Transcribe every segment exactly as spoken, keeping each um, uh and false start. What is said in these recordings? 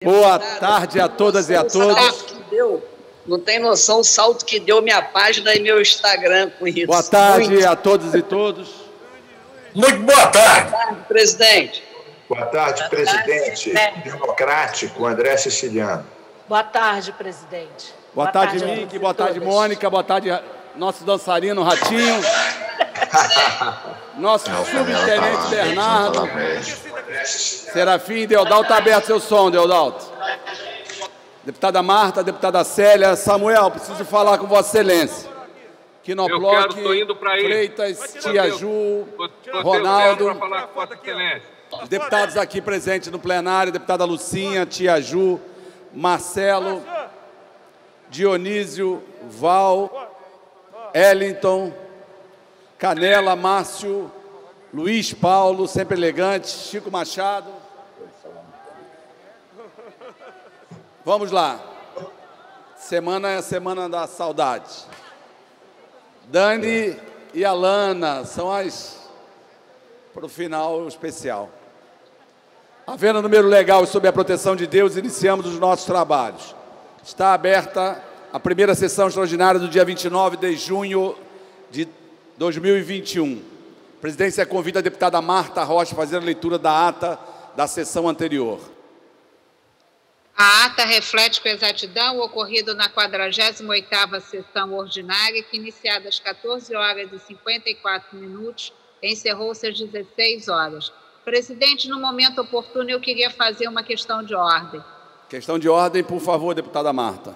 Boa tarde a todas e a todos. Que deu, não tem noção o salto que deu minha página e meu Instagram com isso. Boa tarde Muito. a todos e todos. Muito boa tarde. Boa tarde, presidente. Boa tarde, Boa presidente tarde, democrático André Siciliano. Boa tarde, presidente. Boa, boa tarde, tarde Mick. Boa tarde, todas. Mônica. Boa tarde, nosso dançarino Ratinho. Nosso subtenente Bernardo. Serafim, Deodalto, está aberto seu som, Deodalto. Deputada Marta, deputada Célia. Samuel, preciso falar com Vossa Excelência. Quinobloque, Freitas, Tia Ju, Ronaldo. Os deputados aqui presentes no plenário, deputada Lucinha, Tia Ju, Marcelo, Dionísio, Val, Ellington, Canela, Márcio, Luiz Paulo, sempre elegante, Chico Machado. Vamos lá. Semana é a semana da saudade. Dani e Alana são as para o final especial. Havendo número legal e sob a proteção de Deus, iniciamos os nossos trabalhos. Está aberta a primeira sessão extraordinária do dia vinte e nove de junho de dois mil e vinte e um. A presidência convida a deputada Marta Rocha a fazer a leitura da ata da sessão anterior. A ata reflete com exatidão o ocorrido na quadragésima oitava sessão ordinária, que, iniciada às quatorze horas e cinquenta e quatro minutos, encerrou-se às dezesseis horas. Presidente, no momento oportuno, eu queria fazer uma questão de ordem. Questão de ordem, por favor, deputada Marta.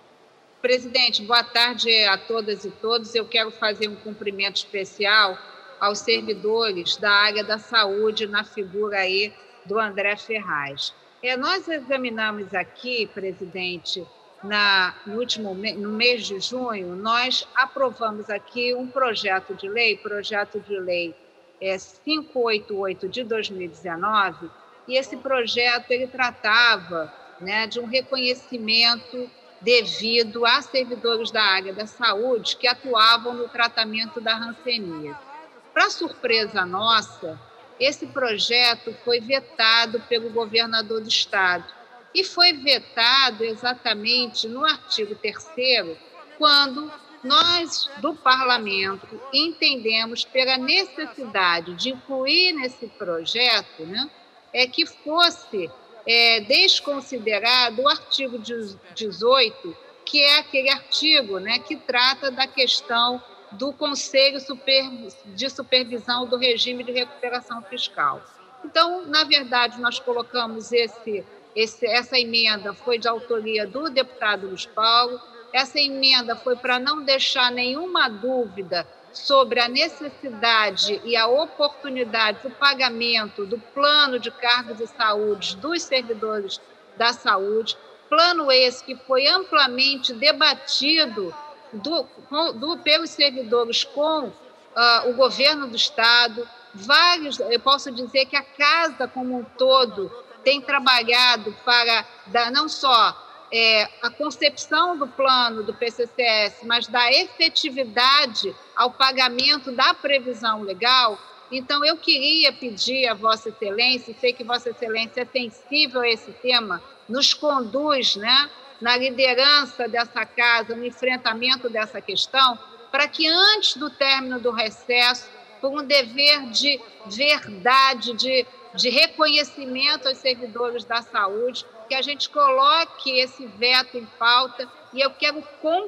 Presidente, boa tarde a todas e todos. Eu quero fazer um cumprimento especial aos servidores da área da saúde, na figura aí do André Ferraz. É, nós examinamos aqui, presidente, na, no último no mês de junho, nós aprovamos aqui um projeto de lei, projeto de lei é, quinhentos e oitenta e oito de dois mil e dezenove, e esse projeto ele tratava, né, de um reconhecimento devido a servidores da área da saúde que atuavam no tratamento da hanseníase. Para surpresa nossa, esse projeto foi vetado pelo governador do Estado e foi vetado exatamente no artigo terceiro, quando nós, do Parlamento, entendemos pela necessidade de incluir nesse projeto, né, é que fosse é, desconsiderado o artigo dezoito, que é aquele artigo, né, que trata da questão do Conselho de Supervisão do Regime de Recuperação Fiscal. Então, na verdade, nós colocamos esse, esse, essa emenda, foi de autoria do deputado Luiz Paulo, essa emenda foi para não deixar nenhuma dúvida sobre a necessidade e a oportunidade do pagamento do plano de cargos e saúde dos servidores da saúde, plano esse que foi amplamente debatido Do, do, pelos servidores com uh, o governo do Estado. Vários, eu posso dizer que a Casa como um todo tem trabalhado para dar não só é, a concepção do plano do P C C S, mas da efetividade ao pagamento da previsão legal. Então, eu queria pedir a Vossa Excelência, sei que Vossa Excelência é sensível a esse tema, nos conduz, né, na liderança dessa casa, no enfrentamento dessa questão, para que antes do término do recesso, por um dever de verdade, de, de reconhecimento aos servidores da saúde, que a gente coloque esse veto em pauta, e eu quero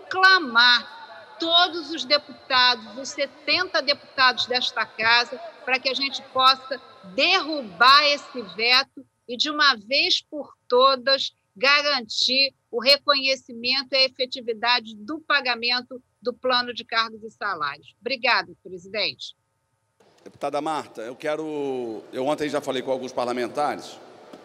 conclamar todos os deputados, os setenta deputados desta casa, para que a gente possa derrubar esse veto e, de uma vez por todas, garantir o reconhecimento e a efetividade do pagamento do plano de cargos e salários. Obrigada, presidente. Deputada Marta, eu quero... Eu ontem já falei com alguns parlamentares.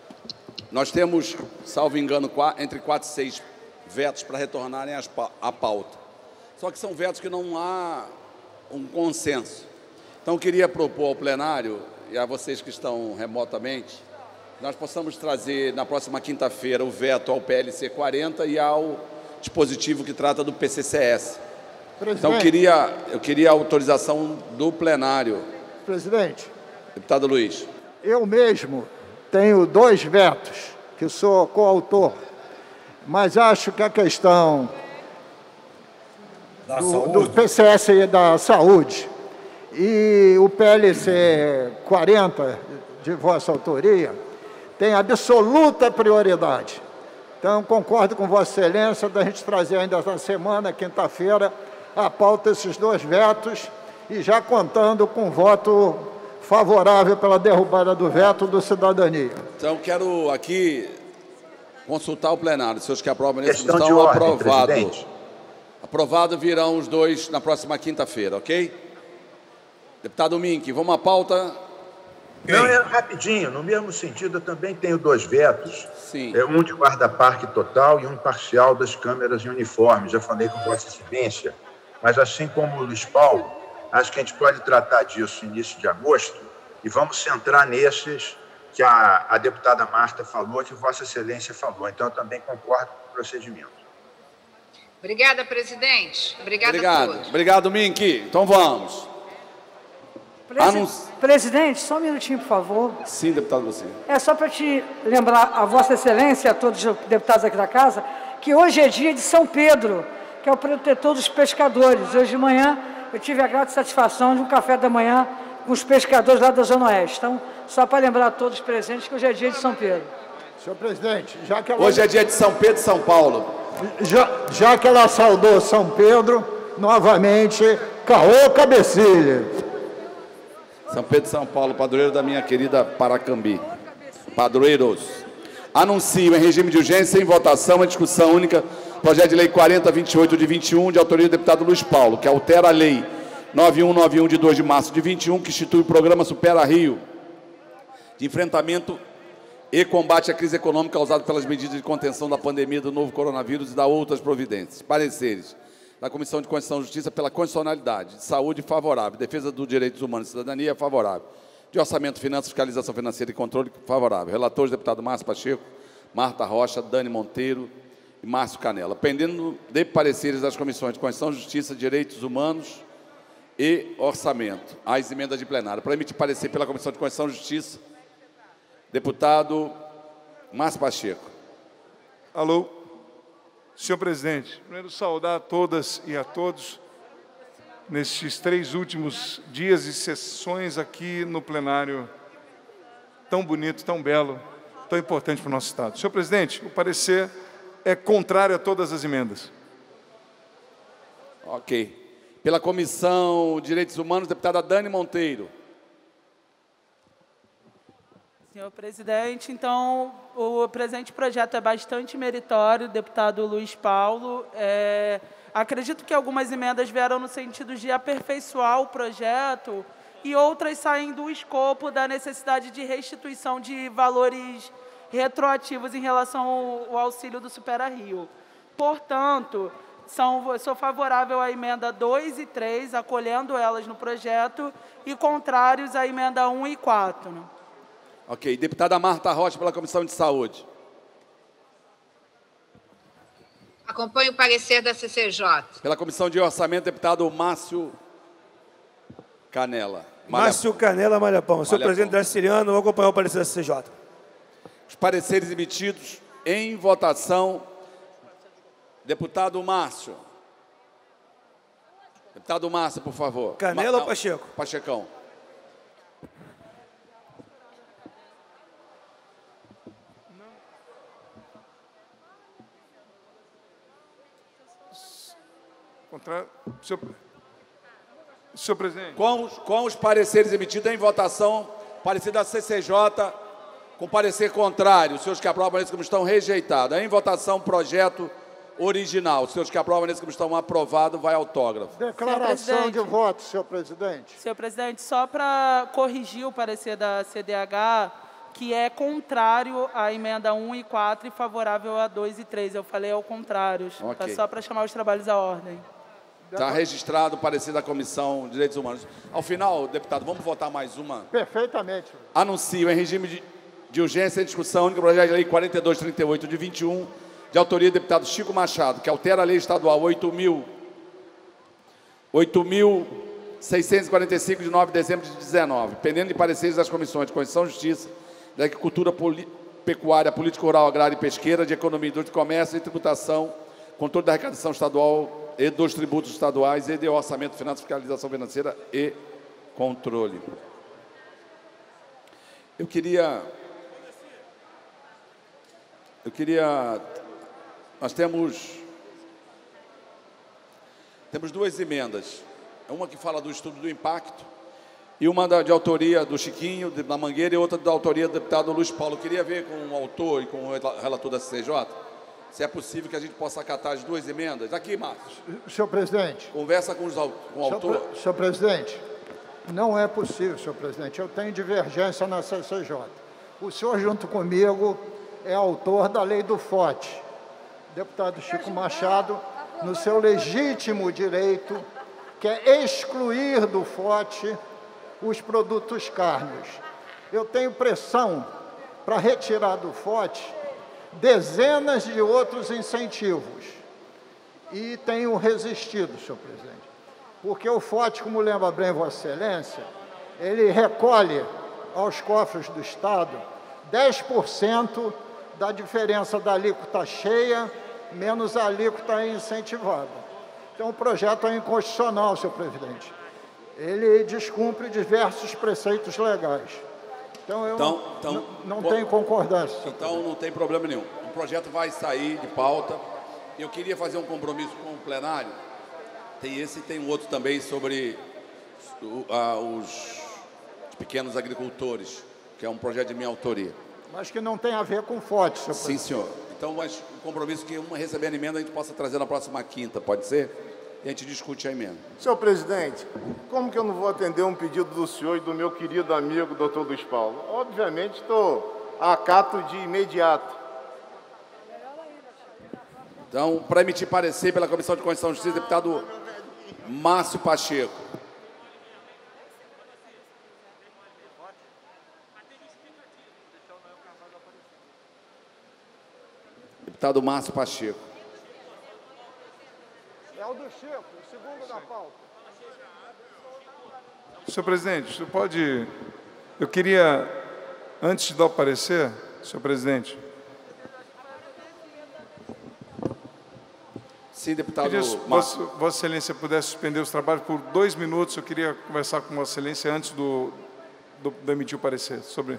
Nós temos, salvo engano, entre quatro e seis vetos para retornarem à pauta. Só que são vetos que não há um consenso. Então, eu queria propor ao plenário, e a vocês que estão remotamente, nós possamos trazer na próxima quinta-feira o veto ao P L C quarenta e ao dispositivo que trata do P C C S. Presidente. Então, eu queria, eu queria a autorização do plenário. Presidente. Deputado Luiz. Eu mesmo tenho dois vetos que sou coautor, mas acho que a questão do, do P C S e da saúde e o P L C quarenta, de vossa autoria, tem absoluta prioridade. Então, concordo com Vossa Excelência da gente trazer ainda essa semana, quinta-feira, a pauta esses dois vetos e já contando com voto favorável pela derrubada do veto do Cidadania. Então, quero aqui consultar o plenário. Os senhores que aprovam nesse Questão estão de ordem, aprovado. presidente. Aprovado virão os dois na próxima quinta-feira, ok? Deputado Mink, vamos à pauta. Não, é rapidinho, no mesmo sentido, eu também tenho dois vetos. Sim. É, um de guarda-parque total e um parcial das câmeras em uniforme. Já falei com Vossa Excelência, mas assim como o Luiz Paulo, acho que a gente pode tratar disso no início de agosto e vamos centrar nesses que a, a deputada Marta falou, que Vossa Excelência falou. Então, eu também concordo com o procedimento. Obrigada, presidente. Obrigada Obrigado. a todos. Obrigado, Mink. Então vamos. Presi Anunci... Presidente, só um minutinho, por favor. Sim, deputado você. É só para te lembrar, a Vossa Excelência, a todos os deputados aqui da Casa, que hoje é dia de São Pedro, que é o protetor dos pescadores. Hoje de manhã eu tive a grata satisfação de um café da manhã com os pescadores lá da Zona Oeste. Então, só para lembrar a todos os presentes que hoje é dia de São Pedro. Senhor presidente, já que ela... Hoje é dia de São Pedro e São Paulo. Já, já que ela saudou São Pedro, novamente, caô cabecilha. São Pedro e São Paulo, padroeiro da minha querida Paracambi. Padroeiros. Anuncio em regime de urgência, em votação, a discussão única, projeto de lei quarenta vinte e oito de vinte e um, de autoria do deputado Luiz Paulo, que altera a lei nove mil cento e noventa e um de dois de março de vinte e um, que institui o programa Supera Rio, de enfrentamento e combate à crise econômica causada pelas medidas de contenção da pandemia do novo coronavírus e da outras providências. Pareceres da Comissão de Constituição e Justiça pela constitucionalidade, de saúde favorável, defesa dos direitos humanos e cidadania favorável, de orçamento, finanças, fiscalização financeira e controle favorável. Relatores, deputado Márcio Pacheco, Marta Rocha, Dani Monteiro e Márcio Canela. Pendendo de pareceres das comissões de Constituição, Justiça, Direitos Humanos e Orçamento. As emendas de plenário. Para emitir parecer pela Comissão de Constituição e Justiça, deputado Márcio Pacheco. Alô. Senhor presidente, primeiro saudar a todas e a todos nestes três últimos dias e sessões aqui no plenário tão bonito, tão belo, tão importante para o nosso Estado. Senhor presidente, o parecer é contrário a todas as emendas. Ok. Pela Comissão de Direitos Humanos, deputada Dani Monteiro. Senhor presidente, então, o presente projeto é bastante meritório, deputado Luiz Paulo. É, acredito que algumas emendas vieram no sentido de aperfeiçoar o projeto e outras saem do escopo da necessidade de restituição de valores retroativos em relação ao, ao auxílio do Supera Rio. Portanto, são, sou favorável à emenda dois e três, acolhendo elas no projeto, e contrários à emenda um e quatro. Ok. Deputada Marta Rocha, pela Comissão de Saúde. Acompanho o parecer da C C J. Pela Comissão de Orçamento, deputado Márcio Canela. Malha... Márcio Canela Malhapão. Senhor Malhapão. presidente Graciliano, vou acompanhar o parecer da C C J. Os pareceres emitidos em votação. Deputado Márcio. Deputado Márcio, por favor. Canela Ma... ou Pacheco? Pachecão. Contra... Senhor... Senhor presidente. Com os, com os pareceres emitidos em votação, parecer da C C J, com parecer contrário, os senhores que aprovam nesse como estão rejeitados. Em votação, projeto original. Os senhores que aprovam nesse como estão aprovados, vai autógrafo. Declaração de voto, senhor presidente. Senhor presidente, só para corrigir o parecer da C D H, que é contrário à emenda um e quatro e favorável a dois e três. Eu falei ao contrário, Ok. tá só para chamar os trabalhos à ordem. Está registrado o parecer da Comissão de Direitos Humanos. Ao final, deputado, vamos votar mais uma? Perfeitamente. Anuncio em regime de, de urgência em discussão única, projeto de lei quarenta e dois trinta e oito de vinte e um, de autoria do deputado Chico Machado, que altera a lei estadual oito mil seiscentos e quarenta e cinco, de nove de dezembro de dezenove, pendendo de pareceres das comissões de Constituição e Justiça, da Agricultura, Poli, pecuária, política rural, agrária e pesqueira, de economia, indústria e comércio e tributação, controle da arrecadação estadual e dos tributos estaduais e de orçamento, finanças, fiscalização financeira e controle. Eu queria... Eu queria... Nós temos... Temos duas emendas. Uma que fala do estudo do impacto e uma da, de autoria do Chiquinho, de, da Mangueira, e outra da autoria do deputado Luiz Paulo. Eu queria ver com o autor e com o relator da C C J se é possível que a gente possa acatar as duas emendas. Aqui, Márcio. Senhor presidente. Conversa com, os, com o autor. Senhor, senhor presidente, não é possível, senhor presidente. Eu tenho divergência na C C J. O senhor, junto comigo, é autor da lei do F O T. Deputado Chico Machado, no seu legítimo direito, quer excluir do F O T os produtos cárneos. Eu tenho pressão para retirar do F O T dezenas de outros incentivos e tenho resistido, senhor presidente, porque o F O T, como lembra bem Vossa Excelência, ele recolhe aos cofres do Estado dez por cento da diferença da alíquota cheia menos a alíquota incentivada. Então, o projeto é inconstitucional, senhor presidente. Ele descumpre diversos preceitos legais. Então, eu então, então, não, não tenho concordância. Então, não tem problema nenhum. O projeto vai sair de pauta. Eu queria fazer um compromisso com o plenário. Tem esse e tem um outro também sobre o, a, os pequenos agricultores, que é um projeto de minha autoria. Mas que não tem a ver com F O T, senhor presidente. Sim, senhor. Então, mas o compromisso que uma recebendo a emenda a gente possa trazer na próxima quinta, pode ser? E a gente discute a emenda. Senhor presidente, como que eu não vou atender um pedido do senhor e do meu querido amigo, doutor Luiz Paulo? Obviamente, estou acato de imediato. Então, para emitir parecer pela Comissão de Constituição e Justiça, deputado Márcio Pacheco. Deputado Márcio Pacheco. É o do Chico, o segundo da pauta. Senhor presidente, o senhor pode... Eu queria, antes de dar o parecer, senhor presidente... Sim, deputado Márcio. Vossa, Vossa Excelência pudesse suspender os trabalhos por dois minutos, eu queria conversar com Vossa Excelência antes do, do, do emitir o parecer sobre...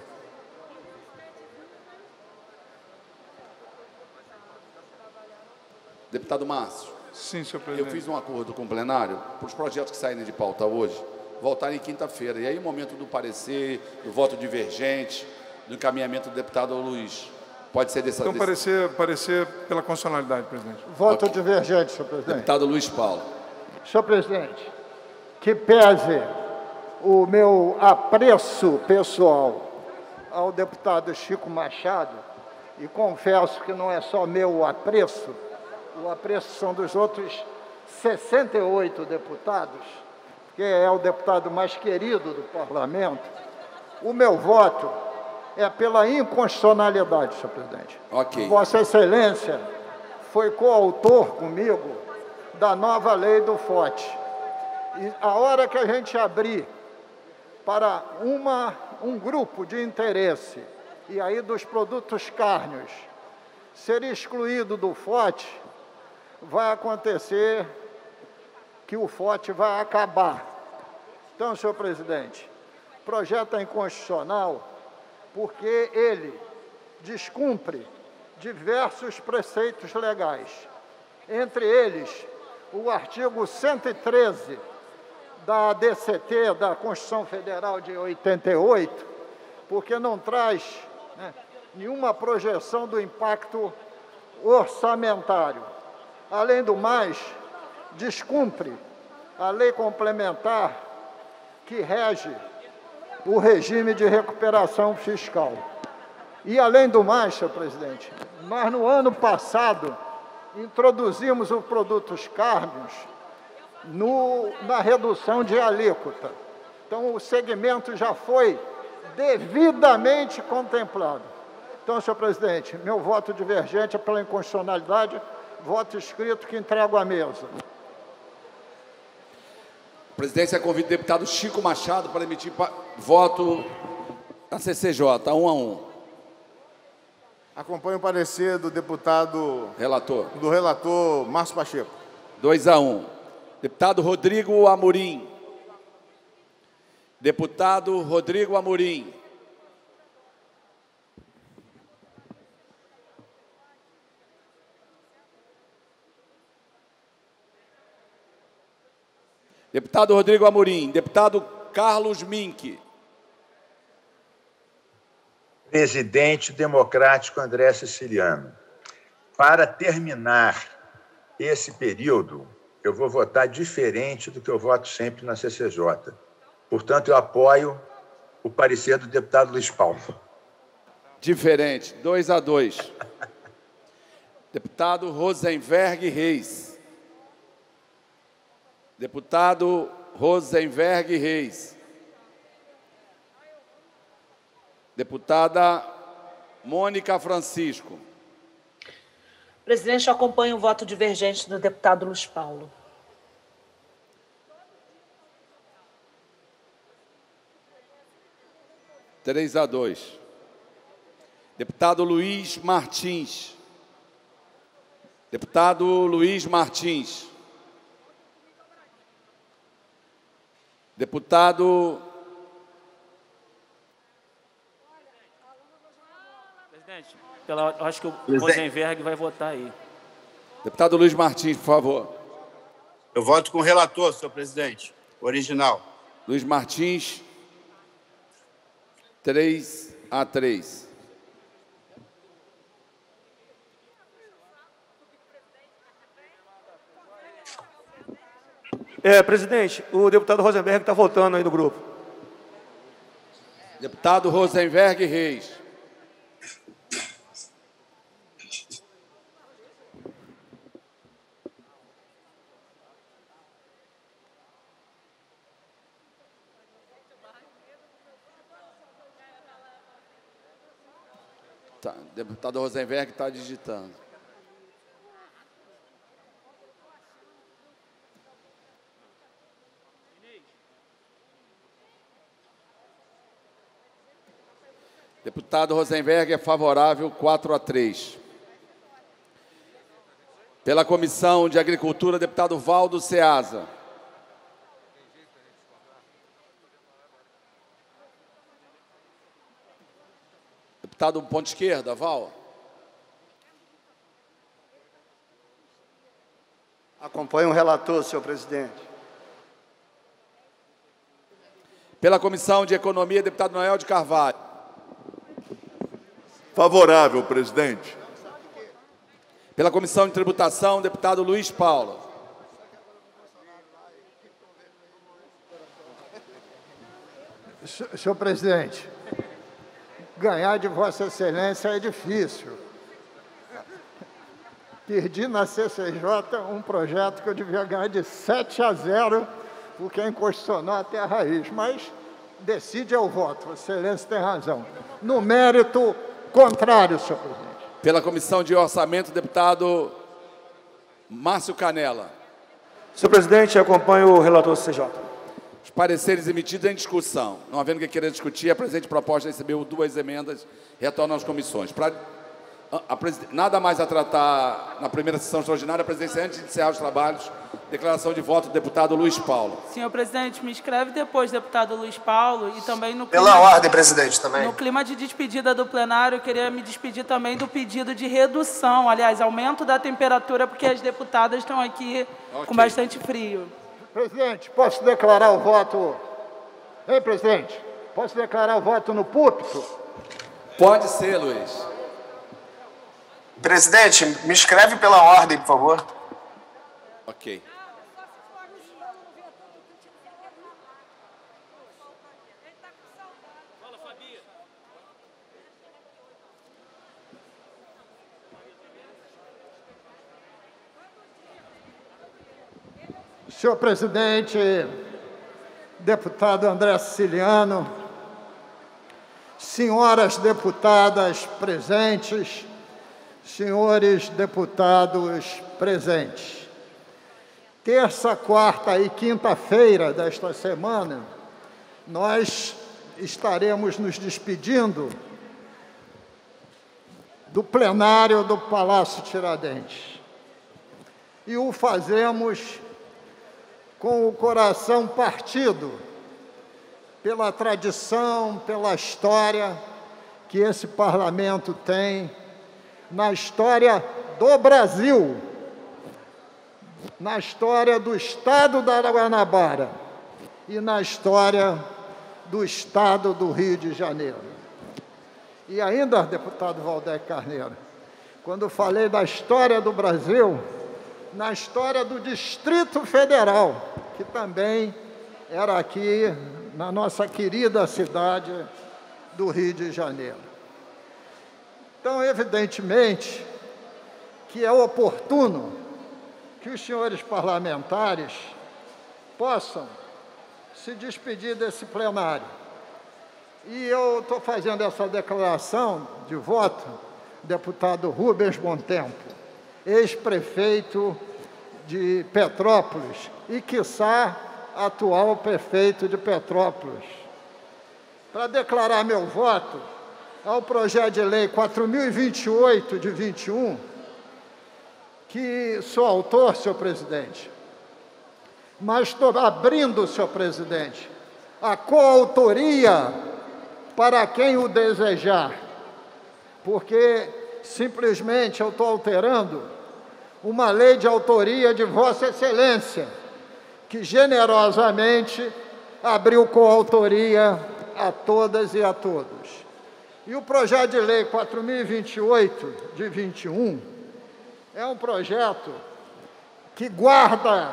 Deputado Márcio. Sim, senhor presidente. Eu fiz um acordo com o plenário para os projetos que saírem de pauta hoje voltarem em quinta-feira. E aí o momento do parecer, do voto divergente, do encaminhamento do deputado Luiz. Pode ser dessa... Então, desse... parecer, parecer pela constitucionalidade, presidente. Voto okay. divergente, senhor presidente. Deputado Luiz Paulo. Senhor presidente, que pese o meu apreço pessoal ao deputado Chico Machado, e confesso que não é só meu apreço, o apreço são dos outros sessenta e oito deputados, que é o deputado mais querido do parlamento, o meu voto é pela inconstitucionalidade, senhor presidente. Ok. Vossa Excelência foi coautor comigo da nova lei do F O T. E a hora que a gente abrir para uma, um grupo de interesse, e aí dos produtos cárneos, ser excluído do F O T, vai acontecer que o F O T vai acabar. Então, senhor presidente, o projeto é inconstitucional porque ele descumpre diversos preceitos legais, entre eles o artigo cento e treze da D C T, da Constituição Federal de oitenta e oito, porque não traz, né, nenhuma projeção do impacto orçamentário. Além do mais, descumpre a lei complementar que rege o regime de recuperação fiscal. E, além do mais, senhor presidente, nós, no ano passado, introduzimos os produtos cárneos no, na redução de alíquota. Então, o segmento já foi devidamente contemplado. Então, senhor presidente, meu voto divergente é pela inconstitucionalidade, voto escrito que entrego à mesa. A presidência convida o deputado Chico Machado para emitir voto na C C J, um a um. Acompanho o parecer do deputado... Relator. Do relator Márcio Pacheco. dois a um. Deputado Rodrigo Amorim. Deputado Rodrigo Amorim. Deputado Rodrigo Amorim. Deputado Carlos Mink. Presidente democrático André Siciliano. Para terminar esse período, eu vou votar diferente do que eu voto sempre na C C J. Portanto, eu apoio o parecer do deputado Luiz Paulo. Diferente, dois a dois. Deputado Rosenberg Reis. Deputado Rosenberg Reis. Deputada Mônica Francisco. Presidente, eu acompanho o voto divergente do deputado Luiz Paulo. três a dois. Deputado Luiz Martins. Deputado Luiz Martins. Deputado... Presidente, pela, eu acho que o Rosenberg vai votar aí. Deputado Luiz Martins, por favor. Eu voto com o relator, senhor presidente. Original. Luiz Martins, três a três. É, presidente, o deputado Rosenberg está votando aí no grupo. Deputado Rosenberg Reis. Tá, deputado Rosenberg está digitando. Deputado Rosenberg é favorável, quatro a três. Pela Comissão de Agricultura, deputado Valdo Ceasa. Deputado ponto esquerda, Val. Acompanho o relator, senhor presidente. Pela Comissão de Economia, deputado Noel de Carvalho. Favorável, presidente. Pela Comissão de Tributação, deputado Luiz Paulo. Senhor presidente, ganhar de Vossa Excelência é difícil. Perdi na C C J um projeto que eu devia ganhar de sete a zero, porque é inconstitucional até a raiz, mas decide é o voto, Vossa Excelência tem razão. No mérito contrário, senhor presidente. Pela Comissão de Orçamento, deputado Márcio Canela. Senhor presidente, acompanho o relator C C J. Os pareceres emitidos em discussão. Não havendo quem queira discutir, a presente proposta recebeu duas emendas, retorna às comissões. Pra, a, a, nada mais a tratar na primeira sessão extraordinária, a presidência, antes de encerrar os trabalhos, declaração de voto do deputado Luiz Paulo. Senhor presidente, me escreve depois, deputado Luiz Paulo, e também no Pela clima, ordem, presidente, também. No clima de despedida do plenário, eu queria me despedir também do pedido de redução, aliás, aumento da temperatura, porque as deputadas estão aqui okay. com bastante frio. Presidente, posso declarar o voto... Ei, presidente, posso declarar o voto no púlpito? Pode ser, Luiz. Presidente, me escreve pela ordem, por favor. Ok. Senhor presidente, deputado André Siciliano, senhoras deputadas presentes, senhores deputados presentes. Terça, quarta e quinta-feira desta semana, nós estaremos nos despedindo do plenário do Palácio Tiradentes. E o fazemos com o coração partido pela tradição, pela história que esse parlamento tem, na história do Brasil, na história do Estado da Guanabara e na história do Estado do Rio de Janeiro. E ainda, deputado Valdec Carneiro, quando falei da história do Brasil, na história do Distrito Federal, que também era aqui na nossa querida cidade do Rio de Janeiro. Então, evidentemente, que é oportuno que os senhores parlamentares possam se despedir desse plenário. E eu estou fazendo essa declaração de voto, deputado Rubens Bontempo, ex-prefeito de Petrópolis e, quiçá, atual prefeito de Petrópolis, para declarar meu voto ao projeto de lei quatro mil e vinte e oito, de vinte e um, que sou autor, senhor presidente, mas estou abrindo, senhor presidente, a coautoria para quem o desejar, porque simplesmente eu estou alterando uma lei de autoria de Vossa Excelência, que generosamente abriu coautoria a todas e a todos. E o projeto de lei quatro mil e vinte e oito, de vinte e um, é um projeto que guarda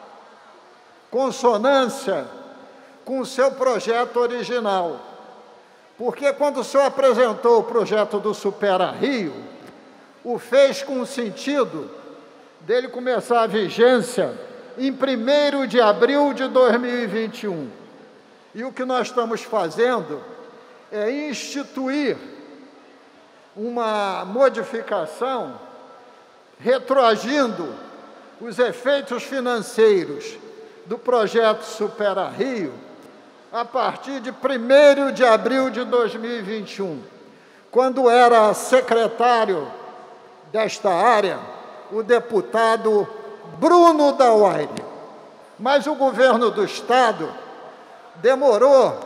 consonância com o seu projeto original. Porque quando o senhor apresentou o projeto do Supera Rio, o fez com o sentido dele começar a vigência em primeiro de abril de dois mil e vinte e um. E o que nós estamos fazendo é instituir uma modificação retroagindo os efeitos financeiros do projeto Supera Rio a partir de primeiro de abril de dois mil e vinte e um, quando era secretário desta área o deputado Bruno Dauaire. Mas o governo do Estado demorou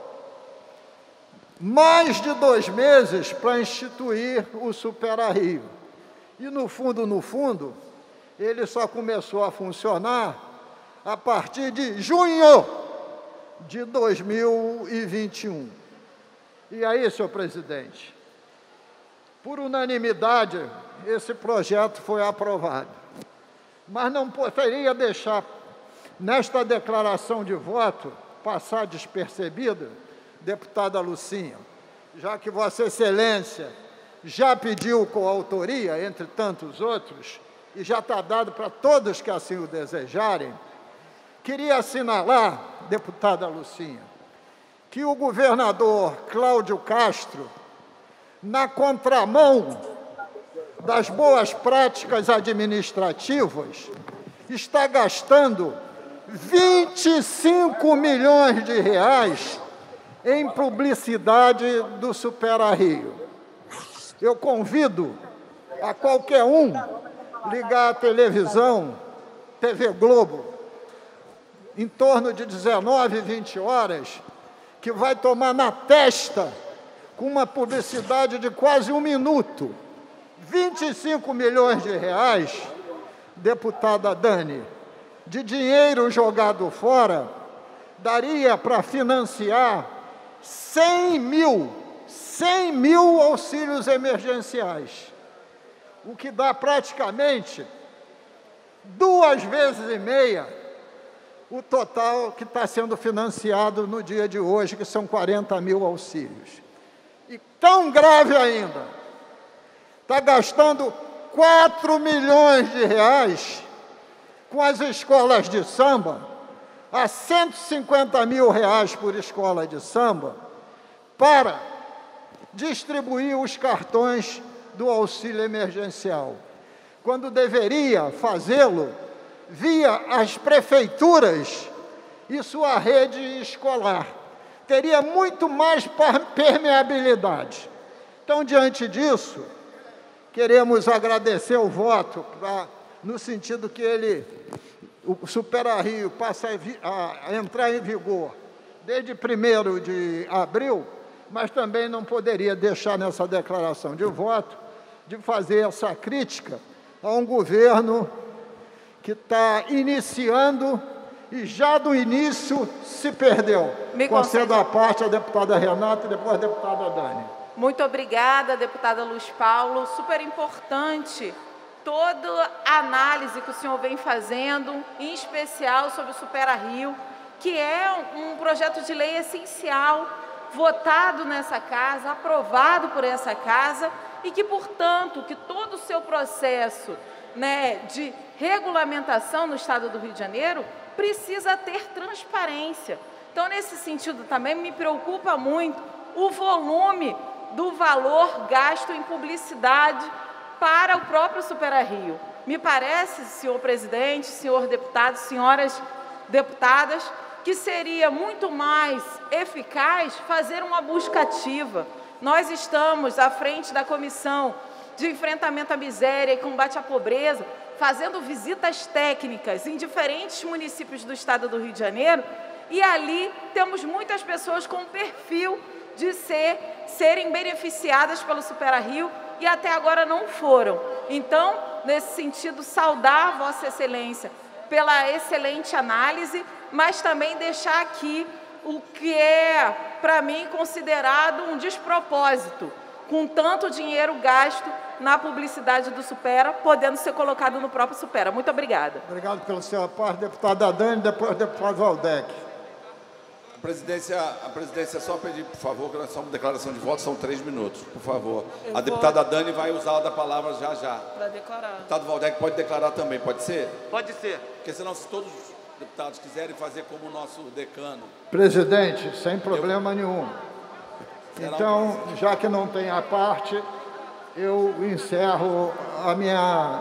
mais de dois meses para instituir o Supera Rio. E, no fundo, no fundo, ele só começou a funcionar a partir de junho de dois mil e vinte e um. E aí, senhor presidente, por unanimidade, esse projeto foi aprovado. Mas não poderia deixar, nesta declaração de voto, passar despercebida, deputada Lucinha, já que Vossa Excelência já pediu coautoria, entre tantos outros, e já está dado para todos que assim o desejarem, queria assinalar, deputada Lucinha, que o governador Cláudio Castro, na contramão das boas práticas administrativas, está gastando vinte e cinco milhões de reais em publicidade do Supera Rio. Eu convido a qualquer um ligar a televisão, T V Globo, em torno de dezenove, vinte horas, que vai tomar na testa com uma publicidade de quase um minuto. vinte e cinco milhões de reais, deputada Dani, de dinheiro jogado fora, daria para financiar cem mil, cem mil auxílios emergenciais, o que dá praticamente duas vezes e meia o total que está sendo financiado no dia de hoje, que são quarenta mil auxílios. E tão grave ainda, está gastando quatro milhões de reais com as escolas de samba, a cento e cinquenta mil reais por escola de samba, para distribuir os cartões do auxílio emergencial, quando deveria fazê-lo via as prefeituras e sua rede escolar. Teria muito mais permeabilidade. Então, diante disso, queremos agradecer o voto pra, no sentido que ele, o Supera Rio passa a, a entrar em vigor desde primeiro de abril, mas também não poderia deixar nessa declaração de voto de fazer essa crítica a um governo que está iniciando e já do início se perdeu. Me Concedo concede. a parte à deputada Renata e depois à deputada Dani. Muito obrigada, deputada Luiz Paulo. Super importante toda a análise que o senhor vem fazendo, em especial sobre o Supera Rio, que é um projeto de lei essencial, votado nessa casa, aprovado por essa casa, e que, portanto, que todo o seu processo, né, de regulamentação no Estado do Rio de Janeiro precisa ter transparência. Então, nesse sentido, também me preocupa muito o volume do valor gasto em publicidade para o próprio Supera Rio. Me parece, senhor presidente, senhor deputado, senhoras deputadas, que seria muito mais eficaz fazer uma busca ativa. Nós estamos à frente da Comissão de Enfrentamento à Miséria e Combate à Pobreza, fazendo visitas técnicas em diferentes municípios do Estado do Rio de Janeiro, e ali temos muitas pessoas com perfil de ser, serem beneficiadas pelo Supera Rio e até agora não foram. Então, nesse sentido, saudar Vossa Excelência pela excelente análise, mas também deixar aqui o que é, para mim, considerado um despropósito, com tanto dinheiro gasto na publicidade do Supera, podendo ser colocado no próprio Supera. Muito obrigada. Obrigado pela sua parte, deputada Dani, depois deputado Valdec. A presidência, a presidência só pedir, por favor, que nós somos declaração de voto, são três minutos, por favor. Eu a vou... deputada Dani vai usar da palavra já já. Para declarar. O deputado Valdec pode declarar também, pode ser? Pode ser. Porque senão, se todos os deputados quiserem fazer como o nosso decano... Presidente, sem problema eu... nenhum. Será Então, um... já que não tem a parte, eu encerro a minha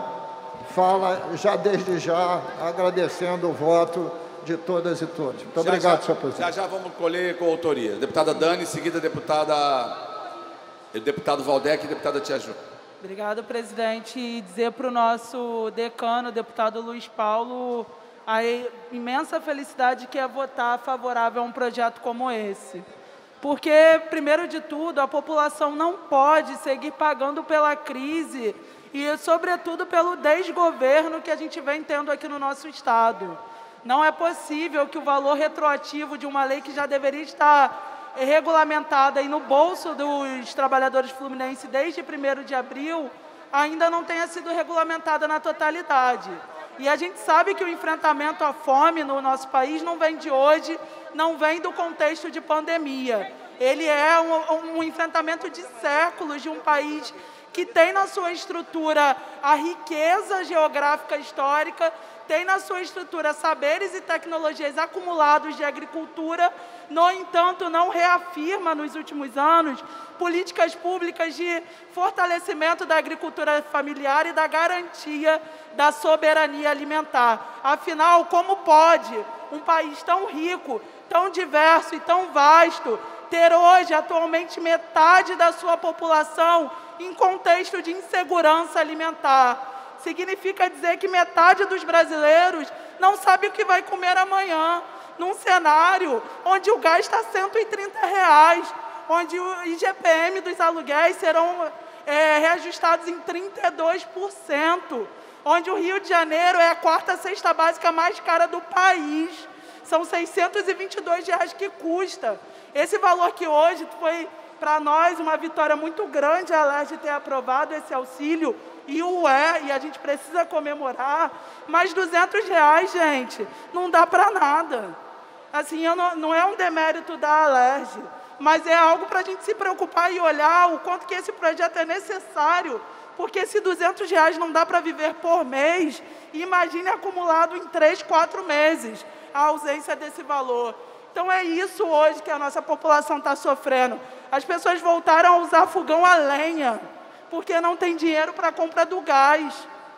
fala já desde já, agradecendo o voto de todas e todos. Muito já, obrigado, já, senhor presidente. Já já vamos colher com autoria. Deputada Dani, em seguida deputada, deputado Valdec e deputada Tia Ju. Obrigada, presidente. E dizer para o nosso decano, deputado Luiz Paulo, a imensa felicidade que é votar favorável a um projeto como esse. Porque, primeiro de tudo, a população não pode seguir pagando pela crise e, sobretudo, pelo desgoverno que a gente vem tendo aqui no nosso Estado. Não é possível que o valor retroativo de uma lei que já deveria estar regulamentada e no bolso dos trabalhadores fluminenses desde primeiro de abril ainda não tenha sido regulamentada na totalidade. E a gente sabe que o enfrentamento à fome no nosso país não vem de hoje, não vem do contexto de pandemia. Ele é um, um enfrentamento de séculos de um país que tem na sua estrutura a riqueza geográfica histórica, tem na sua estrutura saberes e tecnologias acumulados de agricultura, no entanto, não reafirma nos últimos anos políticas públicas de fortalecimento da agricultura familiar e da garantia da soberania alimentar. Afinal, como pode um país tão rico, tão diverso e tão vasto ter hoje, atualmente, metade da sua população em contexto de insegurança alimentar? Significa dizer que metade dos brasileiros não sabe o que vai comer amanhã, num cenário onde o gás está cento e trinta reais, onde o I G P M dos aluguéis serão é, reajustados em trinta e dois por cento, onde o Rio de Janeiro é a quarta cesta básica mais cara do país. São seiscentos e vinte e dois reais que custa. Esse valor que hoje foi, para nós, uma vitória muito grande a Alerj ter aprovado esse auxílio, e o é, e a gente precisa comemorar, mas duzentos reais, gente, não dá para nada. Assim, eu não, não é um demérito da Alerj, mas é algo para a gente se preocupar e olhar o quanto que esse projeto é necessário, porque se duzentos reais não dá para viver por mês, imagine acumulado em três, quatro meses, a ausência desse valor. Então é isso hoje que a nossa população está sofrendo. As pessoas voltaram a usar fogão a lenha, porque não tem dinheiro para a compra do gás.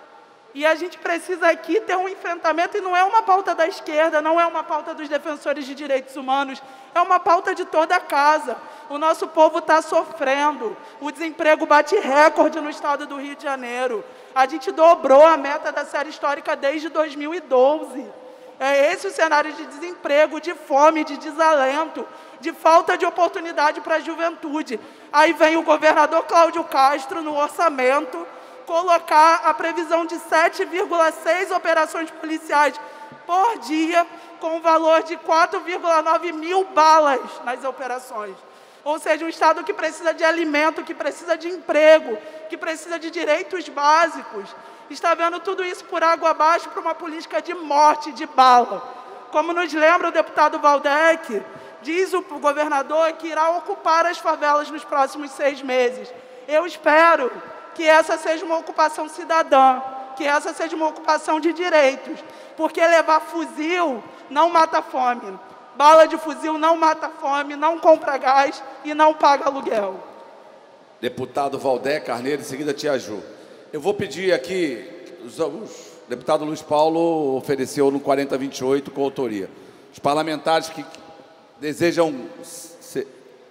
E a gente precisa aqui ter um enfrentamento, e não é uma pauta da esquerda, não é uma pauta dos defensores de direitos humanos, é uma pauta de toda a casa. O nosso povo está sofrendo. O desemprego bate recorde no estado do Rio de Janeiro. A gente dobrou a meta da série histórica desde dois mil e doze. É esse o cenário de desemprego, de fome, de desalento, de falta de oportunidade para a juventude. Aí vem o governador Cláudio Castro, no orçamento, colocar a previsão de sete vírgula seis operações policiais por dia, com o valor de quatro vírgula nove mil balas nas operações. Ou seja, um Estado que precisa de alimento, que precisa de emprego, que precisa de direitos básicos, está vendo tudo isso por água abaixo para uma política de morte, de bala. Como nos lembra o deputado Valdec, diz o governador que irá ocupar as favelas nos próximos seis meses. Eu espero que essa seja uma ocupação cidadã, que essa seja uma ocupação de direitos, porque levar fuzil não mata fome. Bala de fuzil não mata fome, não compra gás e não paga aluguel. Deputado Valdec Carneiro, em seguida Tia Ju. Eu vou pedir aqui, os, os, o deputado Luiz Paulo ofereceu no quarenta vinte e oito com autoria. Os parlamentares que desejam ser,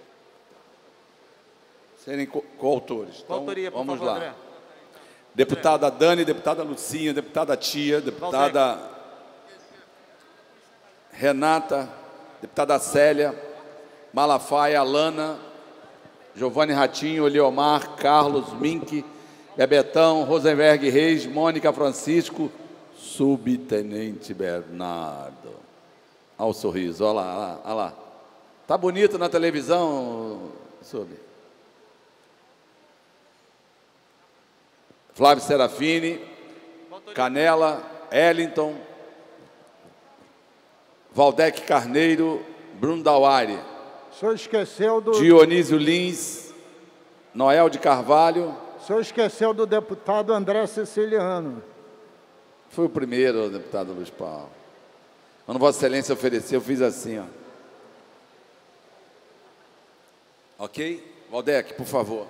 serem co coautores. Então, autoria, por vamos favor, lá. André. Deputada Dani, deputada Lucinha, deputada Tia, deputada Valdec. Renata, deputada Célia, Malafaia, Alana, Giovanni Ratinho, Eliomar, Carlos, Mink, Bebetão, Rosenberg Reis, Mônica Francisco, Subtenente Bernardo. Olha o sorriso, olha lá, olha lá, olha lá. Tá bonito na televisão, Sub. Flávio Serafini, Canela, Ellington, Valdec Carneiro, Bruno Dauari. O senhor esqueceu do... Dionísio Lins, Noel de Carvalho. O senhor esqueceu do deputado André Siciliano. Foi o primeiro, deputado Luiz Paulo. Quando Vossa Excelência ofereceu, eu fiz assim, ó. Ok? Valdec, por favor.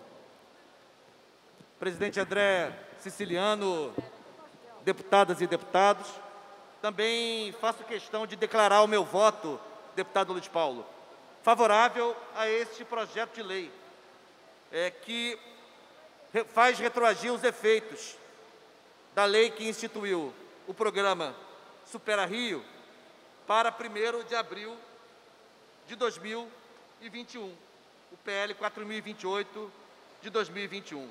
Presidente André Siciliano, deputadas e deputados, também faço questão de declarar o meu voto, deputado Luiz Paulo, favorável a este projeto de lei, é, que faz retroagir os efeitos da lei que instituiu o programa Supera Rio para primeiro de abril de dois mil e vinte e um, o P L quatro mil e vinte e oito de dois mil e vinte e um.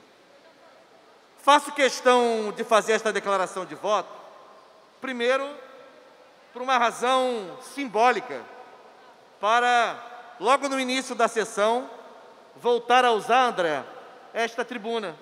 Faço questão de fazer esta declaração de voto, primeiro, por uma razão simbólica, para, logo no início da sessão, voltar a usar, André, esta tribuna,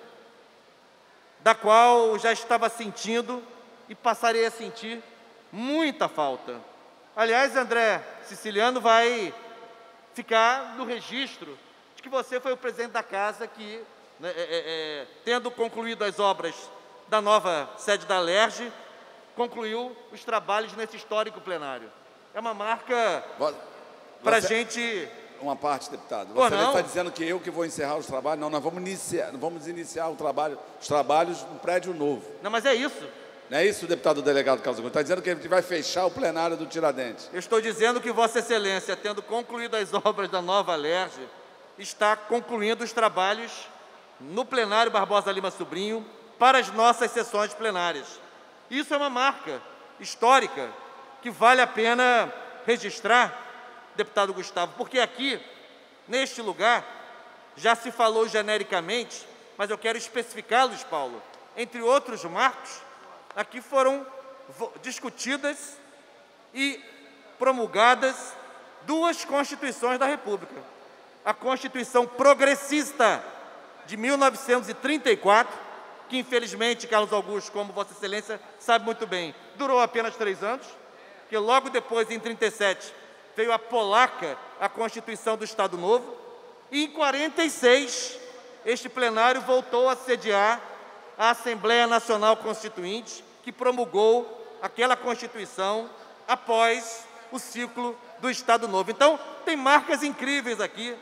da qual já estava sentindo e passarei a sentir muita falta. Aliás, André Siciliano vai ficar no registro de que você foi o presidente da casa que, né, é, é, tendo concluído as obras da nova sede da Alerj, concluiu os trabalhos nesse histórico plenário. É uma marca para a gente... Uma parte, deputado. Você está dizendo que eu que vou encerrar os trabalhos? Não, nós vamos iniciar, vamos iniciar o trabalho, os trabalhos no prédio novo. Não, mas é isso. Não é isso, deputado delegado Carlos Augusto? Está dizendo que a gente vai fechar o plenário do Tiradentes. Eu estou dizendo que Vossa Excelência, tendo concluído as obras da nova Alerj, está concluindo os trabalhos no plenário Barbosa Lima Sobrinho para as nossas sessões plenárias. Isso é uma marca histórica que vale a pena registrar, deputado Gustavo, porque aqui, neste lugar, já se falou genericamente, mas eu quero especificar, Luiz Paulo, entre outros marcos, aqui foram discutidas e promulgadas duas Constituições da República. A Constituição Progressista de mil novecentos e trinta e quatro, que infelizmente, Carlos Augusto, como Vossa Excelência sabe muito bem, durou apenas três anos, que logo depois, em trinta e sete, veio a polaca, a Constituição do Estado Novo, e em quarenta e seis, este plenário voltou a sediar a Assembleia Nacional Constituinte, que promulgou aquela Constituição após o ciclo do Estado Novo. Então, tem marcas incríveis aqui.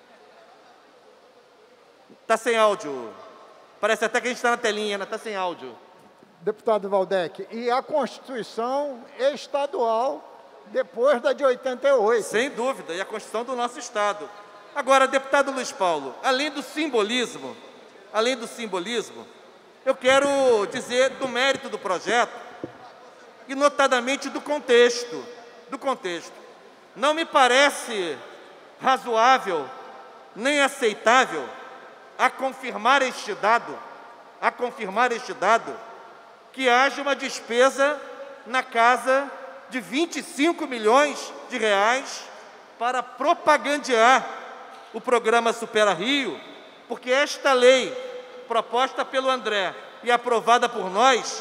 Está sem áudio. Parece até que a gente está na telinha, né? Está sem áudio. Deputado Valdec, e a Constituição estadual depois da de oitenta e oito. Sem dúvida, e a Constituição do nosso Estado. Agora, deputado Luiz Paulo, além do simbolismo, além do simbolismo, eu quero dizer do mérito do projeto e, notadamente, do contexto, do contexto. Não me parece razoável nem aceitável a confirmar este dado, a confirmar este dado, que haja uma despesa na casa de vinte e cinco milhões de reais para propagandear o programa Supera Rio, porque esta lei, proposta pelo André e aprovada por nós,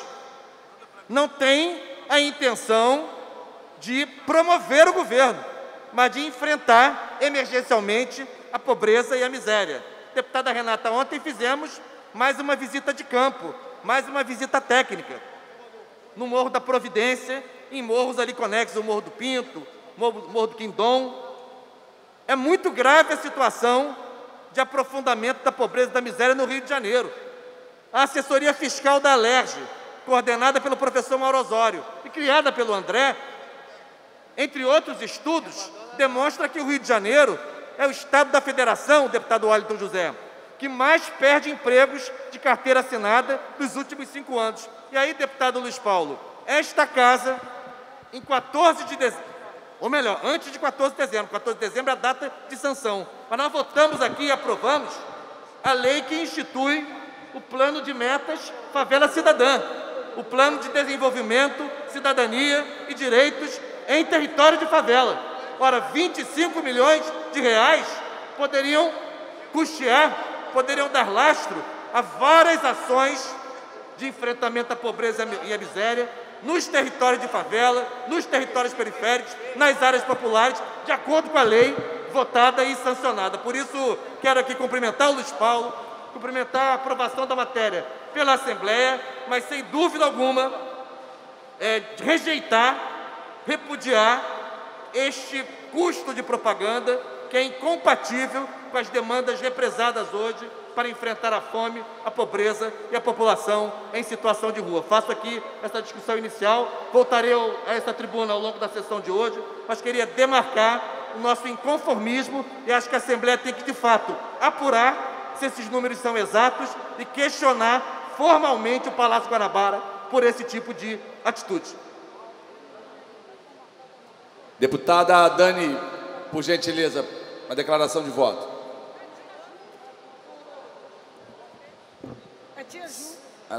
não tem a intenção de promover o governo, mas de enfrentar emergencialmente a pobreza e a miséria. Deputada Renata, ontem fizemos mais uma visita de campo, mais uma visita técnica, no Morro da Providência, em morros ali conexos, o Morro do Pinto, Morro, Morro do Quindom. É muito grave a situação de aprofundamento da pobreza e da miséria no Rio de Janeiro. A assessoria fiscal da Alerj, coordenada pelo professor Mauro Osório e criada pelo André, entre outros estudos, demonstra que o Rio de Janeiro é o estado da federação, deputado Wellington José, que mais perde empregos de carteira assinada nos últimos cinco anos. E aí, deputado Luiz Paulo, esta casa, em quatorze de dezembro, ou melhor, antes de quatorze de dezembro, quatorze de dezembro é a data de sanção, mas nós votamos aqui e aprovamos a lei que institui o Plano de Metas Favela Cidadã, o Plano de Desenvolvimento, Cidadania e Direitos em Território de Favela. Ora, vinte e cinco milhões de reais poderiam custear, poderiam dar lastro a várias ações de enfrentamento à pobreza e à miséria nos territórios de favela, nos territórios periféricos, nas áreas populares, de acordo com a lei votada e sancionada. Por isso, quero aqui cumprimentar o Luiz Paulo, cumprimentar a aprovação da matéria pela Assembleia, mas, sem dúvida alguma, é, rejeitar, repudiar este custo de propaganda que é incompatível com as demandas represadas hoje para enfrentar a fome, a pobreza e a população em situação de rua. Faço aqui essa discussão inicial, voltarei a essa tribuna ao longo da sessão de hoje, mas queria demarcar o nosso inconformismo e acho que a Assembleia tem que, de fato, apurar se esses números são exatos e questionar formalmente o Palácio Guanabara por esse tipo de atitude. Deputada Dani, por gentileza, a declaração de voto. A tia Ju. A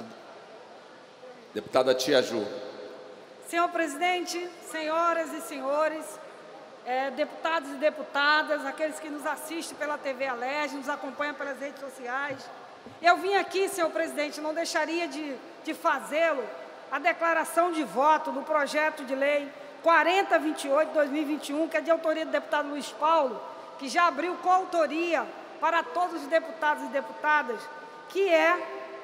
deputada Tia Ju. Senhor presidente, senhoras e senhores, é, deputados e deputadas, aqueles que nos assistem pela T V Alerj, nos acompanham pelas redes sociais. Eu vim aqui, senhor presidente, não deixaria de, de fazê-lo, a declaração de voto do projeto de lei quarenta vinte e oito, dois mil e vinte e um, que é de autoria do deputado Luiz Paulo, que já abriu coautoria para todos os deputados e deputadas, que é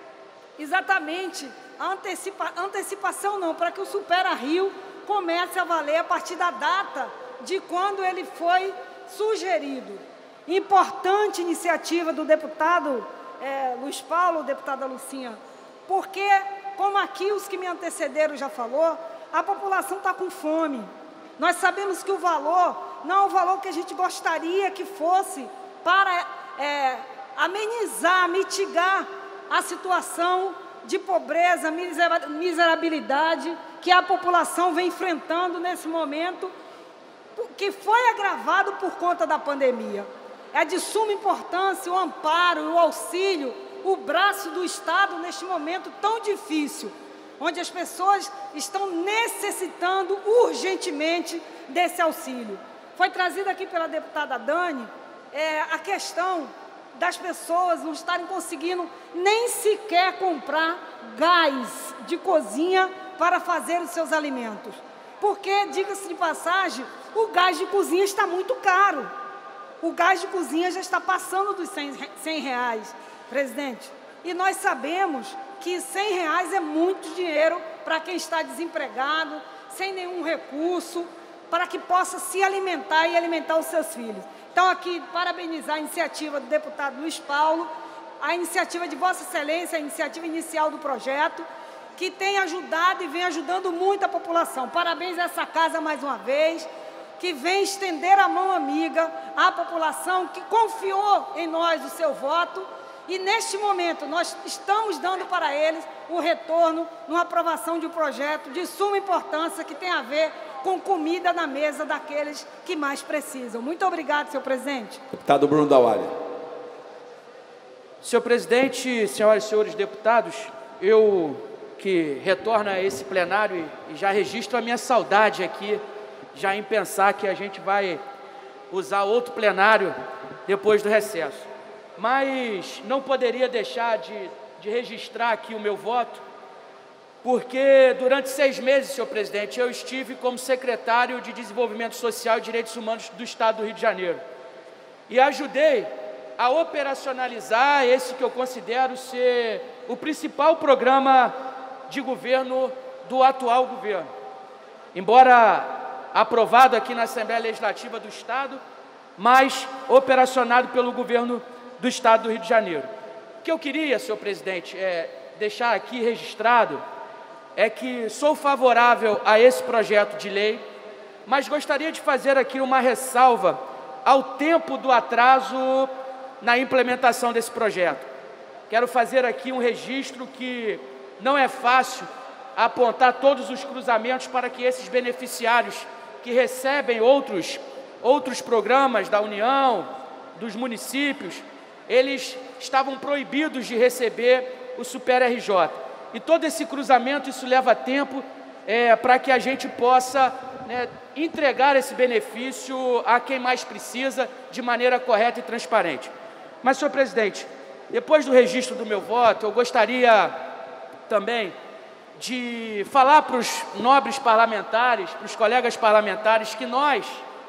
exatamente a antecipa, antecipação, não, para que o Supera Rio comece a valer a partir da data de quando ele foi sugerido. Importante iniciativa do deputado é, Luiz Paulo, deputada Lucinha, porque, como aqui os que me antecederam já falou, a população está com fome. Nós sabemos que o valor não é o valor que a gente gostaria que fosse para é, amenizar, mitigar a situação de pobreza, miserabilidade que a população vem enfrentando nesse momento, que foi agravado por conta da pandemia. É de suma importância o amparo, o auxílio, o braço do Estado neste momento tão difícil, onde as pessoas estão necessitando urgentemente desse auxílio. Foi trazida aqui pela deputada Dani é, a questão das pessoas não estarem conseguindo nem sequer comprar gás de cozinha para fazer os seus alimentos. Porque, diga-se de passagem, o gás de cozinha está muito caro. O gás de cozinha já está passando dos cem reais, presidente. E nós sabemos que cem reais é muito dinheiro para quem está desempregado, sem nenhum recurso, para que possa se alimentar e alimentar os seus filhos. Então, aqui, parabenizar a iniciativa do deputado Luiz Paulo, a iniciativa de Vossa Excelência, a iniciativa inicial do projeto, que tem ajudado e vem ajudando muito a população. Parabéns a essa casa mais uma vez, que vem estender a mão amiga à população que confiou em nós o seu voto. E, neste momento, nós estamos dando para eles um retorno, uma aprovação de um projeto de suma importância que tem a ver com comida na mesa daqueles que mais precisam. Muito obrigado, senhor presidente. Deputado Bruno Daualha. Senhor presidente, senhoras e senhores deputados, eu que retorno a esse plenário e já registro a minha saudade aqui, já em pensar que a gente vai usar outro plenário depois do recesso. Mas não poderia deixar de, de registrar aqui o meu voto, porque durante seis meses, senhor presidente, eu estive como secretário de Desenvolvimento Social e Direitos Humanos do Estado do Rio de Janeiro. E ajudei a operacionalizar esse que eu considero ser o principal programa de governo do atual governo. Embora aprovado aqui na Assembleia Legislativa do Estado, mas operacionado pelo governo do Estado do Rio de Janeiro. O que eu queria, senhor presidente, é deixar aqui registrado é que sou favorável a esse projeto de lei, mas gostaria de fazer aqui uma ressalva ao tempo do atraso na implementação desse projeto. Quero fazer aqui um registro que não é fácil apontar todos os cruzamentos para que esses beneficiários que recebem outros, outros programas da União, dos municípios, eles estavam proibidos de receber o Super R J. E todo esse cruzamento, isso leva tempo é, para que a gente possa, né, entregar esse benefício a quem mais precisa de maneira correta e transparente. Mas, senhor presidente, depois do registro do meu voto, eu gostaria também de falar para os nobres parlamentares, para os colegas parlamentares, que nós,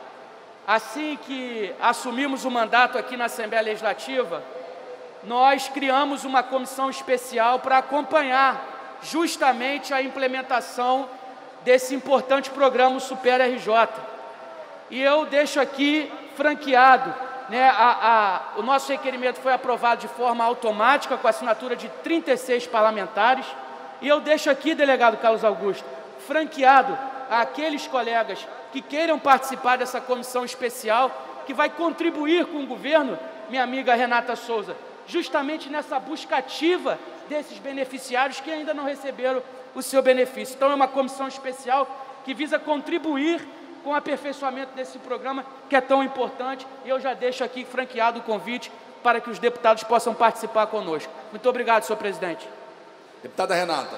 assim que assumimos o mandato aqui na Assembleia Legislativa, nós criamos uma comissão especial para acompanhar justamente a implementação desse importante programa Super R J. E eu deixo aqui franqueado, né, a, a, o nosso requerimento foi aprovado de forma automática, com a assinatura de trinta e seis parlamentares, e eu deixo aqui, delegado Carlos Augusto, franqueado àqueles colegas que queiram participar dessa comissão especial, que vai contribuir com o governo, minha amiga Renata Souza, justamente nessa busca ativa desses beneficiários que ainda não receberam o seu benefício. Então, é uma comissão especial que visa contribuir com o aperfeiçoamento desse programa, que é tão importante, e eu já deixo aqui franqueado o convite para que os deputados possam participar conosco. Muito obrigado, senhor presidente. Deputada Renata.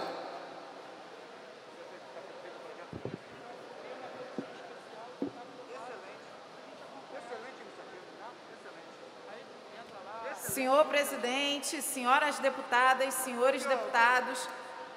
Senhor presidente, senhoras deputadas, senhores deputados,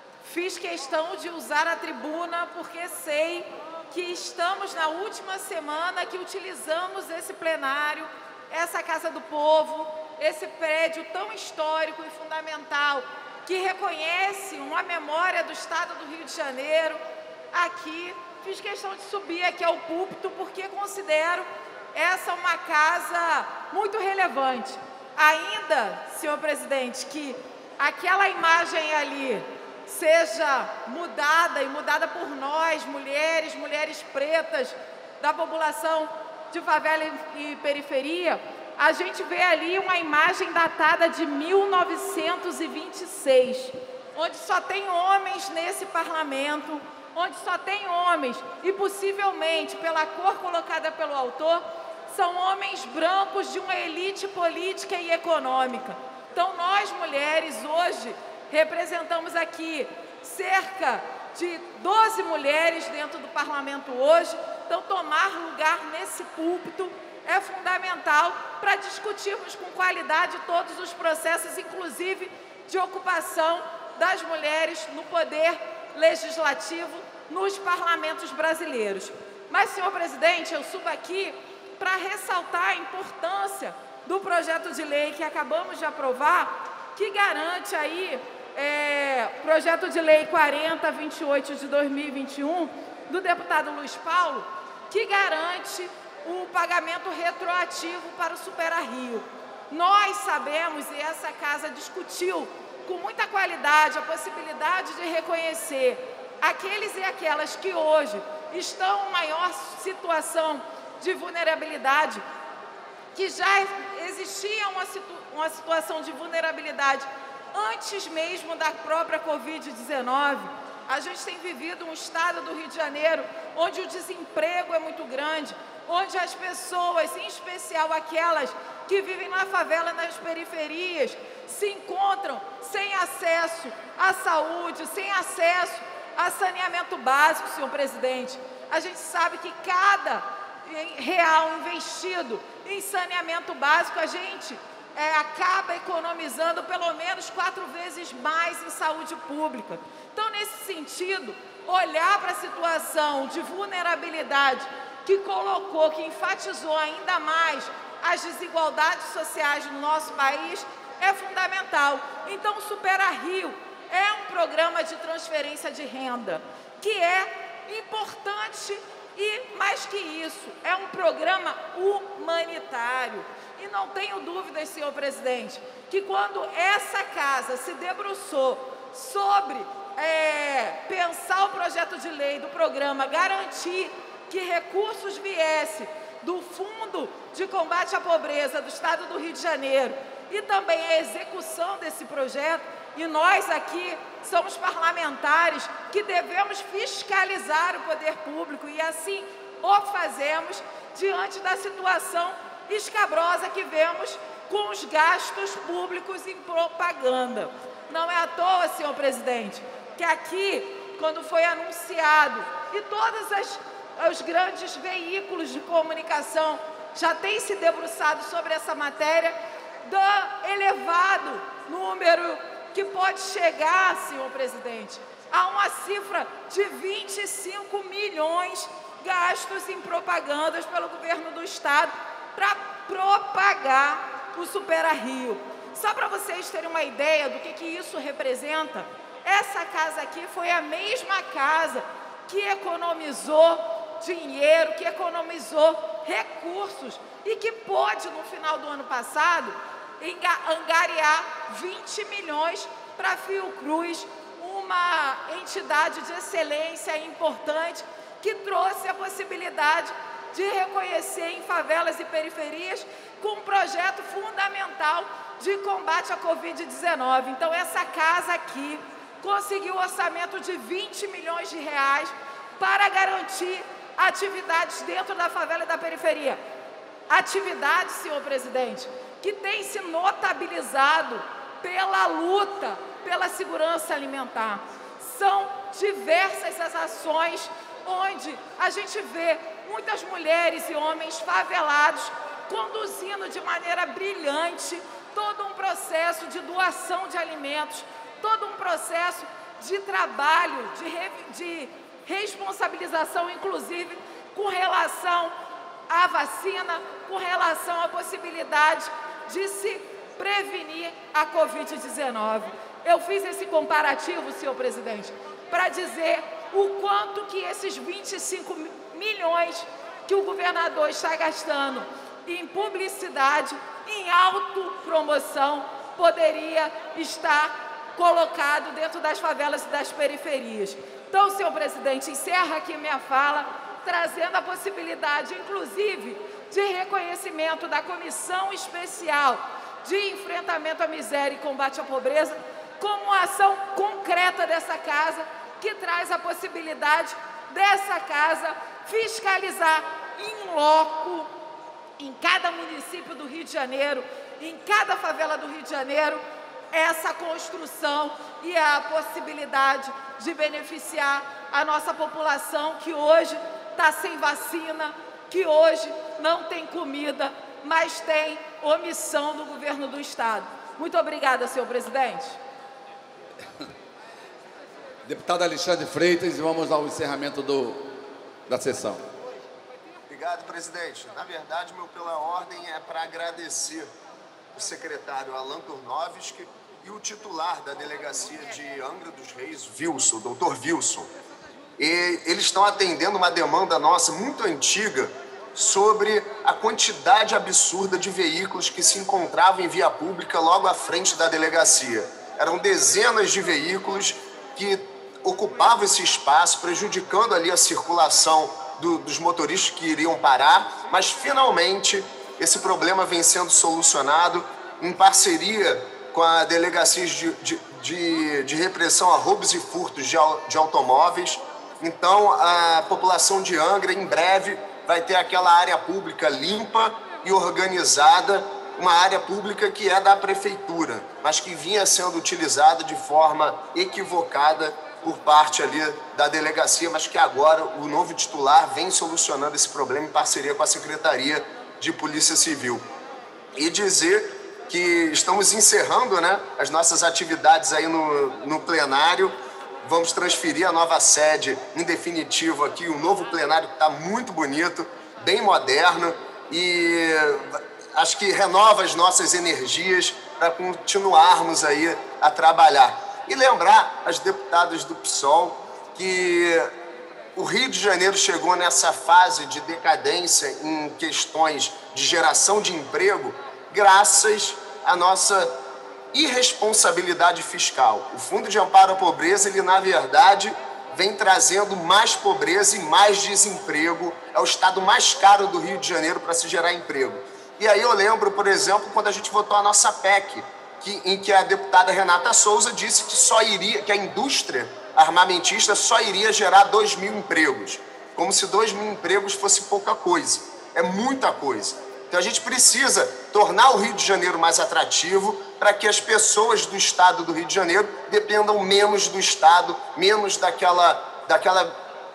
fiz questão de usar a tribuna porque sei que estamos na última semana que utilizamos esse plenário, essa Casa do Povo, esse prédio tão histórico e fundamental que reconhece uma memória do Estado do Rio de Janeiro. Aqui, fiz questão de subir aqui ao púlpito porque considero essa uma casa muito relevante. Ainda, senhor presidente, que aquela imagem ali seja mudada e mudada por nós, mulheres, mulheres pretas da população de favela e periferia, a gente vê ali uma imagem datada de mil novecentos e vinte e seis, onde só tem homens nesse parlamento, onde só tem homens e possivelmente, pela cor colocada pelo autor, são homens brancos de uma elite política e econômica. Então, nós, mulheres, hoje, representamos aqui cerca de doze mulheres dentro do parlamento hoje. Então, tomar lugar nesse púlpito é fundamental para discutirmos com qualidade todos os processos, inclusive de ocupação das mulheres no poder legislativo, nos parlamentos brasileiros. Mas, senhor presidente, eu subo aqui para ressaltar a importância do projeto de lei que acabamos de aprovar, que garante aí, é, projeto de lei quarenta vinte e oito de dois mil e vinte e um, do deputado Luiz Paulo, que garante o pagamento retroativo para o Super-Rio. Nós sabemos, e essa casa discutiu com muita qualidade, a possibilidade de reconhecer aqueles e aquelas que hoje estão em maior situação de vulnerabilidade que já existia uma, situ uma situação de vulnerabilidade antes mesmo da própria Covid dezenove. A gente tem vivido um estado do Rio de Janeiro onde o desemprego é muito grande, onde as pessoas, em especial aquelas que vivem na favela, nas periferias, se encontram sem acesso à saúde, sem acesso a saneamento básico, senhor presidente. A gente sabe que cada real investido em saneamento básico, a gente é, acaba economizando pelo menos quatro vezes mais em saúde pública. Então, nesse sentido, olhar para a situação de vulnerabilidade que colocou, que enfatizou ainda mais as desigualdades sociais no nosso país, é fundamental. Então, o Supera Rio é um programa de transferência de renda, que é importante e, mais que isso, é um programa humanitário. E não tenho dúvidas, senhor presidente, que quando essa casa se debruçou sobre é, pensar o projeto de lei do programa, garantir que recursos viessem do Fundo de Combate à Pobreza do Estado do Rio de Janeiro e também a execução desse projeto, e nós aqui somos parlamentares que devemos fiscalizar o poder público e assim o fazemos diante da situação escabrosa que vemos com os gastos públicos em propaganda. Não é à toa, senhor presidente, que aqui, quando foi anunciado, e todos as, os grandes veículos de comunicação já têm se debruçado sobre essa matéria, do elevado número que pode chegar, senhor presidente, a uma cifra de vinte e cinco milhões gastos em propagandas pelo governo do Estado para propagar o Supera Rio. Só para vocês terem uma ideia do que, que isso representa, essa casa aqui foi a mesma casa que economizou dinheiro, que economizou recursos e que pôde, no final do ano passado, angariar vinte milhões para a Fiocruz, uma entidade de excelência importante que trouxe a possibilidade de reconhecer em favelas e periferias com um projeto fundamental de combate à Covid dezenove. Então, essa casa aqui conseguiu um orçamento de vinte milhões de reais para garantir atividades dentro da favela e da periferia. Atividades, senhor presidente, que tem se notabilizado pela luta pela segurança alimentar. São diversas as ações onde a gente vê muitas mulheres e homens favelados conduzindo de maneira brilhante todo um processo de doação de alimentos, todo um processo de trabalho, de, re, de responsabilização, inclusive, com relação à vacina, com relação à possibilidade de se prevenir a Covid dezenove. Eu fiz esse comparativo, senhor presidente, para dizer o quanto que esses vinte e cinco milhões que o governador está gastando em publicidade, em autopromoção, poderia estar colocado dentro das favelas e das periferias. Então, senhor presidente, encerro aqui minha fala, trazendo a possibilidade, inclusive, de reconhecimento da Comissão Especial de Enfrentamento à Miséria e Combate à Pobreza como uma ação concreta dessa casa, que traz a possibilidade dessa casa fiscalizar em loco, em cada município do Rio de Janeiro, em cada favela do Rio de Janeiro, essa construção e a possibilidade de beneficiar a nossa população que hoje está sem vacina, que hoje não tem comida, mas tem omissão do governo do Estado. Muito obrigada, senhor presidente. Deputado Alexandre Freitas, e vamos ao encerramento do, da sessão. Obrigado, presidente. Na verdade, meu pela ordem é para agradecer o secretário Alan Turnovski e o titular da delegacia de Angra dos Reis, Wilson, doutor Wilson. E eles estão atendendo uma demanda nossa muito antiga sobre a quantidade absurda de veículos que se encontravam em via pública logo à frente da delegacia. Eram dezenas de veículos que ocupavam esse espaço, prejudicando ali a circulação do, dos motoristas que iriam parar, mas finalmente esse problema vem sendo solucionado em parceria com a Delegacia de, de, de, de Repressão a Roubos e Furtos de, de Automóveis. Então, a população de Angra, em breve, vai ter aquela área pública limpa e organizada, uma área pública que é da prefeitura, mas que vinha sendo utilizada de forma equivocada por parte ali da delegacia, mas que agora o novo titular vem solucionando esse problema em parceria com a Secretaria de Polícia Civil. E dizer que estamos encerrando, né, as nossas atividades aí no, no plenário. Vamos transferir a nova sede, em definitivo, aqui, um novo plenário que está muito bonito, bem moderno, e acho que renova as nossas energias para continuarmos aí a trabalhar. E lembrar às deputadas do P SOL que o Rio de Janeiro chegou nessa fase de decadência em questões de geração de emprego graças à nossa irresponsabilidade fiscal. O Fundo de Amparo à Pobreza, ele na verdade vem trazendo mais pobreza e mais desemprego. É o estado mais caro do Rio de Janeiro para se gerar emprego. E aí eu lembro, por exemplo, quando a gente votou a nossa P E C, que, em que a deputada Renata Souza disse que só iria, que a indústria armamentista só iria gerar dois mil empregos. Como se dois mil empregos fosse pouca coisa. É muita coisa. Então a gente precisa tornar o Rio de Janeiro mais atrativo para que as pessoas do estado do Rio de Janeiro dependam menos do estado, menos daquela, daquela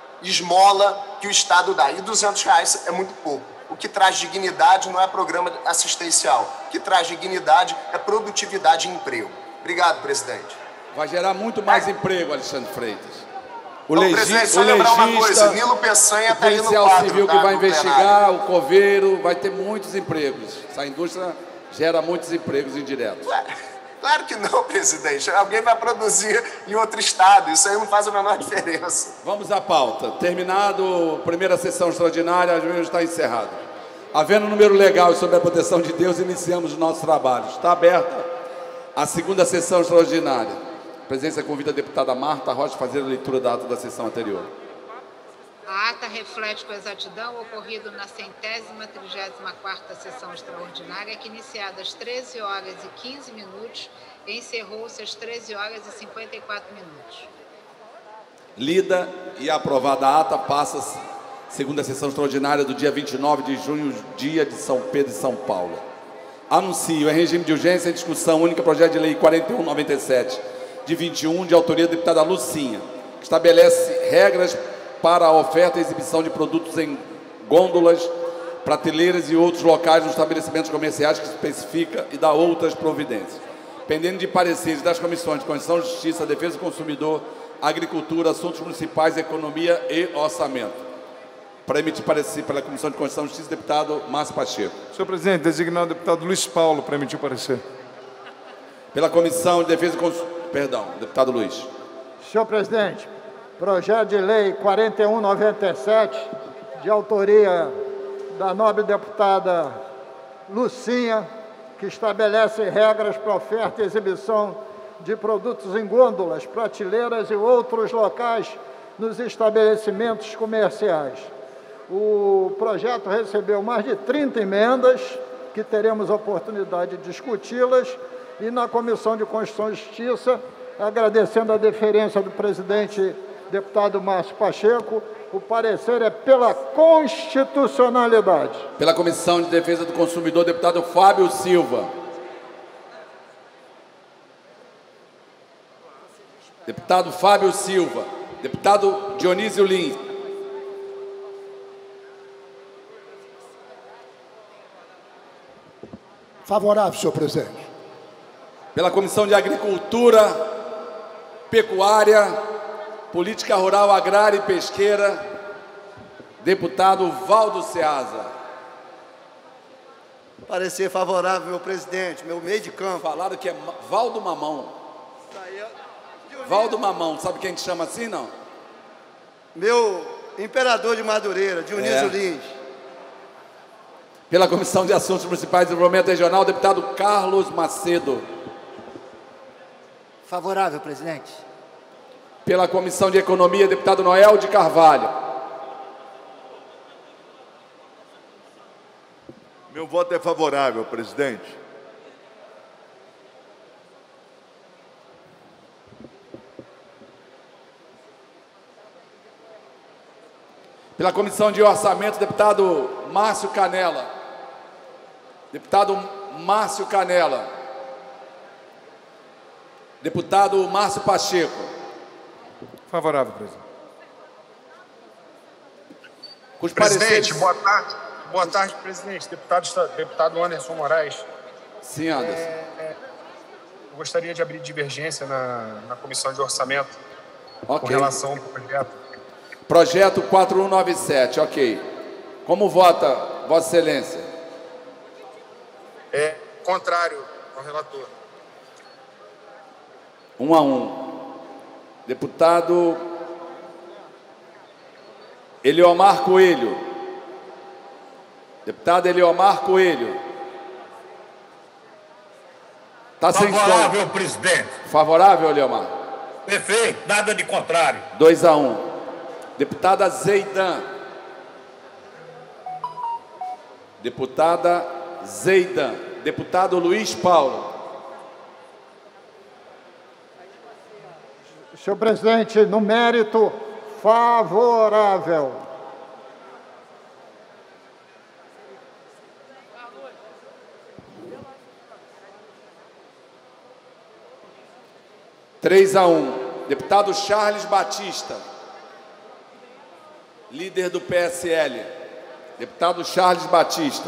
esmola que o estado dá. E duzentos reais é muito pouco. O que traz dignidade não é programa assistencial. O que traz dignidade é produtividade e emprego. Obrigado, presidente. Vai gerar muito mais emprego, Alexandre Freitas. O, Ô, legi presidente, só o lembrar legista, uma coisa, Nilo Peçanha está aí no policial quadro, civil tá, que vai no investigar, plenário. o coveiro, vai ter muitos empregos. Essa indústria gera muitos empregos indiretos. Claro que não, presidente. Alguém vai produzir em outro estado. Isso aí não faz a menor diferença. Vamos à pauta. Terminado a primeira sessão extraordinária, a reunião está encerrada. Havendo número legal e sob a proteção de Deus, iniciamos os nossos trabalhos. Está aberta a segunda sessão extraordinária. A presidência convida a deputada Marta Rocha a fazer a leitura da ata da sessão anterior. A ata reflete com exatidão o ocorrido na centésima trigésima quarta sessão extraordinária, que iniciada às treze horas e quinze minutos, encerrou-se às treze horas e cinquenta e quatro minutos. Lida e aprovada a ata, passa-se segunda sessão extraordinária do dia vinte e nove de junho, dia de São Pedro e São Paulo. Anuncio em regime de urgência em discussão única projeto de lei quarenta e um noventa e sete, de vinte e um, de autoria da deputada Lucinha, que estabelece regras para a oferta e exibição de produtos em gôndolas, prateleiras e outros locais nos estabelecimentos comerciais, que especifica e dá outras providências. Pendendo de pareceres das comissões de Constituição, Justiça, Defesa do Consumidor, Agricultura, Assuntos Municipais, Economia e Orçamento. Para emitir parecer pela Comissão de Constituição e Justiça, deputado Márcio Pacheco. Senhor presidente, designar o deputado Luiz Paulo para emitir o parecer. Pela Comissão de Defesa do Consumidor, perdão, deputado Luiz. Senhor presidente, projeto de lei quarenta e um noventa e sete, de autoria da nobre deputada Lucinha, que estabelece regras para oferta e exibição de produtos em gôndolas, prateleiras e outros locais nos estabelecimentos comerciais. O projeto recebeu mais de trinta emendas, que teremos a oportunidade de discuti-las, e na Comissão de Constituição e Justiça, agradecendo a deferência do presidente deputado Márcio Pacheco, o parecer é pela constitucionalidade. Pela Comissão de Defesa do Consumidor, deputado Fábio Silva. Deputado Fábio Silva. Deputado Dionísio Lins. Favorável, senhor presidente. Pela Comissão de Agricultura, Pecuária, Política Rural, Agrária e Pesqueira, deputado Valdo Ceasa. Parecer favorável, meu presidente, meu meio de campo. Falaram que é Valdo Mamão. Valdo Mamão, sabe quem te chama assim, não? Meu imperador de Madureira, Dionísio É. Lins. Pela Comissão de Assuntos Municipais e Desenvolvimento Regional, deputado Carlos Macedo. Favorável, presidente. Pela Comissão de Economia, deputado Noel de Carvalho. Meu Meu voto é favorável, presidente. Pela Comissão de Orçamento, deputado Márcio Canela. Deputado Márcio Canela. Deputado Márcio Pacheco. Favorável, presidente. Com os Presidente, pareceres... boa tarde. Boa tarde, presidente. Deputado, deputado Anderson Moraes. Sim, Anderson. É, é, eu gostaria de abrir divergência na, na Comissão de Orçamento Ok. com relação ao projeto. Projeto quatro mil cento e noventa e sete, ok. Como vota, Vossa Excelência? É contrário ao relator. Um a um. Deputado Eliomar Coelho. Deputado Eliomar Coelho. Está sem som. Favorável, presidente. Favorável, Eliomar? Perfeito, nada de contrário. dois a um. Deputada Zeidan. Deputada Zeidan. Deputado Luiz Paulo. Senhor presidente, no mérito, favorável. três a um. Deputado Charles Batista. Líder do P S L. Deputado Charles Batista.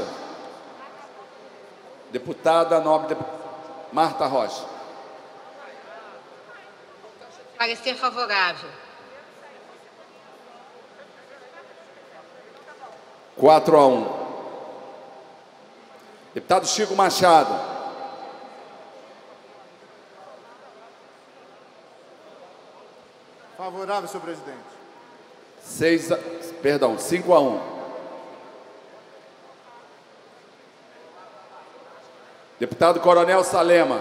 Deputada nobre Marta Rocha. Parecer favorável. quatro a um. Deputado Chico Machado. Favorável, senhor presidente. Seis a, perdão, cinco a um. Deputado Coronel Salema.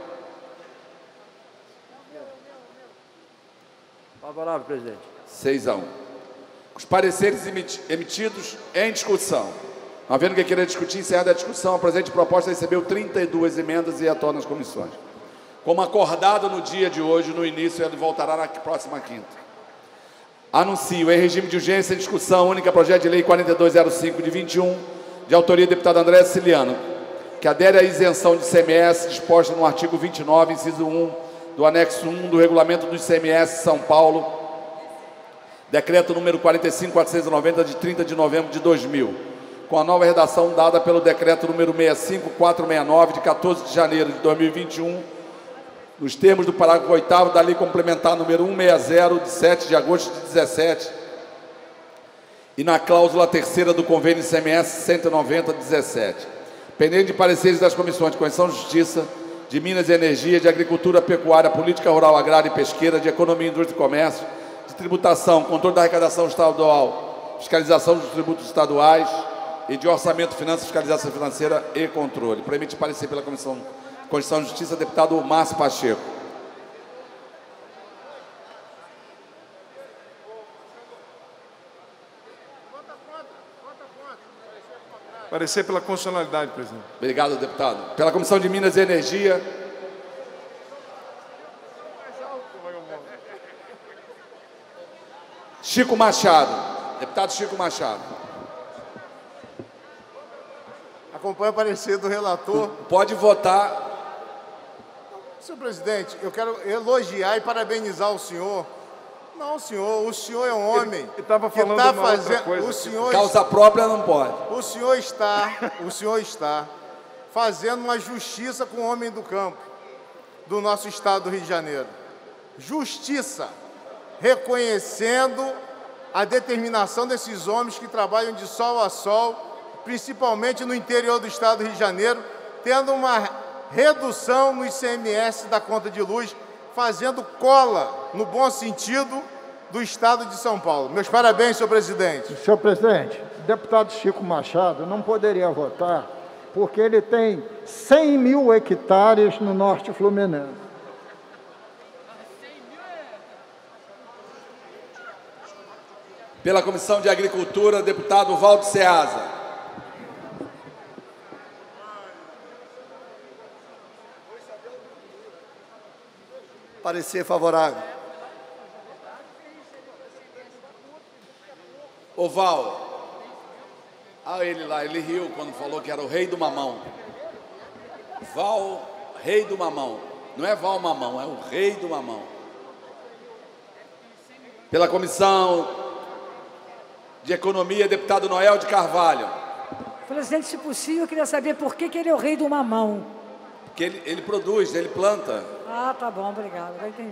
Favorável, presidente. seis a um. Os pareceres emiti- emitidos em discussão. Não havendo quem queira discutir, encerrada a discussão, a presente proposta recebeu trinta e duas emendas e atuou nas comissões. Como acordado no dia de hoje, no início, ele voltará na próxima quinta. Anuncio em regime de urgência em discussão única projeto de lei quarenta e dois zero cinco de vinte e um, de autoria do deputado André Siciliano, que adere à isenção de I C M S disposta no artigo vinte e nove, inciso um, do anexo um do regulamento do I C M S São Paulo, decreto número quarenta e cinco mil quatrocentos e noventa, de trinta de novembro de dois mil, com a nova redação dada pelo decreto número sessenta e cinco mil quatrocentos e sessenta e nove, de quatorze de janeiro de dois mil e vinte e um, nos termos do parágrafo oitavo da Lei Complementar número cento e sessenta, de sete de agosto de dezessete, e na cláusula terceira do convênio I C M S cento e noventa, dezessete. Pendente de pareceres das comissões de Constituição e Justiça, de Minas e Energia, de Agricultura, Pecuária, Política Rural, Agrária e Pesqueira, de Economia, Indústria e Comércio, de Tributação, Controle da Arrecadação Estadual, Fiscalização dos Tributos Estaduais e de Orçamento, Finanças, Fiscalização Financeira e Controle. Para emitir parecer pela Comissão de Constituição e Justiça, deputado Márcio Pacheco. Parecer pela constitucionalidade, presidente. Obrigado, deputado. Pela Comissão de Minas e Energia. Chico Machado. Deputado Chico Machado. Acompanho o parecer do relator. Pode votar. Senhor presidente, eu quero elogiar e parabenizar o senhor. Não, senhor, o senhor é um homem. Ele estava que falando tá uma outra fazendo, coisa o aqui. senhor Causa própria não pode. O senhor está, o senhor está fazendo uma justiça com o homem do campo do nosso estado do Rio de Janeiro. Justiça, reconhecendo a determinação desses homens que trabalham de sol a sol, principalmente no interior do estado do Rio de Janeiro, tendo uma redução no I C M S da conta de luz, fazendo cola, no bom sentido, do estado de São Paulo. Meus parabéns, senhor presidente. Senhor presidente, o deputado Chico Machado não poderia votar porque ele tem cem mil hectares no norte fluminense. Pela Comissão de Agricultura, deputado Valdo Ceasa. Parecer favorável. Ô Val, ah, ele lá, ele riu quando falou que era o rei do mamão. Val, rei do mamão. Não é Val Mamão, é o rei do mamão. Pela Comissão de Economia, deputado Noel de Carvalho. Presidente, se possível, eu queria saber por que, que ele é o rei do mamão. Porque ele, ele produz, ele planta. Ah, tá bom, obrigado, já entendi.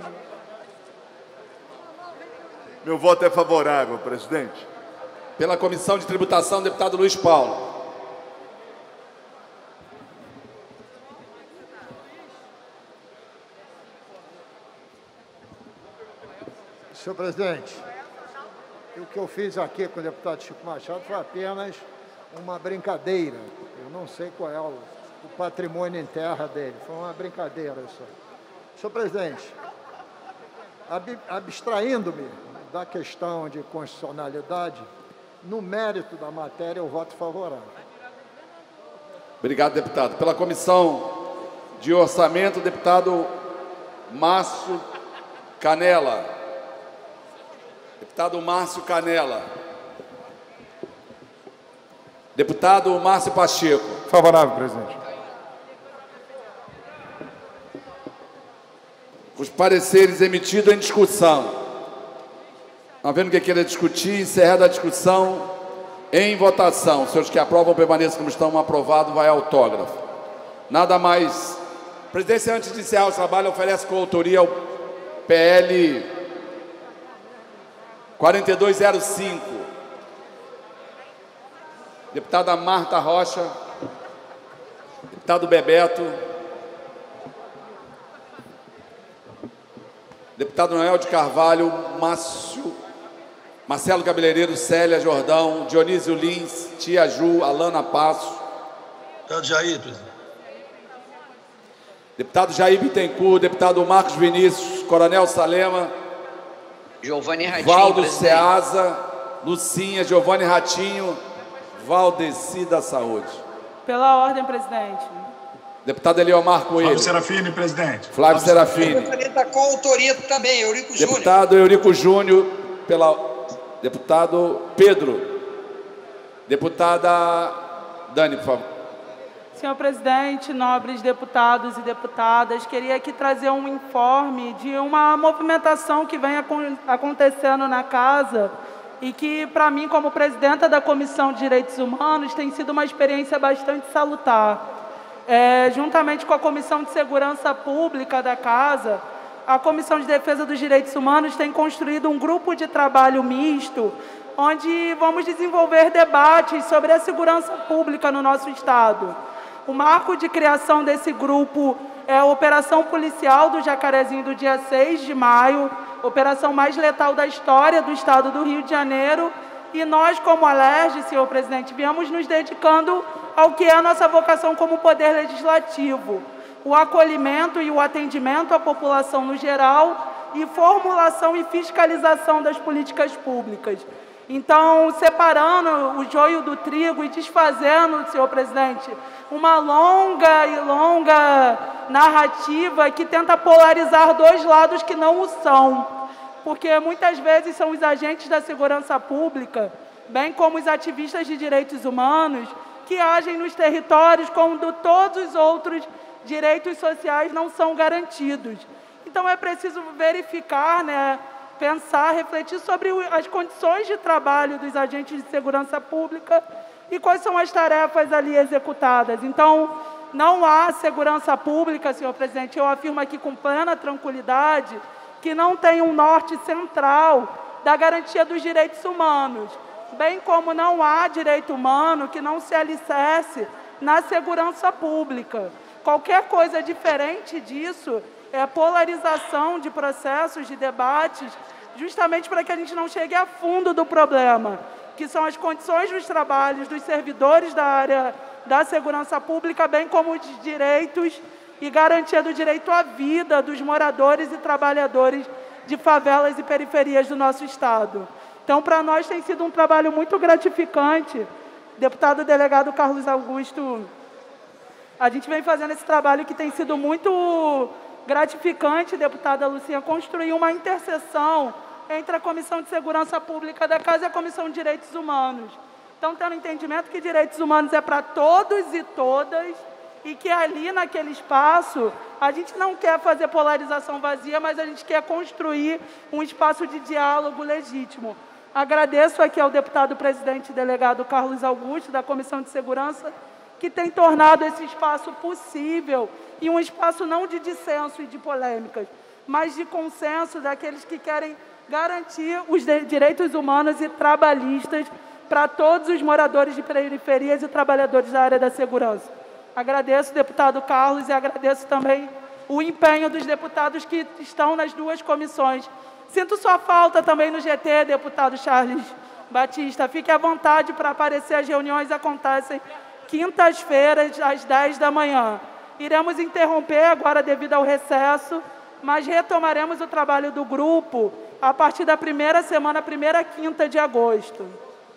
Meu voto é favorável, presidente. Pela Comissão de Tributação, deputado Luiz Paulo. Senhor presidente, o que eu fiz aqui com o deputado Chico Machado foi apenas uma brincadeira. Eu não sei qual é o, o patrimônio em terra dele. Foi uma brincadeira só. Senhor presidente, ab, abstraindo-me da questão de constitucionalidade, no mérito da matéria, eu voto favorável. Obrigado, deputado. Pela Comissão de Orçamento, deputado Márcio Canela. Deputado Márcio Canela. Deputado Márcio Pacheco. Favorável, presidente. Os pareceres emitidos em discussão. Havendo que queira discutir, encerrada a discussão, em votação. Os senhores que aprovam permaneçam como estão, aprovado, vai autógrafo. Nada mais. Presidência, antes de encerrar o trabalho, oferece coautoria ao P L quarenta e dois zero cinco. Deputada Marta Rocha. Deputado Bebeto. Deputado Noel de Carvalho, Márcio, Marcelo Cabeleireiro, Célia Jordão, Dionísio Lins, Tia Ju, Alana Passo. Deputado Jair, presidente. Deputado Jair Bittencourt, deputado Marcos Vinícius, Coronel Salema, Giovanni Ratinho, Valdo presidente. Ceasa, Lucinha, Giovanni Ratinho, Valdeci da Saúde. Pela ordem, presidente. Deputado Eliomar Coelho. Flávio Serafini, presidente. Flávio Serafini. Eu gostaria da coautoria também, Eurico Júnior. Deputado Eurico Júnior, pela deputado Pedro. Deputada Dani, por favor. Senhor presidente, nobres deputados e deputadas, queria aqui trazer um informe de uma movimentação que vem acon- acontecendo na casa e que, para mim, como presidenta da Comissão de Direitos Humanos, tem sido uma experiência bastante salutar. É, juntamente com a Comissão de Segurança Pública da Casa, a Comissão de Defesa dos Direitos Humanos tem construído um grupo de trabalho misto, onde vamos desenvolver debates sobre a segurança pública no nosso Estado. O marco de criação desse grupo é a Operação Policial do Jacarezinho do dia seis de maio, operação mais letal da história do Estado do Rio de Janeiro, e nós, como Alerj, senhor presidente, viemos nos dedicando ao que é a nossa vocação como poder legislativo, o acolhimento e o atendimento à população no geral e formulação e fiscalização das políticas públicas. Então, separando o joio do trigo e desfazendo, senhor presidente, uma longa e longa narrativa que tenta polarizar dois lados que não o são. Porque muitas vezes são os agentes da segurança pública, bem como os ativistas de direitos humanos, que agem nos territórios quando todos os outros direitos sociais não são garantidos. Então é preciso verificar, né, pensar, refletir sobre as condições de trabalho dos agentes de segurança pública e quais são as tarefas ali executadas. Então, não há segurança pública, senhor presidente, eu afirmo aqui com plena tranquilidade, que não tem um norte central da garantia dos direitos humanos, bem como não há direito humano que não se alicerce na segurança pública. Qualquer coisa diferente disso é polarização de processos, de debates, justamente para que a gente não chegue a fundo do problema, que são as condições dos trabalhos dos servidores da área da segurança pública, bem como os direitos e garantia do direito à vida dos moradores e trabalhadores de favelas e periferias do nosso Estado. Então, para nós tem sido um trabalho muito gratificante. Deputado delegado Carlos Augusto, a gente vem fazendo esse trabalho que tem sido muito gratificante, deputada Lucinha, construir uma interseção entre a Comissão de Segurança Pública da Casa e a Comissão de Direitos Humanos. Então, tendo entendimento que direitos humanos é para todos e todas, e que ali, naquele espaço, a gente não quer fazer polarização vazia, mas a gente quer construir um espaço de diálogo legítimo. Agradeço aqui ao deputado presidente delegado Carlos Augusto, da Comissão de Segurança, que tem tornado esse espaço possível e um espaço não de dissenso e de polêmicas, mas de consenso daqueles que querem garantir os direitos humanos e trabalhistas para todos os moradores de periferias e trabalhadores da área da segurança. Agradeço, deputado Carlos, e agradeço também o empenho dos deputados que estão nas duas comissões. Sinto sua falta também no G T, deputado Charles Batista. Fique à vontade para aparecer. As reuniões acontecem quintas-feiras, às dez da manhã. Iremos interromper agora devido ao recesso, mas retomaremos o trabalho do grupo a partir da primeira semana, primeira quinta de agosto.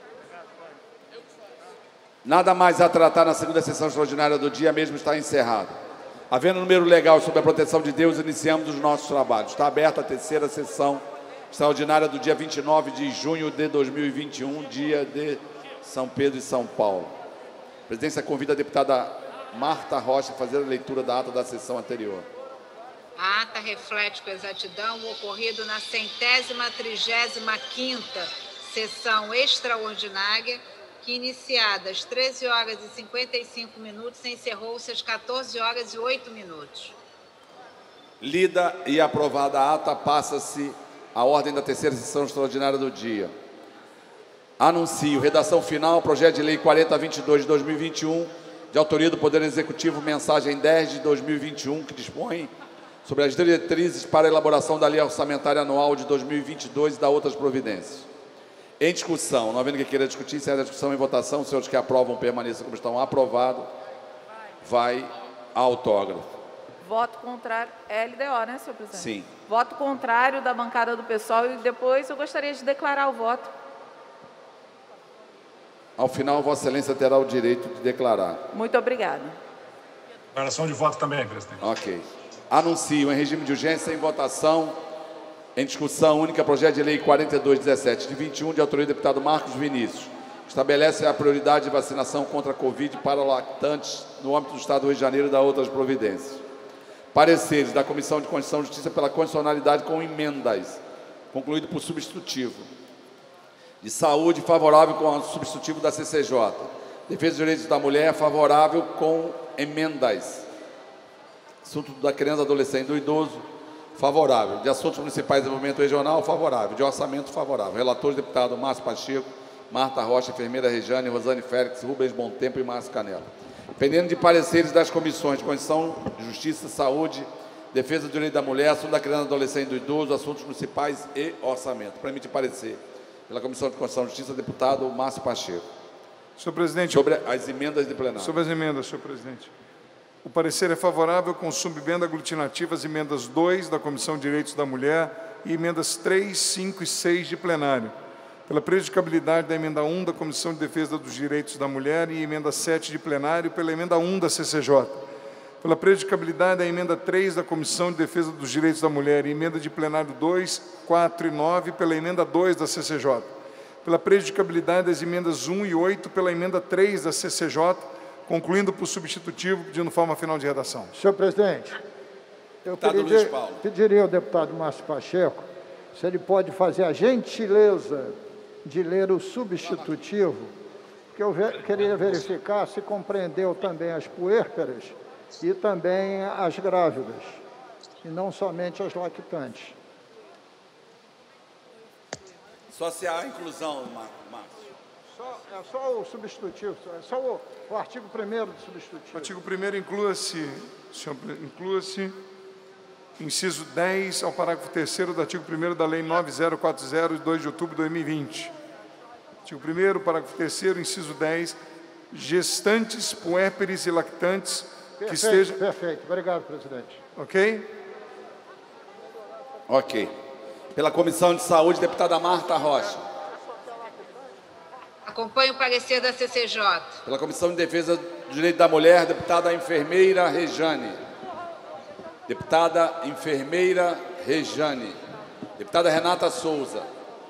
Nada mais a tratar na segunda sessão extraordinária do dia, mesmo está encerrado. Havendo número legal sobre a proteção de Deus, iniciamos os nossos trabalhos. Está aberta a terceira sessão extraordinária do dia vinte e nove de junho de dois mil e vinte e um, dia de São Pedro e São Paulo. A presidência convida a deputada Marta Rocha a fazer a leitura da ata da sessão anterior. A ata reflete com exatidão o ocorrido na centésima trigésima quinta sessão extraordinária, que, iniciada às treze horas e cinquenta e cinco minutos, encerrou-se às quatorze horas e oito minutos. Lida e aprovada a ata, passa-se a ordem da terceira sessão extraordinária do dia. Anuncio redação final, projeto de lei quarenta vinte e dois de dois mil e vinte e um, de autoria do Poder Executivo, mensagem dez de dois mil e vinte e um, que dispõe sobre as diretrizes para a elaboração da lei orçamentária anual de dois mil e vinte e dois e da outras providências. Em discussão, não havendo que queira discutir, encerra a discussão em votação. Os senhores que aprovam permaneçam como estão. Aprovado. Vai a autógrafo. Voto contrário. É L D O, né, senhor presidente? Sim. Voto contrário da bancada do pessoal e depois eu gostaria de declarar o voto. Ao final, Vossa Excelência terá o direito de declarar. Muito obrigada. Declaração de voto também, presidente. Ok. Anuncio em regime de urgência em votação. Em discussão única, projeto de lei quarenta e dois dezessete de vinte e um, de autoria do deputado Marcos Vinícius. Estabelece a prioridade de vacinação contra a Covid para lactantes no âmbito do Estado do Rio de Janeiro e da outras providências. Pareceres da Comissão de Constituição e Justiça pela condicionalidade com emendas, concluído por substitutivo. De Saúde, favorável com o substitutivo da C C J. Defesa dos Direitos da Mulher, favorável com emendas. Assunto da criança, adolescente e do idoso, favorável. De Assuntos Municipais e Desenvolvimento Regional, favorável. De Orçamento, favorável. Relatores, deputado Márcio Pacheco, Marta Rocha, enfermeira Rejane, Rosane Félix, Rubens Bontempo e Márcio Canela. Dependendo de pareceres das comissões de Constituição, Justiça, Saúde, Defesa do Direito da Mulher, Assunto da Criança, Adolescente e do Idoso, Assuntos Municipais e Orçamento. Permite parecer pela Comissão de Constituição e Justiça, deputado Márcio Pacheco. Senhor presidente. Sobre as emendas de plenário. Sobre as emendas, senhor presidente. O parecer é favorável com subemenda aglutinativa às emendas dois da Comissão de Direitos da Mulher e emendas três, cinco e seis de plenário. Pela prejudicabilidade da emenda um da Comissão de Defesa dos Direitos da Mulher e emenda sete de plenário, pela emenda um da C C J. Pela prejudicabilidade da emenda três da Comissão de Defesa dos Direitos da Mulher e emenda de plenário dois, quatro e nove, pela emenda dois da C C J. Pela prejudicabilidade das emendas um e oito, pela emenda três da C C J, concluindo por substitutivo, pedindo forma final de redação. Senhor presidente, eu pediria, pediria ao deputado Márcio Pacheco se ele pode fazer a gentileza de ler o substitutivo, porque eu ve queria verificar se compreendeu também as puérperas e também as grávidas, e não somente as lactantes. Só se há inclusão, Márcio. Só, é só o substitutivo, é só o, o artigo primeiro do substitutivo. O artigo primeiro inclua-se, senhor, inclua-se, inciso dez ao parágrafo terceiro do artigo primeiro da Lei nove mil e quarenta, de dois de outubro de dois mil e vinte. Artigo primeiro, parágrafo terceiro, inciso dez, gestantes, puérperes e lactantes perfeito, que estejam... Perfeito, obrigado, presidente. Ok? Ok. Pela Comissão de Saúde, deputada Marta Rocha. Acompanho o parecer da C C J. Pela Comissão de Defesa do Direito da Mulher, deputada enfermeira Rejane. Deputada enfermeira Rejane. Deputada Renata Souza.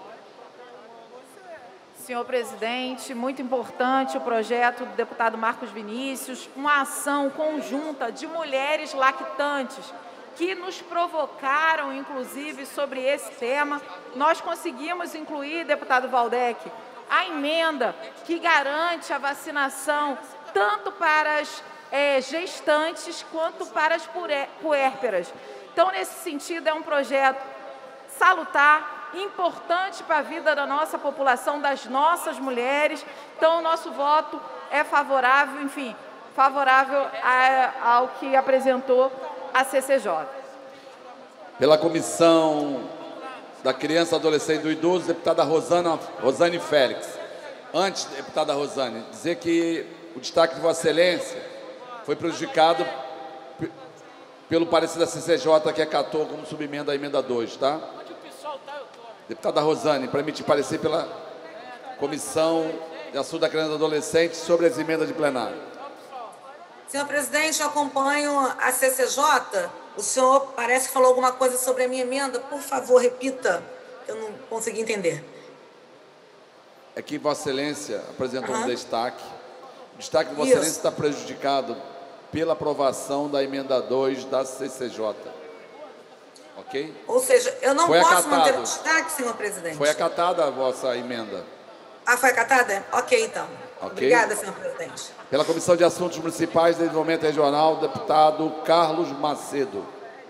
Senhor presidente, muito importante o projeto do deputado Marcos Vinícius, uma ação conjunta de mulheres lactantes que nos provocaram, inclusive, sobre esse tema. Nós conseguimos incluir, deputado Valdec, a emenda que garante a vacinação tanto para as é, gestantes quanto para as puérperas. Então, nesse sentido, é um projeto salutar, importante para a vida da nossa população, das nossas mulheres. Então, o nosso voto é favorável, enfim, favorável a, ao que apresentou a C C J. Pela Comissão da Criança, Adolescente e do Idoso, deputada Rosana, Rosane Félix. Antes, deputada Rosane, dizer que o destaque de Vossa Excelência foi prejudicado pelo parecer da C C J, que acatou como subemenda a emenda dois, tá? Deputada Rosane, permite parecer pela Comissão de Assunto da Criança e do Adolescente sobre as emendas de plenário. Senhor presidente, eu acompanho a C C J. O senhor parece que falou alguma coisa sobre a minha emenda. Por favor, repita. Eu não consegui entender. É que Vossa Excelência apresentou Uhum. um destaque. O destaque de Vossa Isso. Excelência está prejudicado pela aprovação da emenda dois da C C J. Ok? Ou seja, eu não Foi posso acatado. manter o destaque, senhor presidente. Foi acatada a vossa emenda. Ah, foi acatada? Ok, então. Ok. Obrigada, senhor presidente. Pela Comissão de Assuntos Municipais e Desenvolvimento Regional, deputado Carlos Macedo.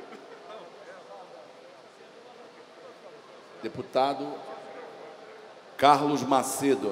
Deputado Carlos Macedo.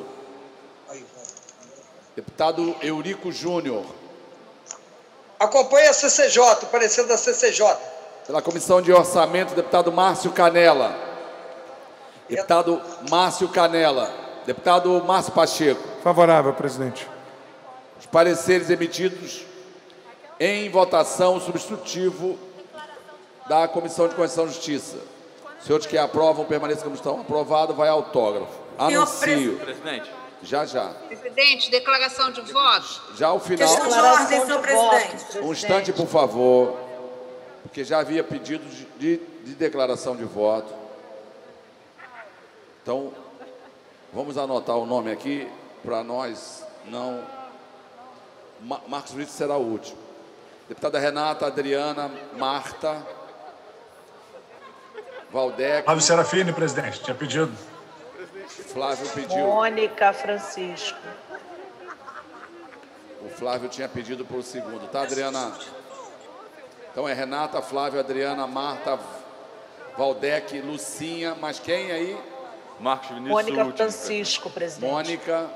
Deputado Eurico Júnior. Acompanhe a C C J, o parecer da C C J. Pela Comissão de Orçamento, deputado Márcio Canela. Deputado Márcio Canela. Deputado Márcio Pacheco. Favorável, presidente. Os pareceres emitidos em votação substitutivo da Comissão de Constituição e Justiça. Os senhores que aprovam permaneçam como estão. Aprovado, vai autógrafo. Anuncio. Presidente. Já, já. Presidente, declaração de voto. Já ao final. Questão de ordem, senhor presidente. Um instante, por favor, porque já havia pedido de, de, de declaração de voto. Então, vamos anotar o nome aqui para nós não... Ma Marcos Vinícius será o último. Deputada Renata, Adriana, Marta, Valdec. Flávio Serafini, presidente, tinha pedido. Flávio pediu. Mônica Francisco. O Flávio tinha pedido por segundo, tá, Adriana? Então é Renata, Flávio, Adriana, Marta, Valdec, Lucinha, mas quem aí? Marcos Vinícius. Mônica último, Francisco, presidente. Mônica.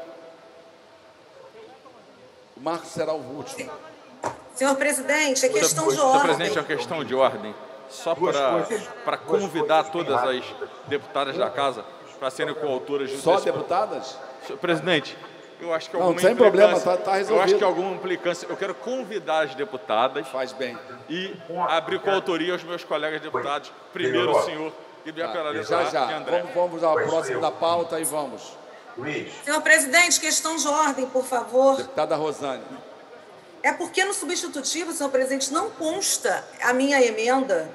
O Marcos será o último. Senhor presidente, é questão de Senhor ordem. presidente, é uma questão de ordem. Só para convidar todas as deputadas da casa para serem coautoras... Só desse- deputadas? Senhor presidente, eu acho que Não, alguma sem problema, implicância- tá- tá Eu acho resolvido. que alguma implicância... Eu quero convidar as deputadas... Faz bem. E abrir coautoria aos meus colegas deputados. Primeiro o senhor e Tá, pela letra já, A, já. que é André. Vamos, vamos ao próximo da pauta e vamos. Senhor presidente, questão de ordem, por favor. Deputada Rosane. É porque no substitutivo, senhor presidente, não consta a minha emenda.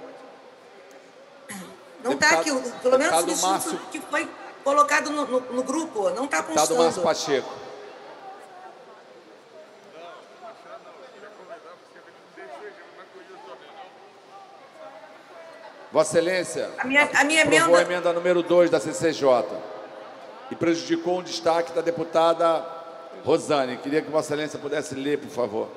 Não está aqui, o- pelo menos o deputado substitutivo Márcio- que foi colocado no, no- no grupo, não está Deputado constando. Márcio Pacheco. Vossa Excelência, A minha- a minha aprovou a emenda- emenda número dois da C C J e prejudicou o destaque da deputada Rosane. Queria que Vossa Excelência pudesse ler, por favor.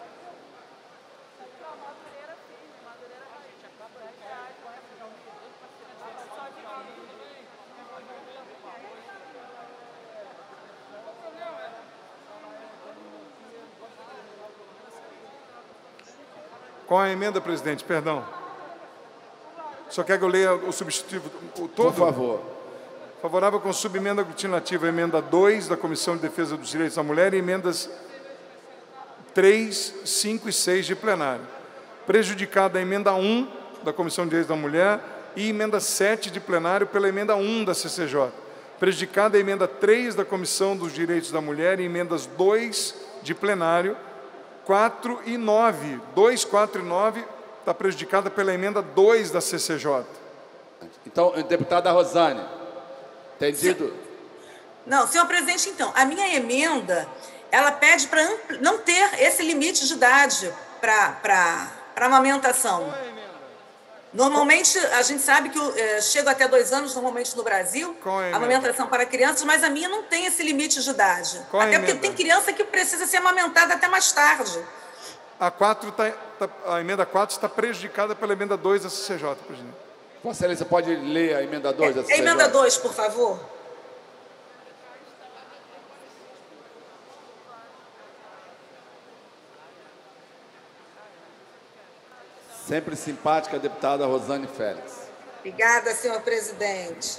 Qual a emenda, presidente? Perdão. Só quer que eu leia o substitutivo o todo? Por favor. Favorável com subemenda aglutinativa, emenda dois da Comissão de Defesa dos Direitos da Mulher e emendas três, cinco e seis de plenário. Prejudicada a emenda um da Comissão de Direitos da Mulher e emenda sete de plenário pela emenda um da C C J. Prejudicada a emenda três da Comissão dos Direitos da Mulher e emendas dois de plenário, quatro e nove. dois, quatro e nove está prejudicada pela emenda dois da C C J. Então, deputada Rosane, entendido? Não, senhor presidente, então, a minha emenda, ela pede para não ter esse limite de idade para amamentação. Normalmente, a gente sabe que é, chega até dois anos, normalmente no Brasil, a amamentação para crianças, mas a minha não tem esse limite de idade. Qual até a porque tem criança que precisa ser amamentada até mais tarde. A, quatro tá, tá, a emenda quatro está prejudicada pela emenda dois da C C J, presidente. Vossa Excelência pode ler a emenda dois da C C J? É, emenda dois, por favor. Sempre simpática a deputada Rosane Félix. Obrigada, senhor presidente.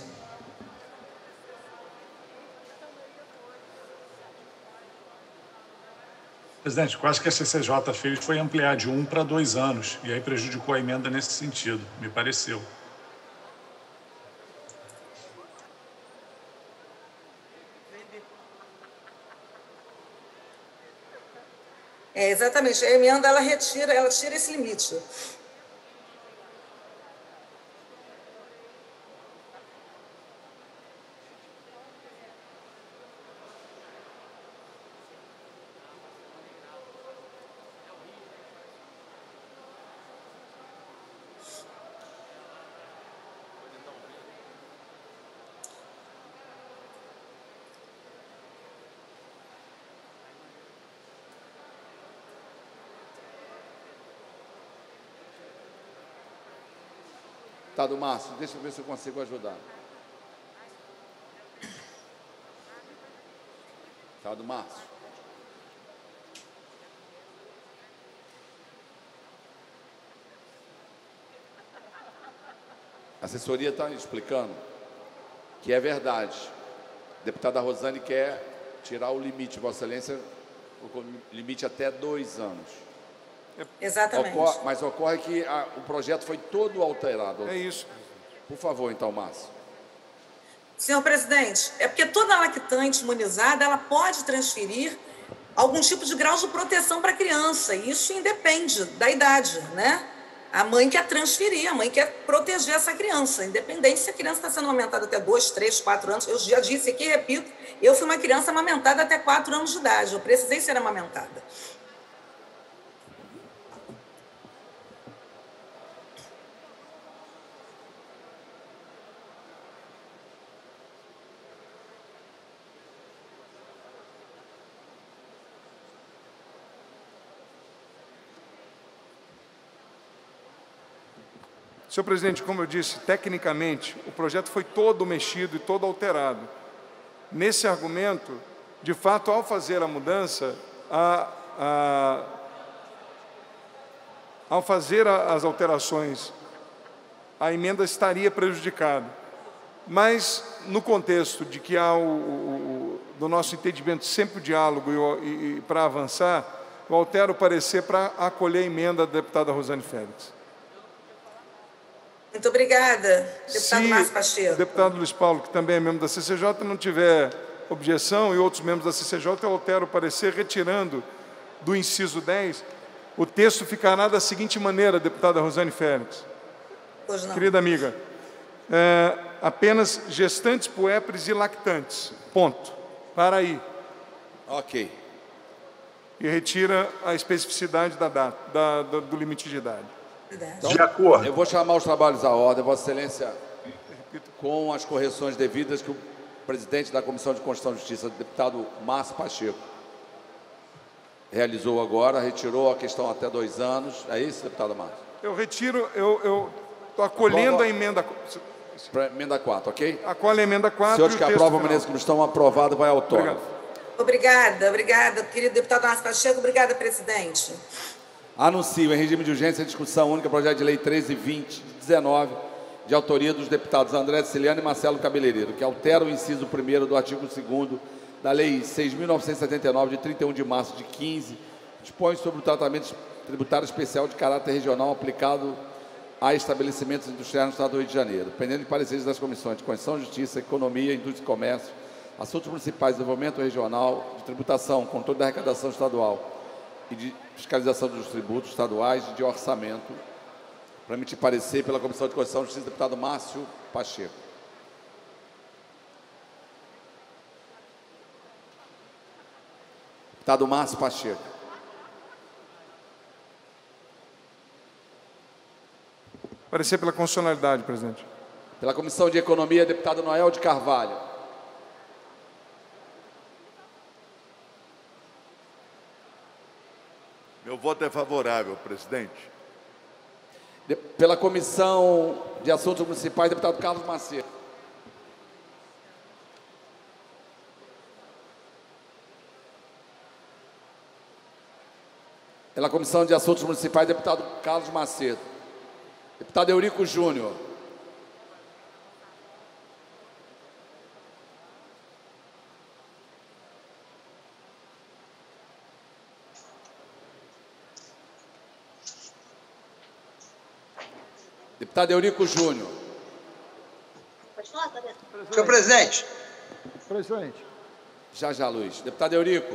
Presidente, quase que a C C J fez foi ampliar de um para dois anos, e aí prejudicou a emenda nesse sentido, me pareceu. É, exatamente. A emenda, ela retira, ela tira esse limite. Deputado Márcio, deixa eu ver se eu consigo ajudar. Deputado Márcio. A assessoria está explicando que é verdade. A deputada Rosane quer tirar o limite, Vossa Excelência, o limite até dois anos. Exatamente. Ocor- mas ocorre que a, o projeto foi todo alterado. É isso. Por favor, então, Márcio. Senhor presidente, é porque toda lactante imunizada, ela pode transferir algum tipo de grau de proteção para a criança. E isso independe da idade, né? A mãe quer transferir, a mãe quer proteger essa criança, independente se a criança está sendo amamentada até dois, três, quatro anos. Eu já disse aqui, repito, eu fui uma criança amamentada até quatro anos de idade. Eu precisei ser amamentada. Senhor presidente, como eu disse, tecnicamente, o projeto foi todo mexido e todo alterado. Nesse argumento, de fato, ao fazer a mudança, a, a, ao fazer a, as alterações, a emenda estaria prejudicada. Mas, no contexto de que há, o, o, do nosso entendimento, sempre o diálogo e, e, e para avançar, eu altero o parecer para acolher a emenda da deputada Rosane Félix. Muito obrigada, deputado Márcio Se Pacheco. o deputado Luiz Paulo, que também é membro da C C J, não tiver objeção, e outros membros da C C J, eu altero o parecer retirando do inciso dez, o texto ficará da seguinte maneira, deputada Rosane Félix. Pois não. Querida amiga, é, apenas gestantes, puérperes e lactantes. Ponto. Para aí. Ok. E retira a especificidade da data, da, do, do limite de idade. Então, de acordo. Eu vou chamar os trabalhos à ordem, Vossa Excelência, com as correções devidas que o presidente da Comissão de Constituição e Justiça, deputado Márcio Pacheco, realizou agora, retirou a questão até dois anos. É isso, deputado Márcio? Eu retiro, eu estou acolhendo Aprova. a emenda. Pra emenda quatro, ok? Acolhe a emenda quatro. Senhores e que o texto aprovam a final. maneira como estão aprovados, vai autógrafo. Obrigada, obrigada, querido deputado Márcio Pacheco. Obrigada, presidente. Anuncio em regime de urgência a discussão única projeto de lei treze vinte de dezenove, de autoria dos deputados André Siciliano e Marcelo Cabeleireiro, que altera o inciso primeiro do artigo segundo da Lei seis mil novecentos e setenta e nove, de trinta e um de março de quinze, dispõe sobre o tratamento tributário especial de caráter regional aplicado a estabelecimentos industriais no Estado do Rio de Janeiro, pendendo de pareceres das comissões de Constituição, Justiça, Economia, Indústria e Comércio, Assuntos Municipais, Desenvolvimento Regional, de Tributação, Controle da Arrecadação Estadual e de Fiscalização dos Tributos Estaduais e de Orçamento, Para emitir parecer pela Comissão de Constituição e Justiça, deputado Márcio Pacheco. Deputado Márcio Pacheco. Parecer pela constitucionalidade, presidente. Pela Comissão de Economia, deputado Noel de Carvalho. Meu voto é favorável, presidente. De, pela Comissão de Assuntos Municipais, deputado Carlos Macedo. Pela Comissão de Assuntos Municipais, deputado Carlos Macedo. Deputado Eurico Júnior. Deputado Eurico Júnior. Senhor presidente. Presidente. Já, já, Luiz. Deputado Eurico.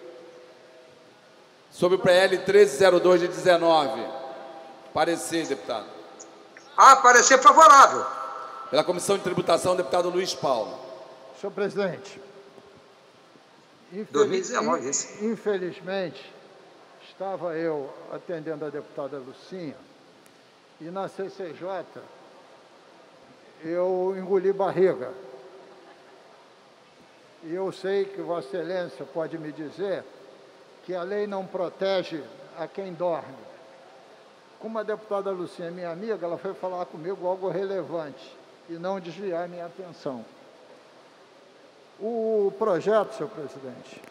Sobre o P L treze zero dois de dezenove. Parecer, deputado. Ah, parecer favorável. Pela Comissão de Tributação, deputado Luiz Paulo. Senhor presidente. dois mil e dezenove, Infeliz... Infelizmente, estava eu atendendo a deputada Lucinha e na C C J eu engoli barriga. E eu sei que Vossa Excelência pode me dizer que a lei não protege a quem dorme. Como a deputada Lucinha é minha amiga, ela foi falar comigo algo relevante e não desviar minha atenção. O projeto, senhor presidente,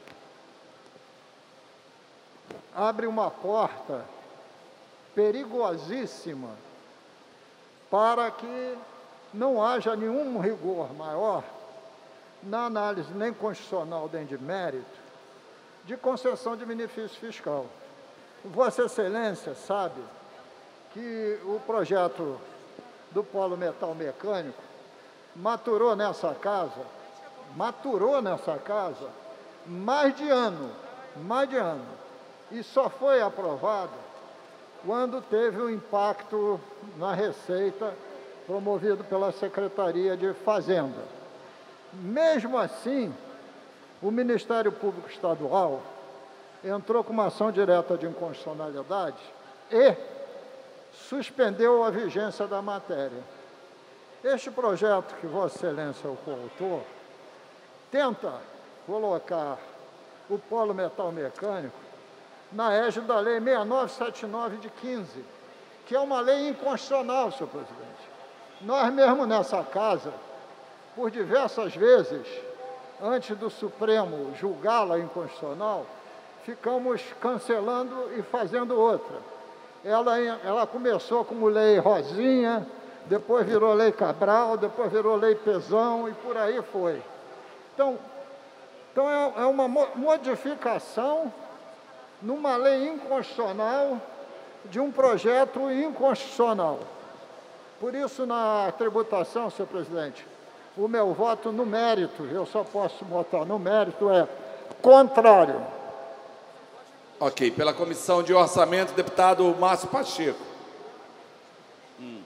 abre uma porta perigosíssima para que não haja nenhum rigor maior na análise nem constitucional nem de mérito de concessão de benefício fiscal. Vossa Excelência sabe que o projeto do polo metal mecânico maturou nessa casa, maturou nessa casa mais de ano, mais de ano, e só foi aprovado quando teve um impacto na Receita promovido pela Secretaria de Fazenda. Mesmo assim, o Ministério Público Estadual entrou com uma ação direta de inconstitucionalidade e suspendeu a vigência da matéria. Este projeto que Vossa Excelência é o coautor tenta colocar o polo metal mecânico na égide da Lei seis nove sete nove de quinze, que é uma lei inconstitucional, senhor presidente. Nós mesmo nessa casa, por diversas vezes, antes do Supremo julgá-la inconstitucional, ficamos cancelando e fazendo outra. Ela, ela começou como lei Rosinha, depois virou lei Cabral, depois virou lei Pezão e por aí foi. Então, então é, é uma modificação numa lei inconstitucional de um projeto inconstitucional. Por isso, na tributação, senhor presidente, o meu voto no mérito, eu só posso votar no mérito, é contrário. Ok. Pela Comissão de Orçamento, deputado Márcio Pacheco. Hum.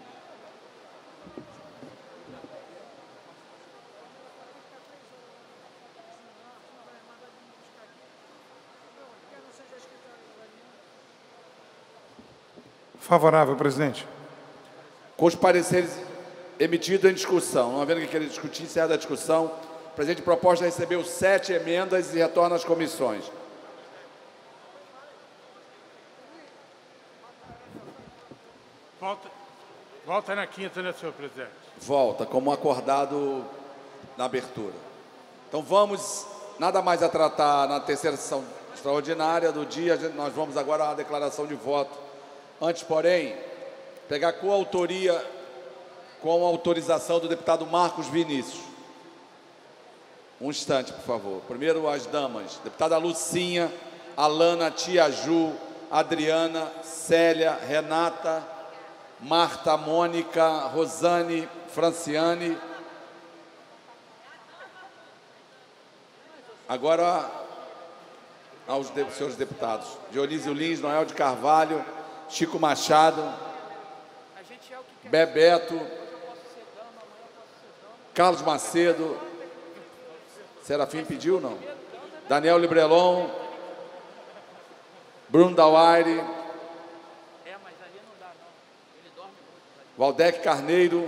Favorável, presidente. Com os pareceres emitidos em discussão, não havendo que querer discutir, encerra a discussão. O presidente proposta recebeu sete emendas e retorna às comissões. Volta, volta na quinta, né, senhor presidente? Volta, como acordado na abertura. Então vamos, nada mais a tratar na terceira sessão extraordinária do dia. Nós vamos agora à declaração de voto. Antes, porém, pegar coautoria com a autorização do deputado Marcos Vinícius. Um instante, por favor. Primeiro, as damas. Deputada Lucinha, Alana, Tia Ju, Adriana, Célia, Renata, Marta, Mônica, Rosane, Franciane. Agora, aos de, senhores deputados. Dionísio Lins, Noel de Carvalho, Chico Machado. Bebeto, Carlos Macedo, Serafim pediu, não? Daniel Librelon, Bruno Dauaire, Valdec Carneiro.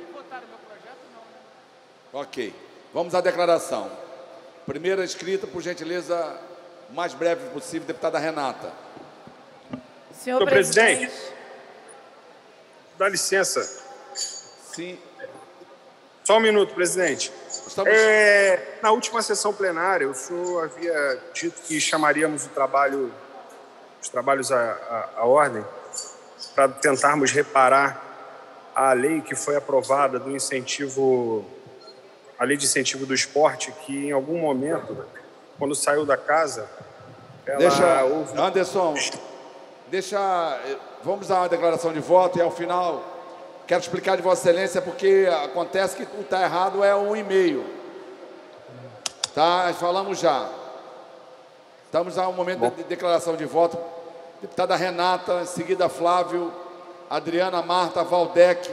Ok, vamos à declaração. Primeira escrita, por gentileza, o mais breve possível, deputada Renata. Senhor, Senhor presidente, presidente, dá licença. Sim. Só um minuto, presidente. Estamos... É, na última sessão plenária, o senhor havia dito que chamaríamos o trabalho, os trabalhos à, à, à ordem para tentarmos reparar a lei que foi aprovada do incentivo, a lei de incentivo do esporte, que em algum momento, quando saiu da casa, ela Deixa, houve... Anderson, deixa, vamos à declaração de voto e ao final quero explicar de Vossa Excelência porque acontece que o que está errado é um e-mail. Tá, falamos já. Estamos ao momento Bom. de declaração de voto. Deputada Renata, em seguida Flávio, Adriana, Marta, Valdec,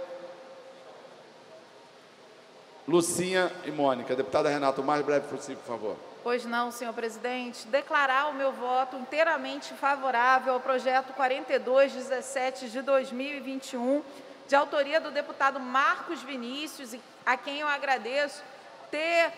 Lucinha e Mônica. Deputada Renata, o mais breve possível, por favor. Pois não, senhor presidente. Declarar o meu voto inteiramente favorável ao projeto quarenta e dois dezessete de dois mil e vinte e um, de autoria do deputado Marcos Vinícius, a quem eu agradeço ter...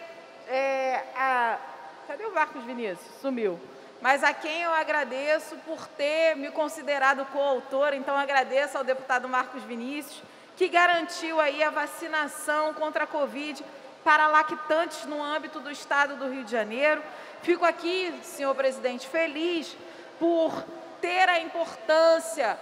É, a... Cadê o Marcos Vinícius? Sumiu. Mas a quem eu agradeço por ter me considerado coautor, então agradeço ao deputado Marcos Vinícius, que garantiu aí a vacinação contra a Covid para lactantes no âmbito do Estado do Rio de Janeiro. Fico aqui, senhor presidente, feliz por ter a importância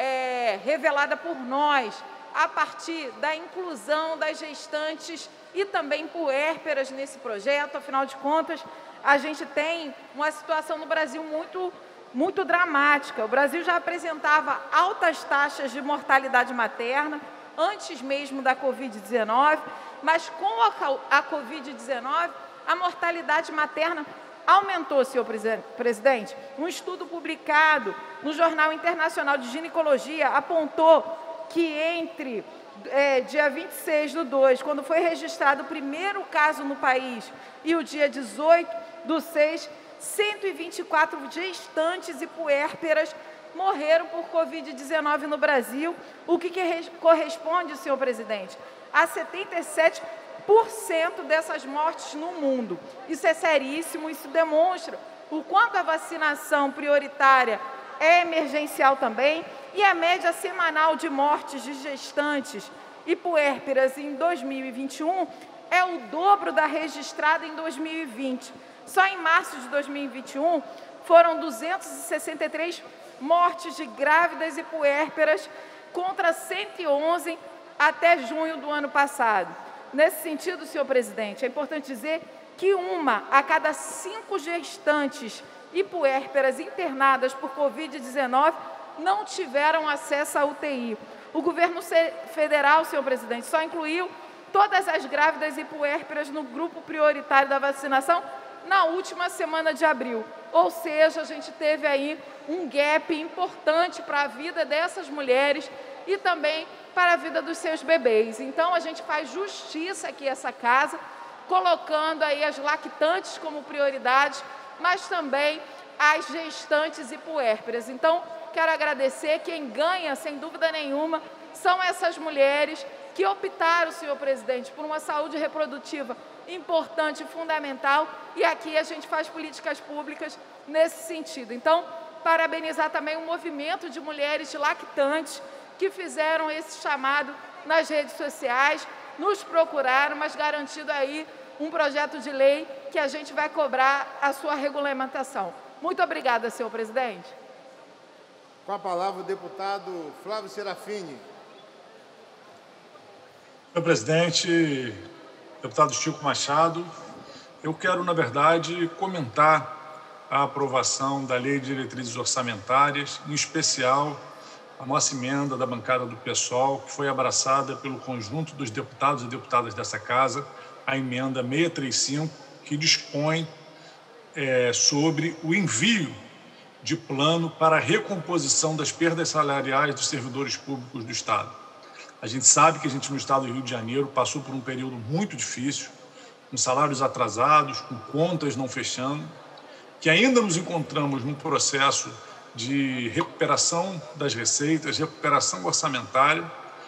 é, revelada por nós a partir da inclusão das gestantes e também puérperas nesse projeto. Afinal de contas, a gente tem uma situação no Brasil muito, muito dramática. O Brasil já apresentava altas taxas de mortalidade materna antes mesmo da Covid dezenove, mas com a, a Covid dezenove, a mortalidade materna aumentou, senhor presidente. Um estudo publicado no Jornal Internacional de Ginecologia apontou que entre é, dia vinte e seis do dois, quando foi registrado o primeiro caso no país, e o dia dezoito do seis, cento e vinte e quatro gestantes e puérperas morreram por Covid dezenove no Brasil, o que, que corresponde, senhor presidente, a setenta e sete por cento dessas mortes no mundo. Isso é seríssimo, isso demonstra o quanto a vacinação prioritária é emergencial também, e a média semanal de mortes de gestantes e puérperas em dois mil e vinte e um é o dobro da registrada em dois mil e vinte. Só em março de dois mil e vinte e um foram duzentas e sessenta e três mortes de grávidas e puérperas contra cento e onze até junho do ano passado. Nesse sentido, senhor presidente, é importante dizer que uma a cada cinco gestantes e puérperas internadas por Covid dezenove não tiveram acesso à U T I. O governo federal, senhor presidente, só incluiu todas as grávidas e puérperas no grupo prioritário da vacinação na última semana de abril. Ou seja, a gente teve aí um gap importante para a vida dessas mulheres e também para a vida dos seus bebês. Então, a gente faz justiça aqui essa casa, colocando aí as lactantes como prioridade, mas também as gestantes e puérperas. Então, quero agradecer. Quem ganha, sem dúvida nenhuma, são essas mulheres que optaram, senhor presidente, por uma saúde reprodutiva importante e fundamental, e aqui a gente faz políticas públicas nesse sentido. Então, parabenizar também o movimento de mulheres lactantes que fizeram esse chamado nas redes sociais, nos procuraram, mas garantido aí um projeto de lei que a gente vai cobrar a sua regulamentação. Muito obrigada, senhor presidente. Com a palavra o deputado Flávio Serafini. Senhor presidente, deputado Chico Machado, eu quero, na verdade, comentar a aprovação da Lei de Diretrizes Orçamentárias, em especial a nossa emenda da bancada do PSOL, que foi abraçada pelo conjunto dos deputados e deputadas dessa casa, a emenda seiscentos e trinta e cinco, que dispõe é, sobre o envio de plano para a recomposição das perdas salariais dos servidores públicos do Estado. A gente sabe que a gente, no estado do Rio de Janeiro, passou por um período muito difícil, com salários atrasados, com contas não fechando, que ainda nos encontramos num processo de recuperação das receitas, recuperação orçamentária,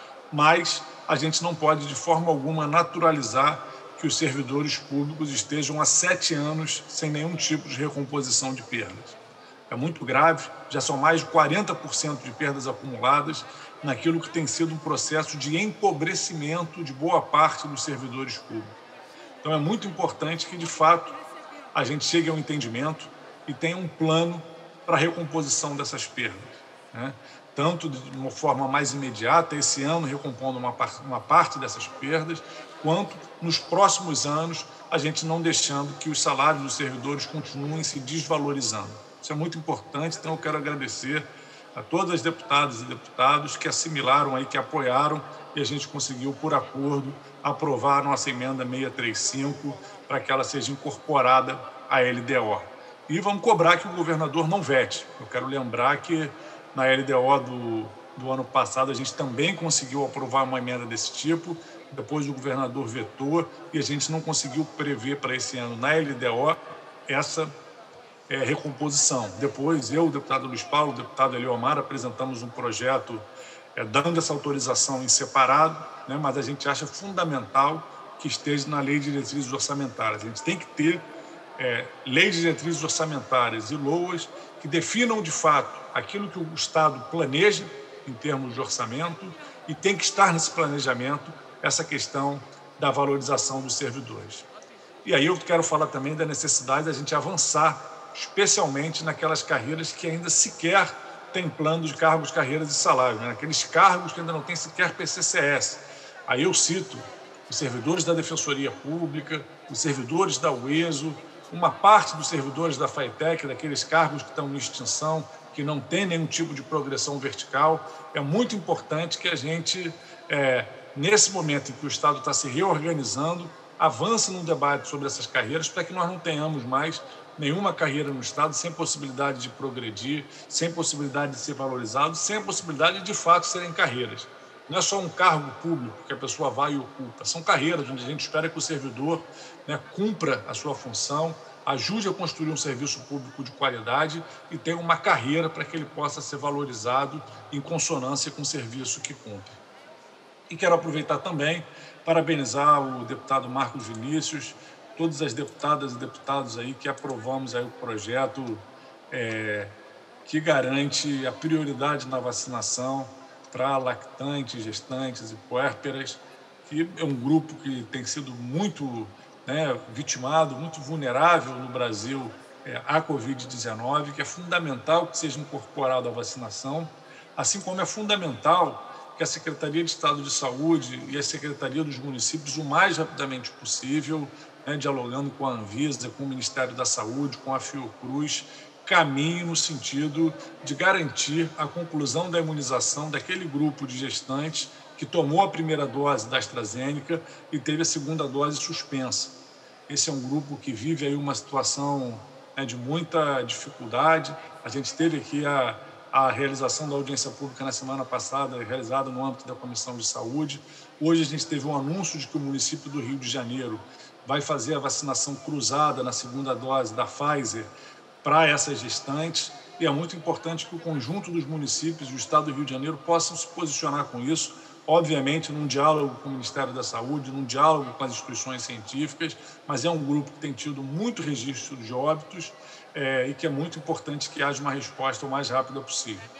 mas a gente não pode, de forma alguma, naturalizar que os servidores públicos estejam há sete anos sem nenhum tipo de recomposição de perdas. É muito grave, já são mais de quarenta por cento de perdas acumuladas naquilo que tem sido um processo de empobrecimento de boa parte dos servidores públicos. Então é muito importante que, de fato, a gente chegue ao entendimento e tenha um plano para a recomposição dessas perdas, né? Tanto de uma forma mais imediata, esse ano recompondo uma, par uma parte dessas perdas, quanto nos próximos anos, a gente não deixando que os salários dos servidores continuem se desvalorizando. Isso é muito importante, então eu quero agradecer a todas as deputadas e deputados que assimilaram aí, que apoiaram, e a gente conseguiu, por acordo, aprovar a nossa emenda seiscentos e trinta e cinco para que ela seja incorporada à L D O. E vamos cobrar que o governador não vete. Eu quero lembrar que na L D O do, do ano passado a gente também conseguiu aprovar uma emenda desse tipo, depois o governador vetou e a gente não conseguiu prever para esse ano na L D O essa é, recomposição. Depois eu, o deputado Luiz Paulo, o deputado Eliomar, apresentamos um projeto é, dando essa autorização em separado, né, mas a gente acha fundamental que esteja na Lei de Diretrizes Orçamentárias. A gente tem que ter É, leis de diretrizes orçamentárias e L O As que definam, de fato, aquilo que o Estado planeja em termos de orçamento e tem que estar nesse planejamento essa questão da valorização dos servidores. E aí eu quero falar também da necessidade da gente avançar, especialmente naquelas carreiras que ainda sequer têm plano de cargos, carreiras e salários, né? Aqueles cargos que ainda não têm sequer P C C S. Aí eu cito os servidores da Defensoria Pública, os servidores da U E S O, uma parte dos servidores da FAITEC, daqueles cargos que estão em extinção, que não tem nenhum tipo de progressão vertical. É muito importante que a gente, é, nesse momento em que o Estado está se reorganizando, avance num debate sobre essas carreiras para que nós não tenhamos mais nenhuma carreira no Estado sem possibilidade de progredir, sem possibilidade de ser valorizado, sem possibilidade de, de fato, serem carreiras. Não é só um cargo público que a pessoa vai e ocupa, são carreiras onde a gente espera que o servidor, né, cumpra a sua função, ajude a construir um serviço público de qualidade e tenha uma carreira para que ele possa ser valorizado em consonância com o serviço que cumpre. E quero aproveitar também, parabenizar o deputado Marcos Vinícius, todas as deputadas e deputados aí que aprovamos aí o projeto é, que garante a prioridade na vacinação para lactantes, gestantes e puérperas, que é um grupo que tem sido muito, né, vitimado, muito vulnerável no Brasil é, à covid dezenove, que é fundamental que seja incorporado à vacinação, assim como é fundamental que a Secretaria de Estado de Saúde e a Secretaria dos Municípios, o mais rapidamente possível, né, dialogando com a Anvisa, com o Ministério da Saúde, com a Fiocruz, caminho no sentido de garantir a conclusão da imunização daquele grupo de gestantes que tomou a primeira dose da AstraZeneca e teve a segunda dose suspensa. Esse é um grupo que vive aí uma situação, né, de muita dificuldade. A gente teve aqui a, a realização da audiência pública na semana passada, realizada no âmbito da Comissão de Saúde. Hoje a gente teve um anúncio de que o município do Rio de Janeiro vai fazer a vacinação cruzada na segunda dose da Pfizer para essas gestantes, e é muito importante que o conjunto dos municípios do Estado do Rio de Janeiro possam se posicionar com isso, obviamente num diálogo com o Ministério da Saúde, num diálogo com as instituições científicas, mas é um grupo que tem tido muito registro de óbitos é, e que é muito importante que haja uma resposta o mais rápida possível.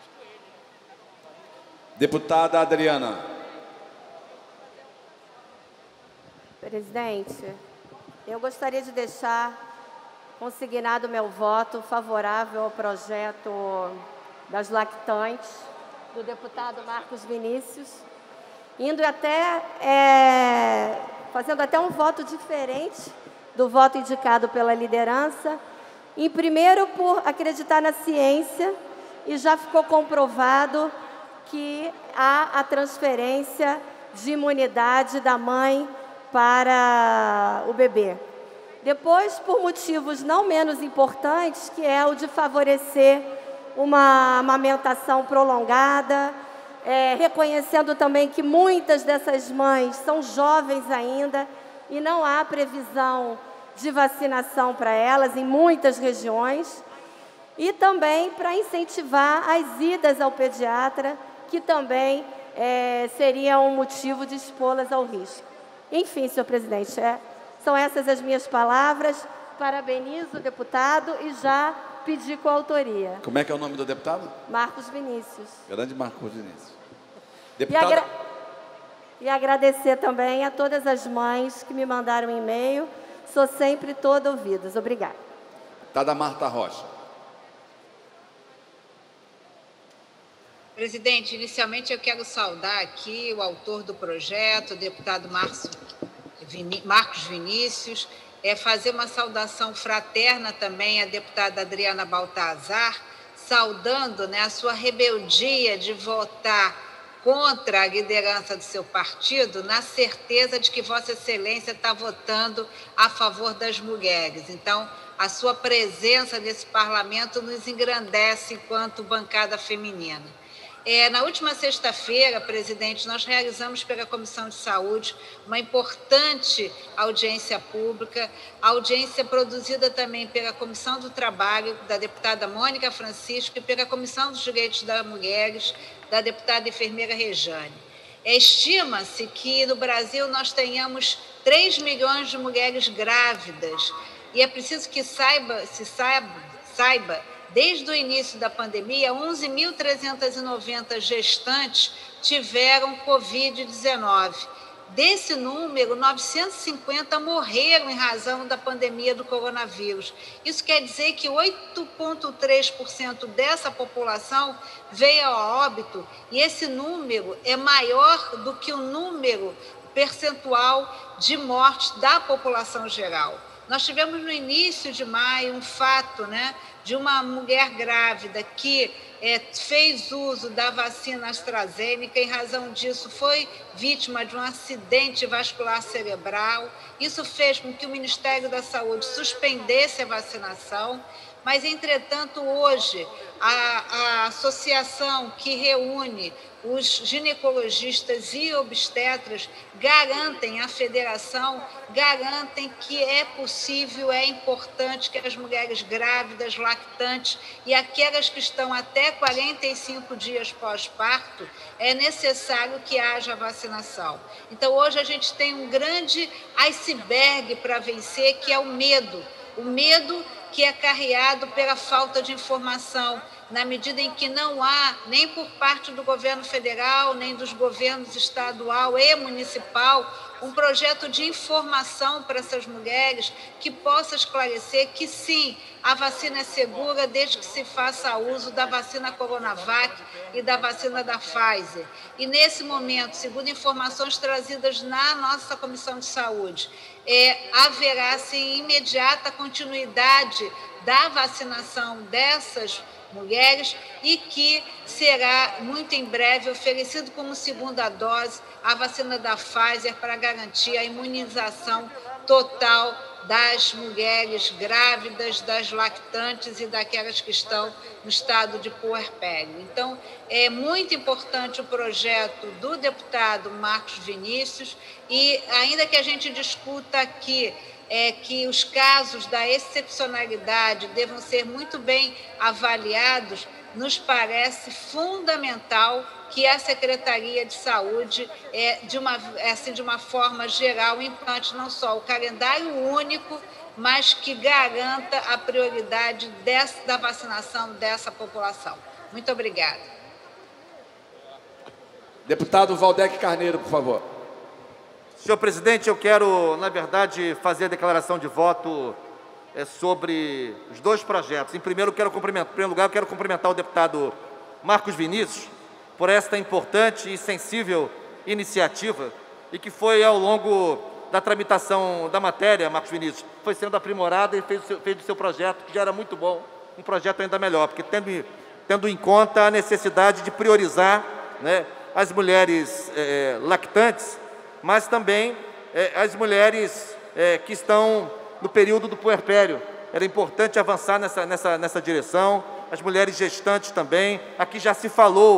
Deputada Adriana. Presidente, eu gostaria de deixar consignado meu voto favorável ao projeto das lactantes, do deputado Marcos Vinícius, indo até, é, fazendo até um voto diferente do voto indicado pela liderança, em primeiro por acreditar na ciência, e já ficou comprovado que há a transferência de imunidade da mãe para o bebê. Depois, por motivos não menos importantes, que é o de favorecer uma amamentação prolongada, é, reconhecendo também que muitas dessas mães são jovens ainda e não há previsão de vacinação para elas em muitas regiões. E também para incentivar as idas ao pediatra, que também é, seria um motivo de expô-las ao risco. Enfim, senhor presidente, é, são essas as minhas palavras. Parabenizo o deputado e já pedi coautoria. Como é que é o nome do deputado? Marcos Vinícius. Grande Marcos Vinícius. E, Deputada... agra... e agradecer também a todas as mães que me mandaram um e-mail. Sou sempre toda ouvidas. Obrigada. Deputada Marta Rocha. Presidente, inicialmente eu quero saudar aqui o autor do projeto, o deputado Marcos Vinícius, é, fazer uma saudação fraterna também à deputada Adriana Baltazar, saudando, né, a sua rebeldia de votar contra a liderança do seu partido, na certeza de que Vossa Excelência está votando a favor das mulheres. Então, a sua presença nesse parlamento nos engrandece enquanto bancada feminina. É, na última sexta-feira, presidente, nós realizamos pela Comissão de Saúde uma importante audiência pública, audiência produzida também pela Comissão do Trabalho, da deputada Mônica Francisco, e pela Comissão dos Direitos das Mulheres, da deputada enfermeira Rejane. É, estima-se que no Brasil nós tenhamos três milhões de mulheres grávidas, e é preciso que saiba, se saiba, saiba desde o início da pandemia, onze mil trezentas e noventa gestantes tiveram covid dezenove. Desse número, novecentos e cinquenta morreram em razão da pandemia do coronavírus. Isso quer dizer que oito vírgula três por cento dessa população veio a óbito, e esse número é maior do que o número percentual de mortes da população geral. Nós tivemos no início de maio um fato, né, de uma mulher grávida que é, fez uso da vacina AstraZeneca, em razão disso foi vítima de um acidente vascular cerebral. Isso fez com que o Ministério da Saúde suspendesse a vacinação, mas, entretanto, hoje, a, a associação que reúne os ginecologistas e obstetras garantem, a federação, garantem que é possível, é importante que as mulheres grávidas, lactantes e aquelas que estão até quarenta e cinco dias pós-parto, é necessário que haja vacinação. Então, hoje a gente tem um grande iceberg para vencer, que é o medo. O medo que é carreado pela falta de informação, na medida em que não há, nem por parte do governo federal, nem dos governos estadual e municipal, um projeto de informação para essas mulheres que possa esclarecer que, sim, a vacina é segura desde que se faça uso da vacina Coronavac e da vacina da Pfizer. E, nesse momento, segundo informações trazidas na nossa Comissão de Saúde, é, haverá, sim, imediata continuidade da vacinação dessas mulheres e que será muito em breve oferecido como segunda dose a vacina da Pfizer para garantir a imunização total das mulheres grávidas, das lactantes e daquelas que estão no estado de puerpério. Então, é muito importante o projeto do deputado Marcos Vinícius e, ainda que a gente discuta aqui é que os casos da excepcionalidade devam ser muito bem avaliados, nos parece fundamental que a Secretaria de Saúde, é, de, uma, assim, de uma forma geral, implante não só o calendário único, mas que garanta a prioridade dessa, da vacinação dessa população. Muito obrigada. Deputado Valdec Carneiro, por favor. Senhor presidente, eu quero, na verdade, fazer a declaração de voto é, sobre os dois projetos. Em primeiro, quero cumprimentar, em primeiro lugar, eu quero cumprimentar o deputado Marcos Vinícius por esta importante e sensível iniciativa e que foi, ao longo da tramitação da matéria, Marcos Vinícius, foi sendo aprimorada e fez, fez do seu projeto, que já era muito bom, um projeto ainda melhor, porque tendo, tendo em conta a necessidade de priorizar, né, as mulheres é, lactantes, mas também é, as mulheres é, que estão no período do puerpério. Era importante avançar nessa, nessa, nessa direção, as mulheres gestantes também. Aqui já se falou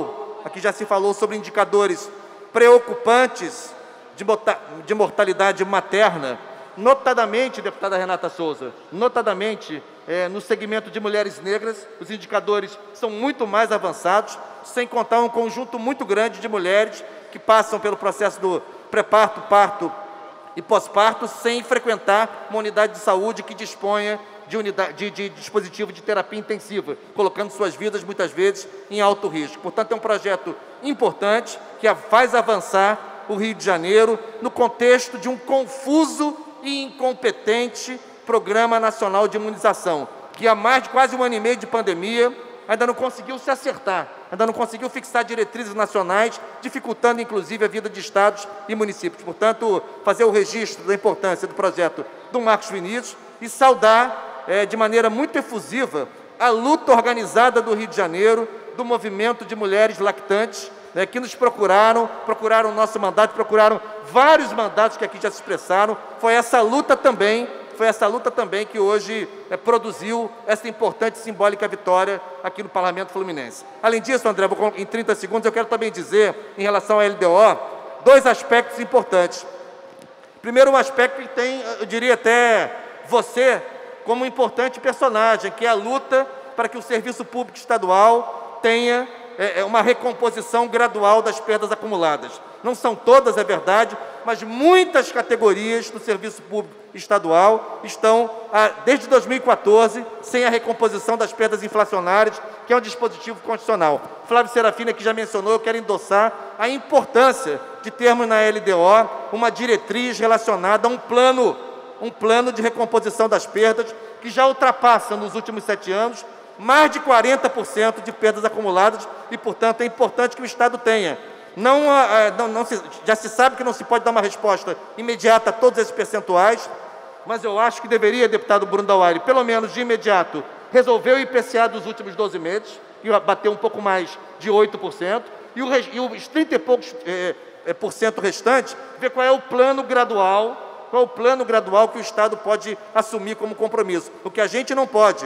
aqui já se falou sobre indicadores preocupantes de, de mortalidade materna, notadamente, deputada Renata Souza, notadamente é, no segmento de mulheres negras, os indicadores são muito mais avançados, sem contar um conjunto muito grande de mulheres que passam pelo processo do pré-parto, parto e pós-parto sem frequentar uma unidade de saúde que disponha de, unidade, de, de dispositivo de terapia intensiva, colocando suas vidas, muitas vezes, em alto risco. Portanto, é um projeto importante que faz avançar o Rio de Janeiro no contexto de um confuso e incompetente Programa Nacional de Imunização, que há mais de quase um ano e meio de pandemia ainda não conseguiu se acertar, ainda não conseguiu fixar diretrizes nacionais, dificultando, inclusive, a vida de estados e municípios. Portanto, fazer o registro da importância do projeto do Marcos Vinícius e saudar, é, de maneira muito efusiva, a luta organizada do Rio de Janeiro, do movimento de mulheres lactantes, né, que nos procuraram, procuraram o nosso mandato, procuraram vários mandatos que aqui já se expressaram. Foi essa luta também, foi essa luta também que hoje é, produziu essa importante e simbólica vitória aqui no Parlamento Fluminense. Além disso, André, vou, em trinta segundos, eu quero também dizer, em relação à L D O, dois aspectos importantes. Primeiro, um aspecto que tem, eu diria até você, como um importante personagem, que é a luta para que o serviço público estadual tenha é, uma recomposição gradual das perdas acumuladas. Não são todas, é verdade, mas muitas categorias do serviço público estadual estão, desde dois mil e quatorze, sem a recomposição das perdas inflacionárias, que é um dispositivo constitucional. Flávio Serafini, que já mencionou, eu quero endossar a importância de termos na L D O uma diretriz relacionada a um plano, um plano de recomposição das perdas, que já ultrapassa, nos últimos sete anos, mais de quarenta por cento de perdas acumuladas e, portanto, é importante que o Estado tenha. Não, não, não se, já se sabe que não se pode dar uma resposta imediata a todos esses percentuais, mas eu acho que deveria, deputado Bruno Dauari, pelo menos de imediato, resolver o I P C A dos últimos doze meses, e bater um pouco mais de oito por cento, e, o, e os trinta e poucos é, é, por cento restantes, ver qual é o plano gradual, qual é o plano gradual que o Estado pode assumir como compromisso. O que a gente não pode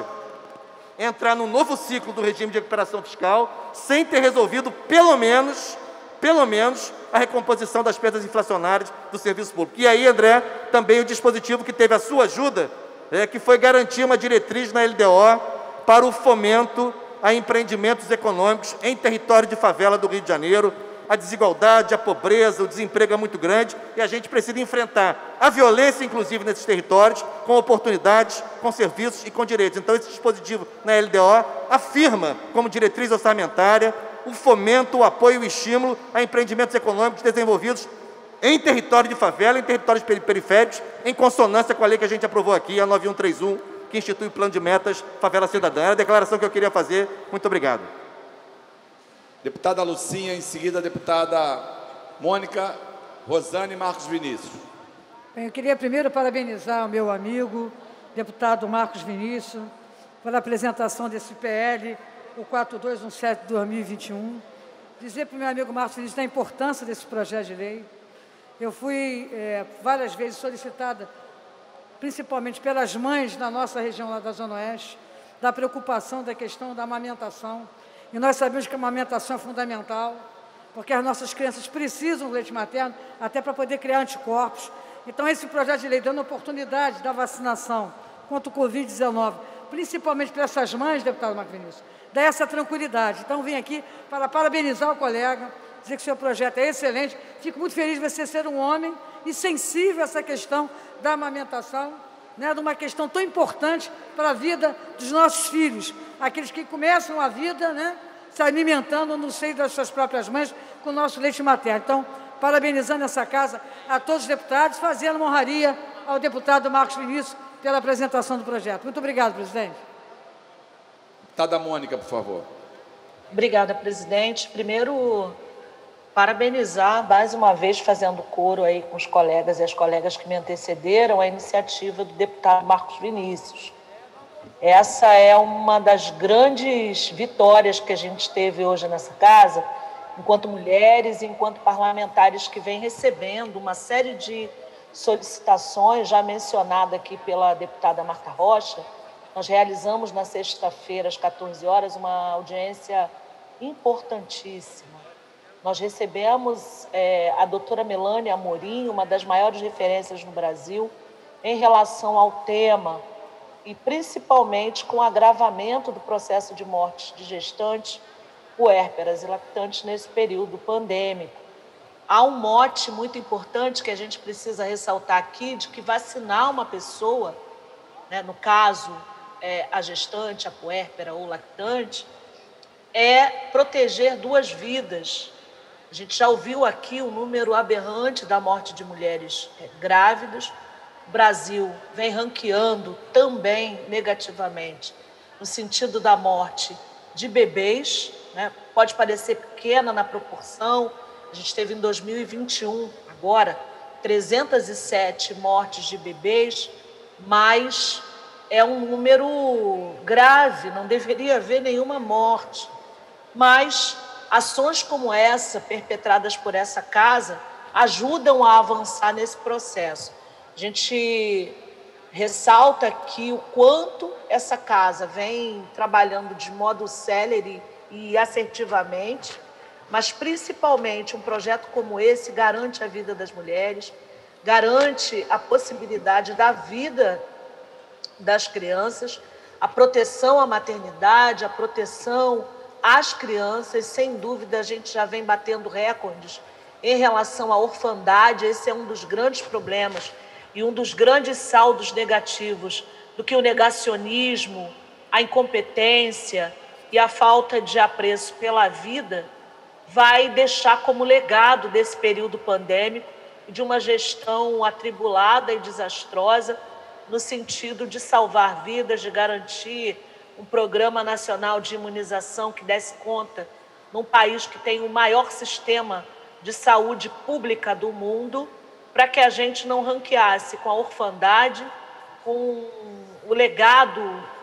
é entrar num novo ciclo do regime de recuperação fiscal sem ter resolvido, pelo menos, pelo menos, a recomposição das perdas inflacionárias do serviço público. E aí, André, também o dispositivo que teve a sua ajuda, é, que foi garantir uma diretriz na L D O para o fomento a empreendimentos econômicos em território de favela do Rio de Janeiro. A desigualdade, a pobreza, o desemprego é muito grande e a gente precisa enfrentar a violência, inclusive, nesses territórios, com oportunidades, com serviços e com direitos. Então, esse dispositivo na L D O afirma, como diretriz orçamentária, o fomento, o apoio e o estímulo a empreendimentos econômicos desenvolvidos em território de favela, em territórios periféricos, em consonância com a lei que a gente aprovou aqui, a nove mil cento e trinta e um, que institui o Plano de Metas Favela Cidadã. É a declaração que eu queria fazer. Muito obrigado. Deputada Lucinha, em seguida a deputada Mônica, Rosane Marcos Vinícius. Bem, eu queria primeiro parabenizar o meu amigo, deputado Marcos Vinícius, pela apresentação desse P L, o quatro dois um sete de dois mil e vinte e um. Dizer para o meu amigo Marcos Vinícius da importância desse projeto de lei. Eu fui é, várias vezes solicitada, principalmente pelas mães da nossa região lá da Zona Oeste, da preocupação da questão da amamentação. E nós sabemos que a amamentação é fundamental, porque as nossas crianças precisam do leite materno até para poder criar anticorpos. Então, esse projeto de lei dando oportunidade da vacinação contra o Covid dezenove, principalmente para essas mães, deputado Marcos Vinícius, dá essa tranquilidade. Então, vim aqui para parabenizar o colega, dizer que o seu projeto é excelente. Fico muito feliz de você ser um homem e sensível a essa questão da amamentação, né, de uma questão tão importante para a vida dos nossos filhos, aqueles que começam a vida, né, se alimentando no seio das suas próprias mães com o nosso leite materno. Então, parabenizando essa casa, a todos os deputados, fazendo uma honraria ao deputado Marcos Vinícius pela apresentação do projeto. Muito obrigado, presidente. Deputada Mônica, por favor. Obrigada, presidente. Primeiro, parabenizar, mais uma vez, fazendo coro aí com os colegas e as colegas que me antecederam, a iniciativa do deputado Marcos Vinícius. Essa é uma das grandes vitórias que a gente teve hoje nessa casa, enquanto mulheres e enquanto parlamentares que vêm recebendo uma série de solicitações, já mencionada aqui pela deputada Marta Rocha. Nós realizamos na sexta-feira, às quatorze horas, uma audiência importantíssima Nós recebemos é, a doutora Melânia Amorim, uma das maiores referências no Brasil, em relação ao tema, e principalmente com o agravamento do processo de mortes de gestantes, puérperas e lactantes nesse período pandêmico. Há um mote muito importante que a gente precisa ressaltar aqui, de que vacinar uma pessoa, né, no caso, é, a gestante, a puérpera ou lactante, é proteger duas vidas. A gente já ouviu aqui o número aberrante da morte de mulheres é, grávidas. O Brasil vem ranqueando também negativamente no sentido da morte de bebês, né? Pode parecer pequena na proporção. A gente teve em dois mil e vinte e um, agora, trezentas e sete mortes de bebês, mas é um número grave, não deveria haver nenhuma morte. Mas ações como essa, perpetradas por essa casa, ajudam a avançar nesse processo. A gente ressalta aqui o quanto essa casa vem trabalhando de modo célere e assertivamente, mas principalmente um projeto como esse garante a vida das mulheres, garante a possibilidade da vida das crianças, a proteção à maternidade, a proteção às crianças. Sem dúvida, a gente já vem batendo recordes em relação à orfandade. Esse é um dos grandes problemas e um dos grandes saldos negativos do que o negacionismo, a incompetência e a falta de apreço pela vida vai deixar como legado desse período pandêmico e de uma gestão atribulada e desastrosa no sentido de salvar vidas, de garantir um programa nacional de imunização que desse conta num país que tem o maior sistema de saúde pública do mundo, para que a gente não ranqueasse com a orfandade, com o legado,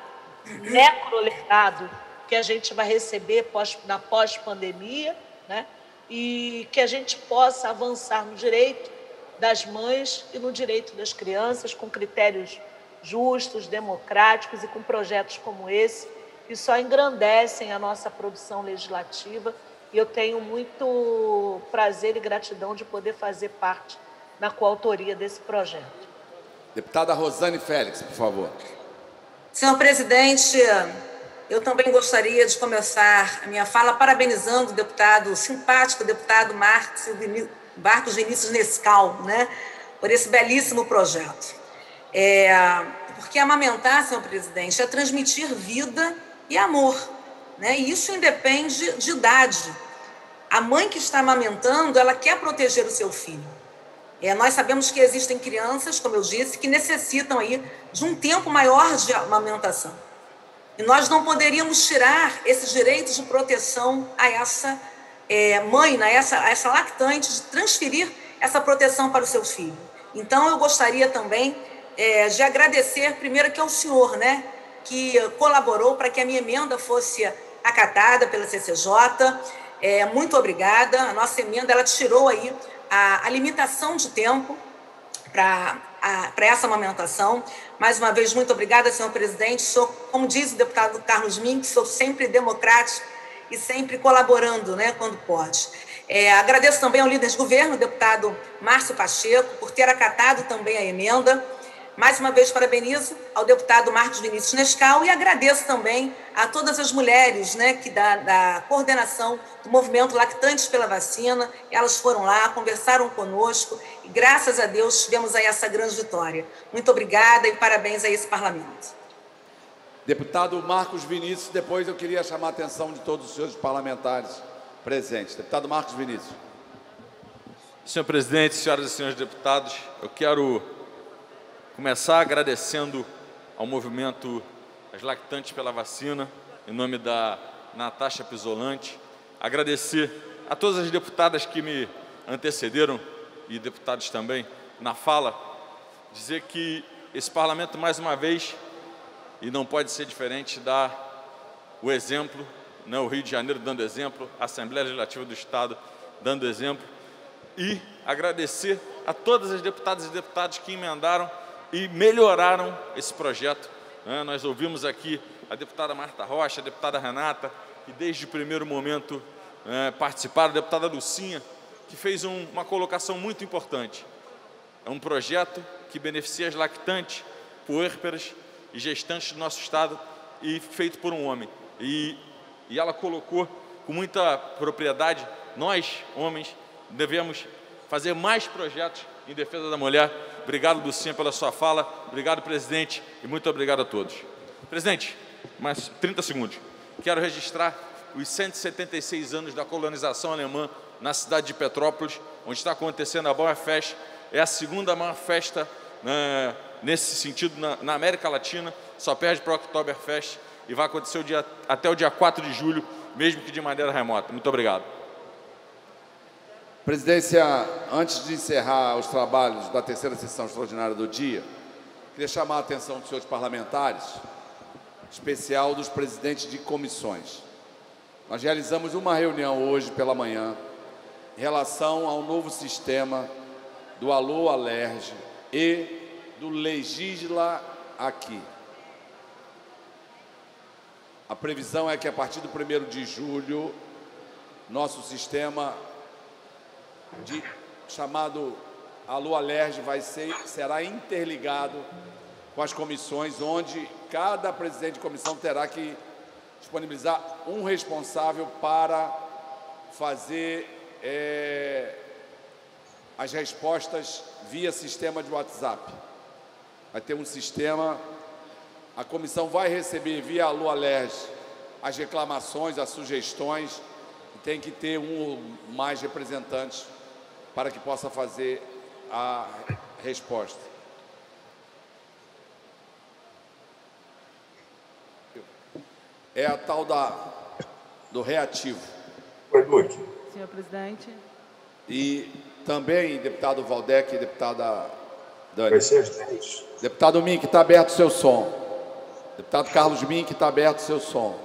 necrolegado que a gente vai receber pós, na pós-pandemia, né? E que a gente possa avançar no direito das mães e no direito das crianças com critérios justos, democráticos e com projetos como esse, que só engrandecem a nossa produção legislativa. E eu tenho muito prazer e gratidão de poder fazer parte na coautoria desse projeto. Deputada Rosane Félix, por favor. Senhor presidente, eu também gostaria de começar a minha fala parabenizando o deputado, o simpático deputado Marcos, Marcos Vinícius Nescau, né, por esse belíssimo projeto. É, porque amamentar, senhor presidente, é transmitir vida e amor, né? E isso independe de idade. A mãe que está amamentando, ela quer proteger o seu filho. É, nós sabemos que existem crianças, como eu disse, que necessitam aí de um tempo maior de amamentação. E nós não poderíamos tirar esses direitos de proteção a essa é, mãe, a essa, a essa lactante, de transferir essa proteção para o seu filho. Então, eu gostaria também é, de agradecer, primeiro, que ao senhor, né, que colaborou para que a minha emenda fosse acatada pela C C J. É, muito obrigada. A nossa emenda, ela tirou aí a, a limitação de tempo para essa amamentação. Mais uma vez, muito obrigada, senhor presidente. Sou, como diz o deputado Carlos Mink, sou sempre democrático e sempre colaborando, né, quando pode. É, agradeço também ao líder de governo, o deputado Márcio Pacheco, por ter acatado também a emenda. Mais uma vez, parabenizo ao deputado Marcos Vinícius Nescau e agradeço também a todas as mulheres, né, que da, da coordenação do movimento Lactantes pela Vacina. Elas foram lá, conversaram conosco e, graças a Deus, tivemos aí essa grande vitória. Muito obrigada e parabéns a esse parlamento. Deputado Marcos Vinícius, depois eu queria chamar a atenção de todos os senhores parlamentares presentes. Deputado Marcos Vinícius. Senhor presidente, senhoras e senhores deputados, eu quero começar agradecendo ao movimento As Lactantes pela Vacina, em nome da Natasha Pisolante, agradecer a todas as deputadas que me antecederam e deputados também na fala, dizer que esse parlamento, mais uma vez, e não pode ser diferente, dá o exemplo, né, o Rio de Janeiro dando exemplo, a Assembleia Legislativa do Estado dando exemplo, e agradecer a todas as deputadas e deputados que emendaram e melhoraram esse projeto. Né? Nós ouvimos aqui a deputada Marta Rocha, a deputada Renata, que desde o primeiro momento é, participaram, a deputada Lucinha, que fez um, uma colocação muito importante. É um projeto que beneficia as lactantes, puérperas e gestantes do nosso Estado e feito por um homem. E, e ela colocou com muita propriedade, nós, homens, devemos fazer mais projetos em defesa da mulher. Obrigado, Lucinha, pela sua fala. Obrigado, presidente, e muito obrigado a todos. Presidente, mais trinta segundos. Quero registrar os cento e setenta e seis anos da colonização alemã na cidade de Petrópolis, onde está acontecendo a Bauerfest. É a segunda maior festa né, nesse sentido na, na América Latina, só perde para o Oktoberfest e vai acontecer o dia, até o dia quatro de julho, mesmo que de maneira remota. Muito obrigado. Presidência, antes de encerrar os trabalhos da terceira sessão extraordinária do dia, queria chamar a atenção dos senhores parlamentares, em especial dos presidentes de comissões. Nós realizamos uma reunião hoje pela manhã em relação ao novo sistema do Alô Alerj e do Legisla Aqui. A previsão é que a partir do primeiro de julho, nosso sistema de, chamado Alô Alerj vai ser, será interligado com as comissões, onde cada presidente de comissão terá que disponibilizar um responsável para fazer é, as respostas via sistema de WhatsApp. Vai ter um sistema, a comissão vai receber via Alô Alerj as reclamações, as sugestões, e tem que ter um ou mais representantes para que possa fazer a resposta. É a tal da, do reativo. Senhor presidente. E também, deputado Valdec e deputada Dani. Deputado Mink, está aberto o seu som. Deputado Carlos Mink, está aberto o seu som.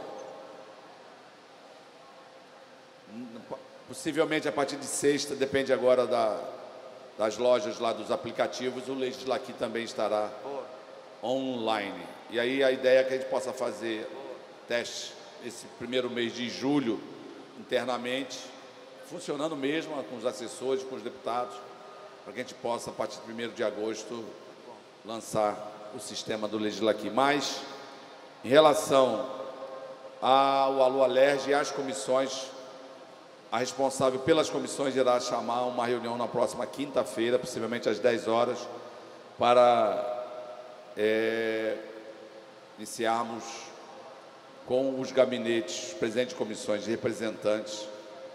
Possivelmente a partir de sexta, depende agora da, das lojas lá dos aplicativos, o Legisla Aqui também estará online. E aí a ideia é que a gente possa fazer teste esse primeiro mês de julho internamente, funcionando mesmo com os assessores, com os deputados, para que a gente possa, a partir do primeiro de agosto, lançar o sistema do Legisla Aqui. Mas, em relação ao Alô Alerj e às comissões, a responsável pelas comissões irá chamar uma reunião na próxima quinta-feira, possivelmente às dez horas, para é, iniciarmos com os gabinetes, presidentes de comissões e representantes,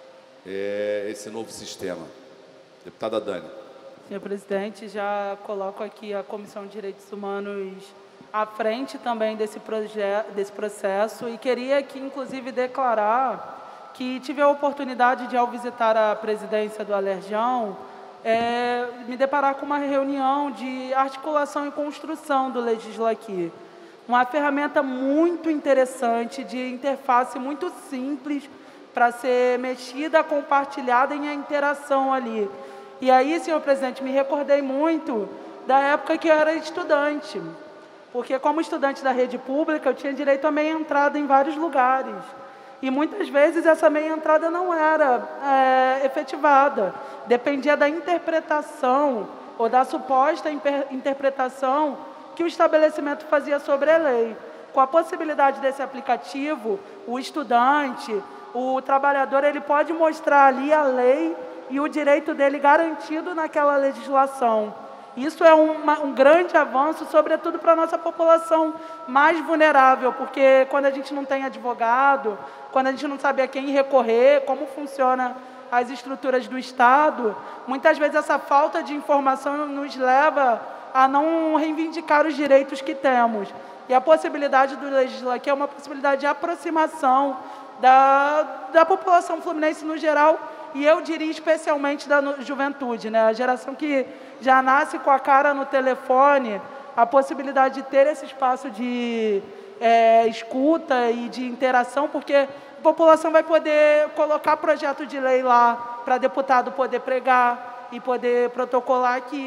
é, esse novo sistema. Deputada Dani. Senhor presidente, já coloco aqui a Comissão de Direitos Humanos à frente também desse, desse processo e queria aqui, inclusive, declarar que tive a oportunidade de, ao visitar a presidência do Alerjão, é, me deparar com uma reunião de articulação e construção do Legisla Aqui. Uma ferramenta muito interessante, de interface muito simples, para ser mexida, compartilhada em a interação ali. E aí, senhor presidente, me recordei muito da época que eu era estudante, porque como estudante da rede pública, eu tinha direito a meia entrada em vários lugares. E muitas vezes essa meia entrada não era é, efetivada, dependia da interpretação ou da suposta interpretação que o estabelecimento fazia sobre a lei. Com a possibilidade desse aplicativo, o estudante, o trabalhador, ele pode mostrar ali a lei e o direito dele garantido naquela legislação. Isso é uma, um grande avanço, sobretudo para a nossa população mais vulnerável, porque quando a gente não tem advogado, quando a gente não sabe a quem recorrer, como funciona as estruturas do Estado, muitas vezes essa falta de informação nos leva a não reivindicar os direitos que temos. E a possibilidade do Legisla Aqui é uma possibilidade de aproximação da, da população fluminense no geral, e eu diria especialmente da juventude, né? A geração que já nasce com a cara no telefone, a possibilidade de ter esse espaço de é, escuta e de interação, porque a população vai poder colocar projeto de lei lá para deputado poder pregar e poder protocolar aqui.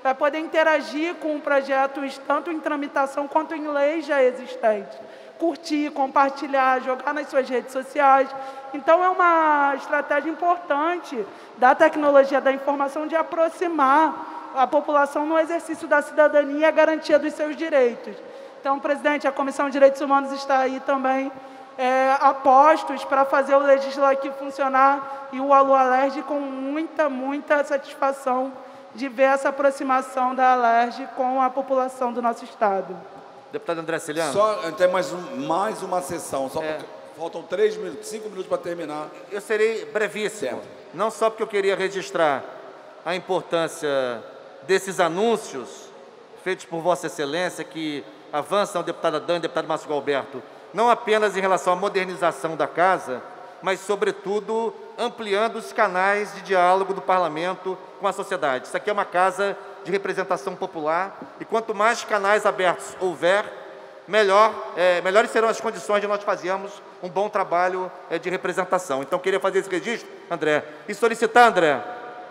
para poder interagir com projetos tanto em tramitação quanto em leis já existentes. Curtir, compartilhar, jogar nas suas redes sociais. Então, é uma estratégia importante da tecnologia da informação de aproximar a população no exercício da cidadania e a garantia dos seus direitos. Então, presidente, a Comissão de Direitos Humanos está aí também é, a postos para fazer o legislativo funcionar e o AluAlerj com muita, muita satisfação de ver essa aproximação da Alerj com a população do nosso Estado. Deputado André Ciliano. Só tem mais, um, mais uma sessão, só É. porque faltam três minutos, cinco minutos para terminar. Eu serei brevíssimo, não só porque eu queria registrar a importância desses anúncios feitos por Vossa Excelência, que avançam o deputado Dan e o deputado Márcio Galberto, não apenas em relação à modernização da casa, mas, sobretudo, ampliando os canais de diálogo do Parlamento com a sociedade. Isso aqui é uma casa de representação popular, e quanto mais canais abertos houver, melhor, é, melhores serão as condições de nós fazermos um bom trabalho é, de representação. Então, queria fazer esse registro, André, e solicitar, André,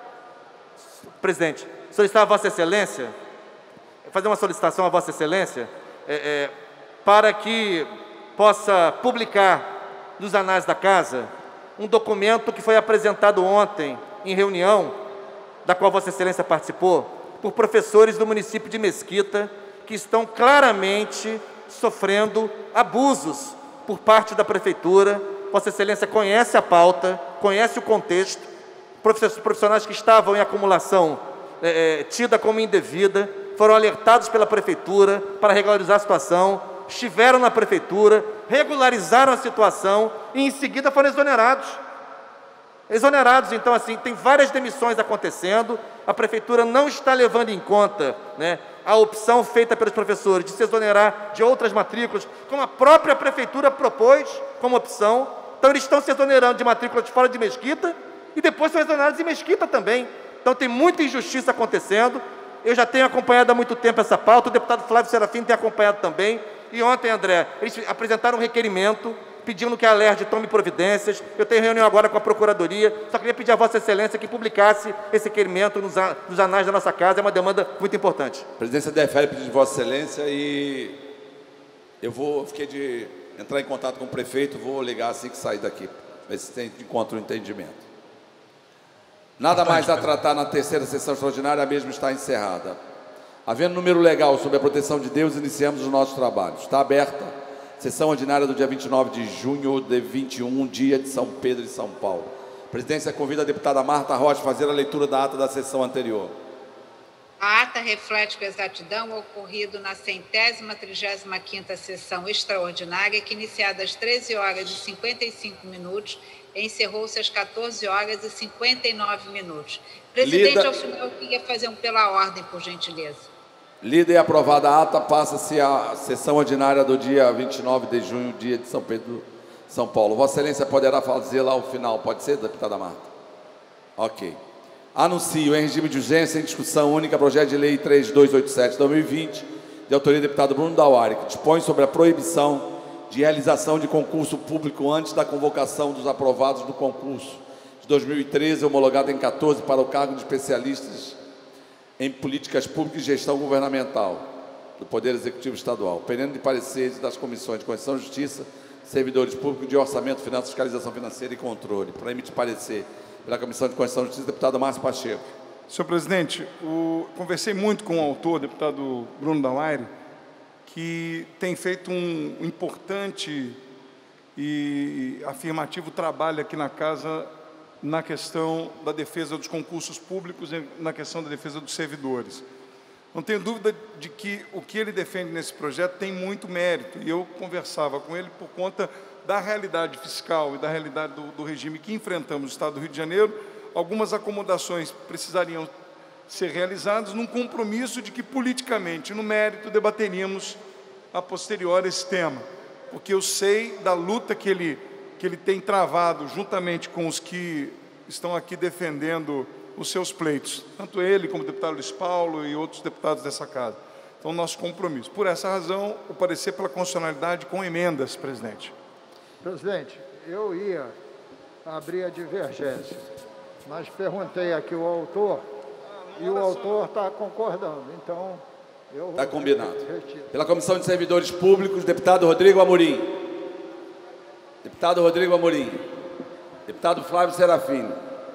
presidente, solicitar a Vossa Excelência, fazer uma solicitação à Vossa Excelência, é, é, para que possa publicar nos anais da Casa um documento que foi apresentado ontem em reunião, da qual Vossa Excelência participou, por professores do município de Mesquita, que estão claramente sofrendo abusos por parte da Prefeitura. Vossa Excelência conhece a pauta, conhece o contexto, profissionais que estavam em acumulação é, tida como indevida, foram alertados pela Prefeitura para regularizar a situação, estiveram na Prefeitura, regularizaram a situação e, em seguida, foram exonerados. Exonerados, então, assim, tem várias demissões acontecendo, a Prefeitura não está levando em conta, né, a opção feita pelos professores de se exonerar de outras matrículas, como a própria Prefeitura propôs como opção. Então, eles estão se exonerando de matrículas de fora de Mesquita e depois são exonerados em Mesquita também. Então, tem muita injustiça acontecendo. Eu já tenho acompanhado há muito tempo essa pauta, o deputado Flávio Serafim tem acompanhado também. E ontem, André, eles apresentaram um requerimento pedindo que a Alerj tome providências. Eu tenho reunião agora com a Procuradoria. Só queria pedir a Vossa Excelência que publicasse esse requerimento nos, nos anais da nossa casa. É uma demanda muito importante. A presidência defere pedido de Vossa Excelência e eu vou, fiquei de entrar em contato com o prefeito, vou ligar assim que sair daqui, ver se tem encontro um entendimento. Nada mais a tratar na terceira sessão extraordinária, a mesma está encerrada. Havendo número legal sobre a proteção de Deus, iniciamos o nosso trabalho. Está aberta a sessão ordinária do dia vinte e nove de junho de vinte e um, dia de São Pedro e São Paulo. A presidência convida a deputada Marta Rocha a fazer a leitura da ata da sessão anterior. A ata reflete com exatidão o ocorrido na centésima trigésima quinta sessão extraordinária, que, iniciada às treze horas e cinquenta e cinco minutos, encerrou-se às quatorze horas e cinquenta e nove minutos. Presidente, Lida... ao final, eu queria fazer um pela ordem, por gentileza. Lida e aprovada a ata, passa-se a sessão ordinária do dia vinte e nove de junho, dia de São Pedro, São Paulo. Vossa Excelência poderá fazer lá o final, pode ser, deputada Marta? Ok. Anuncio em regime de urgência, em discussão única, projeto de lei três mil duzentos e oitenta e sete de dois mil e vinte, de autoria do deputado Bruno Dauari, que dispõe sobre a proibição de realização de concurso público antes da convocação dos aprovados do concurso de dois mil e treze, homologado em quatorze, para o cargo de especialistas em políticas públicas e gestão governamental do Poder Executivo Estadual, pendendo de pareceres das comissões de Constituição e Justiça, servidores públicos de Orçamento, Finanças, Fiscalização Financeira e Controle. Para emitir parecer pela Comissão de Constituição e Justiça, deputado Márcio Pacheco. Senhor presidente, o, conversei muito com o autor, deputado Bruno Dauari, que tem feito um importante e afirmativo trabalho aqui na Casa na questão da defesa dos concursos públicos e na questão da defesa dos servidores. Não tenho dúvida de que o que ele defende nesse projeto tem muito mérito, e eu conversava com ele por conta da realidade fiscal e da realidade do, do regime que enfrentamos no Estado do Rio de Janeiro. Algumas acomodações precisariam ser realizadas num compromisso de que, politicamente, no mérito, debateríamos a posterior esse tema, porque eu sei da luta que ele, que ele tem travado juntamente com os que estão aqui defendendo os seus pleitos, tanto ele como o deputado Luiz Paulo e outros deputados dessa casa. Então, nosso compromisso. Por essa razão, o parecer pela constitucionalidade com emendas, presidente. Presidente, eu ia abrir a divergência, mas perguntei aqui ao autor e o autor está concordando. Então, eu... Está combinado. Pela Comissão de Servidores Públicos, deputado Rodrigo Amorim. Deputado Rodrigo Amorim. Deputado Flávio Serafini.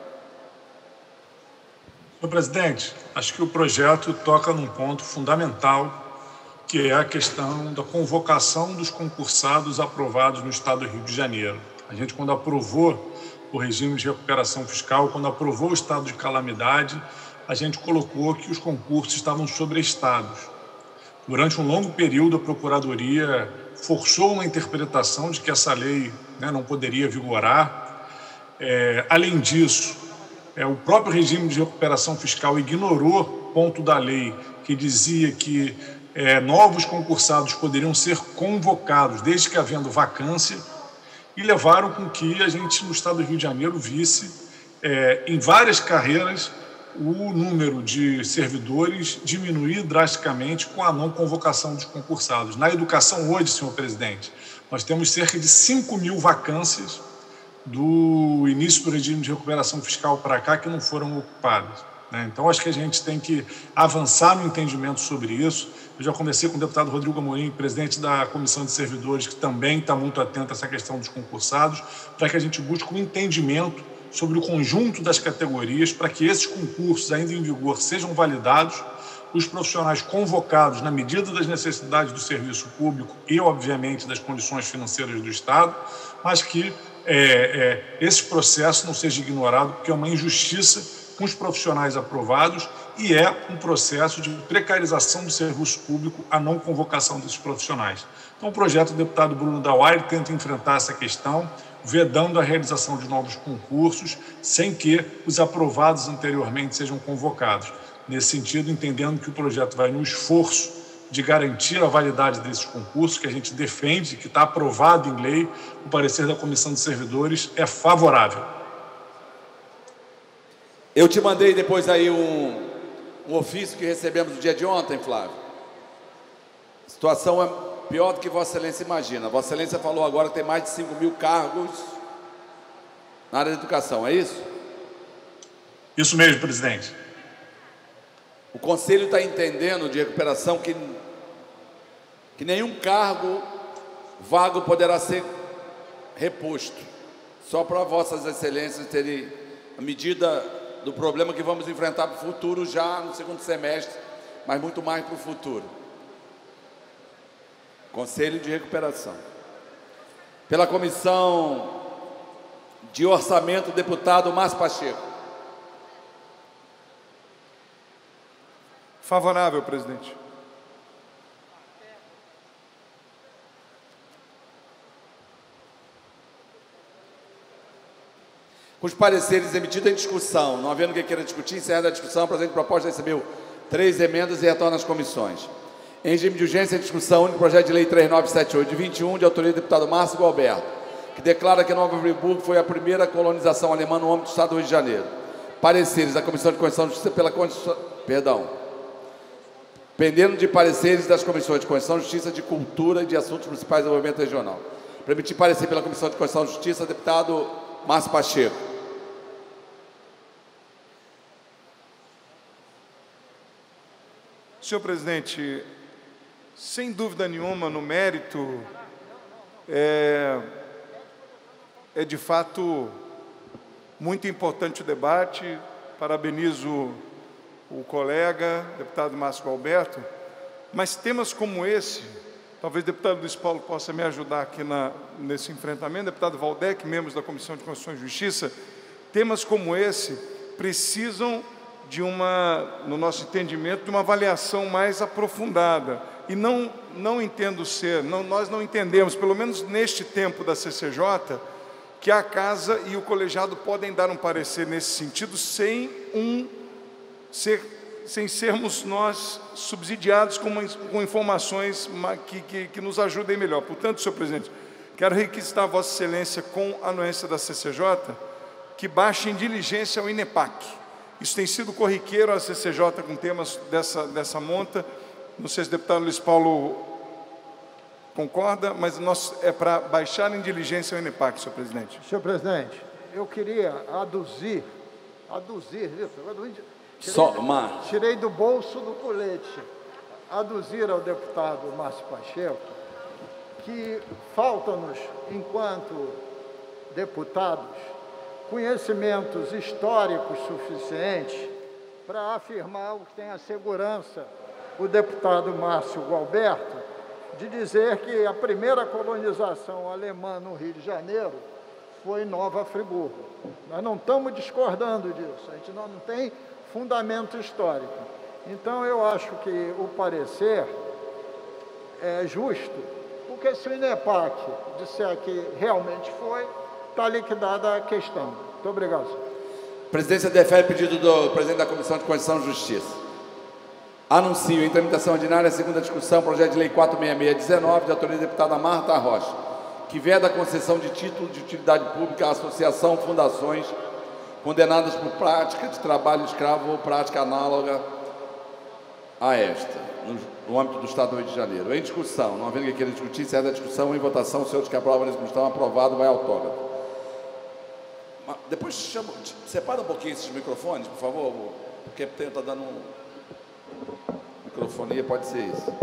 Senhor presidente, acho que o projeto toca num ponto fundamental, que é a questão da convocação dos concursados aprovados no Estado do Rio de Janeiro. A gente, quando aprovou o regime de recuperação fiscal, quando aprovou o estado de calamidade, a gente colocou que os concursos estavam sobrestados. Durante um longo período, a Procuradoria forçou uma interpretação de que essa lei, né, não poderia vigorar. É, além disso, é, o próprio regime de recuperação fiscal ignorou ponto da lei que dizia que é, novos concursados poderiam ser convocados desde que havendo vacância, e levaram com que a gente, no Estado do Rio de Janeiro, visse é, em várias carreiras o número de servidores diminuir drasticamente com a não convocação dos concursados. Na educação hoje, senhor presidente, nós temos cerca de cinco mil vacâncias do início do regime de recuperação fiscal para cá que não foram ocupadas, né? Então, acho que a gente tem que avançar no entendimento sobre isso. Eu já conversei com o deputado Rodrigo Amorim, presidente da Comissão de Servidores, que também está muito atento a essa questão dos concursados, para que a gente busque um entendimento sobre o conjunto das categorias, para que esses concursos, ainda em vigor, sejam validados, os profissionais convocados na medida das necessidades do serviço público e, obviamente, das condições financeiras do Estado, mas que é, é, esse processo não seja ignorado, porque é uma injustiça com os profissionais aprovados e é um processo de precarização do serviço público a não convocação desses profissionais. Então, o projeto do deputado Bruno Dauaire tenta enfrentar essa questão, vedando a realização de novos concursos, sem que os aprovados anteriormente sejam convocados. Nesse sentido, entendendo que o projeto vai no esforço de garantir a validade desses concursos, que a gente defende, que está aprovado em lei, o parecer da Comissão de Servidores é favorável. Eu te mandei depois aí um, um ofício que recebemos no dia de ontem, Flávio. A situação é pior do que Vossa Excelência imagina. Vossa Excelência falou agora que tem mais de cinco mil cargos na área da educação, é isso? Isso mesmo, presidente. O Conselho está entendendo de recuperação que, que nenhum cargo vago poderá ser reposto. Só para Vossas Excelências terem a medida do problema que vamos enfrentar para o futuro já no segundo semestre, mas muito mais para o futuro. Conselho de Recuperação. Pela Comissão de Orçamento, o deputado Márcio Pacheco. Favorável, presidente. Com os pareceres emitidos em discussão, não havendo quem queira discutir, encerra a discussão. A presente proposta recebeu três emendas e retorna às comissões. Em regime de urgência, em discussão, único projeto de lei três mil novecentos e setenta e oito de vinte e um, de autoria do deputado Márcio Gualberto, que declara que Nova Friburgo foi a primeira colonização alemã no âmbito do Estado do Rio de Janeiro. Pareceres da Comissão de Constituição e Justiça pela Constituição... Perdão. Pendendo de pareceres das Comissões de Constituição e Justiça, de Cultura e de Assuntos Municipais e Desenvolvimento Regional. Para emitir parecer pela Comissão de Constituição e Justiça, deputado Márcio Pacheco. Senhor presidente, sem dúvida nenhuma, no mérito, é, é de fato muito importante o debate. Parabenizo o colega, deputado Márcio Gualberto, mas temas como esse, talvez o deputado Luiz Paulo possa me ajudar aqui na, nesse enfrentamento, deputado Valdec, membros da Comissão de Constituição e Justiça, temas como esse precisam de uma, no nosso entendimento, de uma avaliação mais aprofundada. E não, não entendo ser, não, nós não entendemos, pelo menos neste tempo da C C J, que a Casa e o colegiado podem dar um parecer nesse sentido sem, um, ser, sem sermos nós subsidiados com, uma, com informações que, que, que nos ajudem melhor. Portanto, senhor presidente, quero requisitar a Vossa Excelência, com a anuência da C C J, que baixe em diligência o INEPAC. Isso tem sido corriqueiro a C C J com temas dessa, dessa monta. Não sei se o deputado Luiz Paulo concorda, mas nós, é para baixar em diligência o INEPAC, senhor presidente. Senhor presidente, eu queria aduzir, aduzir, Só, Mar. Tirei do bolso do colete. Aduzir ao deputado Márcio Pacheco que falta-nos, enquanto deputados, conhecimentos históricos suficientes para afirmar o que tem a segurança o deputado Márcio Gualberto de dizer que a primeira colonização alemã no Rio de Janeiro foi Nova Friburgo. Nós não estamos discordando disso, a gente não tem fundamento histórico. Então, eu acho que o parecer é justo, porque se o INEPAC disser que realmente foi, está liquidada a questão. Muito obrigado, senhor. A presidência defere o pedido do presidente da Comissão de Constituição e Justiça. Anuncio em tramitação ordinária a segunda discussão, projeto de lei quatrocentos e sessenta e seis dezenove, de autoria da deputada Marta Rocha, que veda a concessão de título de utilidade pública à associação, fundações condenadas por prática de trabalho escravo ou prática análoga a esta, no, no âmbito do Estado do Rio de Janeiro. Em discussão, não havendo que queira discutir, se é da discussão, em votação, os senhores que aprovam nesse estão aprovado, vai autógrafo. Mas depois, chama, separa um pouquinho esses microfones, por favor, porque está dando um... Microfonia, pode ser isso.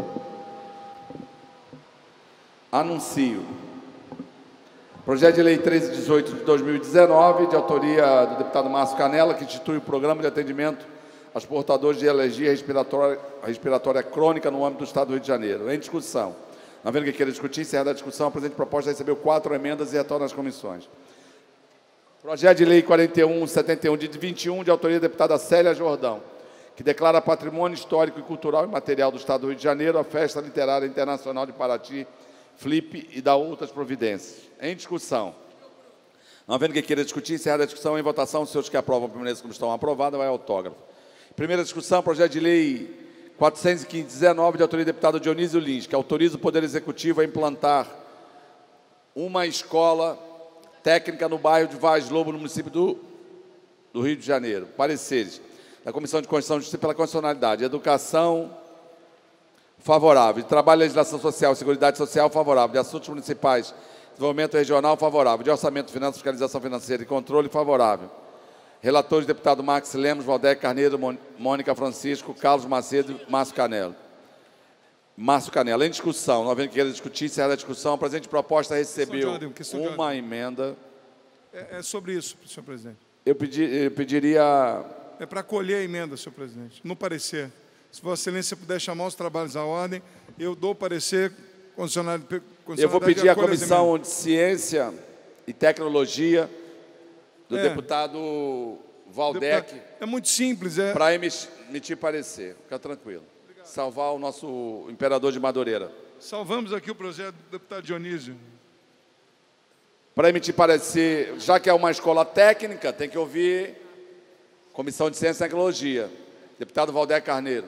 Anuncio. Projeto de lei trezentos e dezoito de dois mil e dezenove, de autoria do deputado Márcio Canella, que institui o programa de atendimento aos portadores de alergia respiratória, respiratória crônica no âmbito do Estado do Rio de Janeiro. Em discussão. Não havendo que queira discutir, encerrada a discussão, a presente proposta recebeu quatro emendas e retorna às comissões. Projeto de lei quarenta e um setenta e um de vinte e um, de autoria da deputada Célia Jordão, que declara patrimônio histórico e cultural e material do Estado do Rio de Janeiro a Festa Literária Internacional de Paraty, Flip, e dá outras providências. Em discussão. Não havendo que queira discutir, encerrada a discussão, em votação, os senhores que aprovam permaneçam como estão aprovados, vai autógrafo. Primeira discussão, projeto de lei quatrocentos e quinze dezenove, de autoria do deputado Dionísio Lins, que autoriza o Poder Executivo a implantar uma escola técnica no bairro de Vaz Lobo, no município do, do Rio de Janeiro. Pareceres da Comissão de Constituição e Justiça pela Constitucionalidade. Educação, favorável. De Trabalho, Legislação Social e Seguridade Social, favorável. De Assuntos Municipais, Desenvolvimento Regional, favorável. De Orçamento, Finanças, Fiscalização Financeira e Controle, favorável. Relatores, deputado Max Lemos, Valdec Carneiro, Mônica Francisco, Carlos Macedo e Márcio Canella. Márcio Canella. Em discussão, não havendo que queira discutir, encerrada a discussão, a presente proposta recebeu ordem, uma emenda. É, é sobre isso, senhor presidente. Eu, pedi, eu pediria... É para acolher a emenda, senhor presidente, no parecer. Se Vossa Excelência puder chamar os trabalhos à ordem, eu dou o parecer condicionado. Eu vou pedir à Comissão de Ciência e Tecnologia do é. deputado Valdec. Deputado, é muito simples, é. Para emitir parecer. Fica tranquilo. Obrigado. Salvar o nosso imperador de Madureira. Salvamos aqui o projeto do deputado Dionísio. Para emitir parecer, já que é uma escola técnica, tem que ouvir Comissão de Ciência e Tecnologia. Deputado Valdec Carneiro.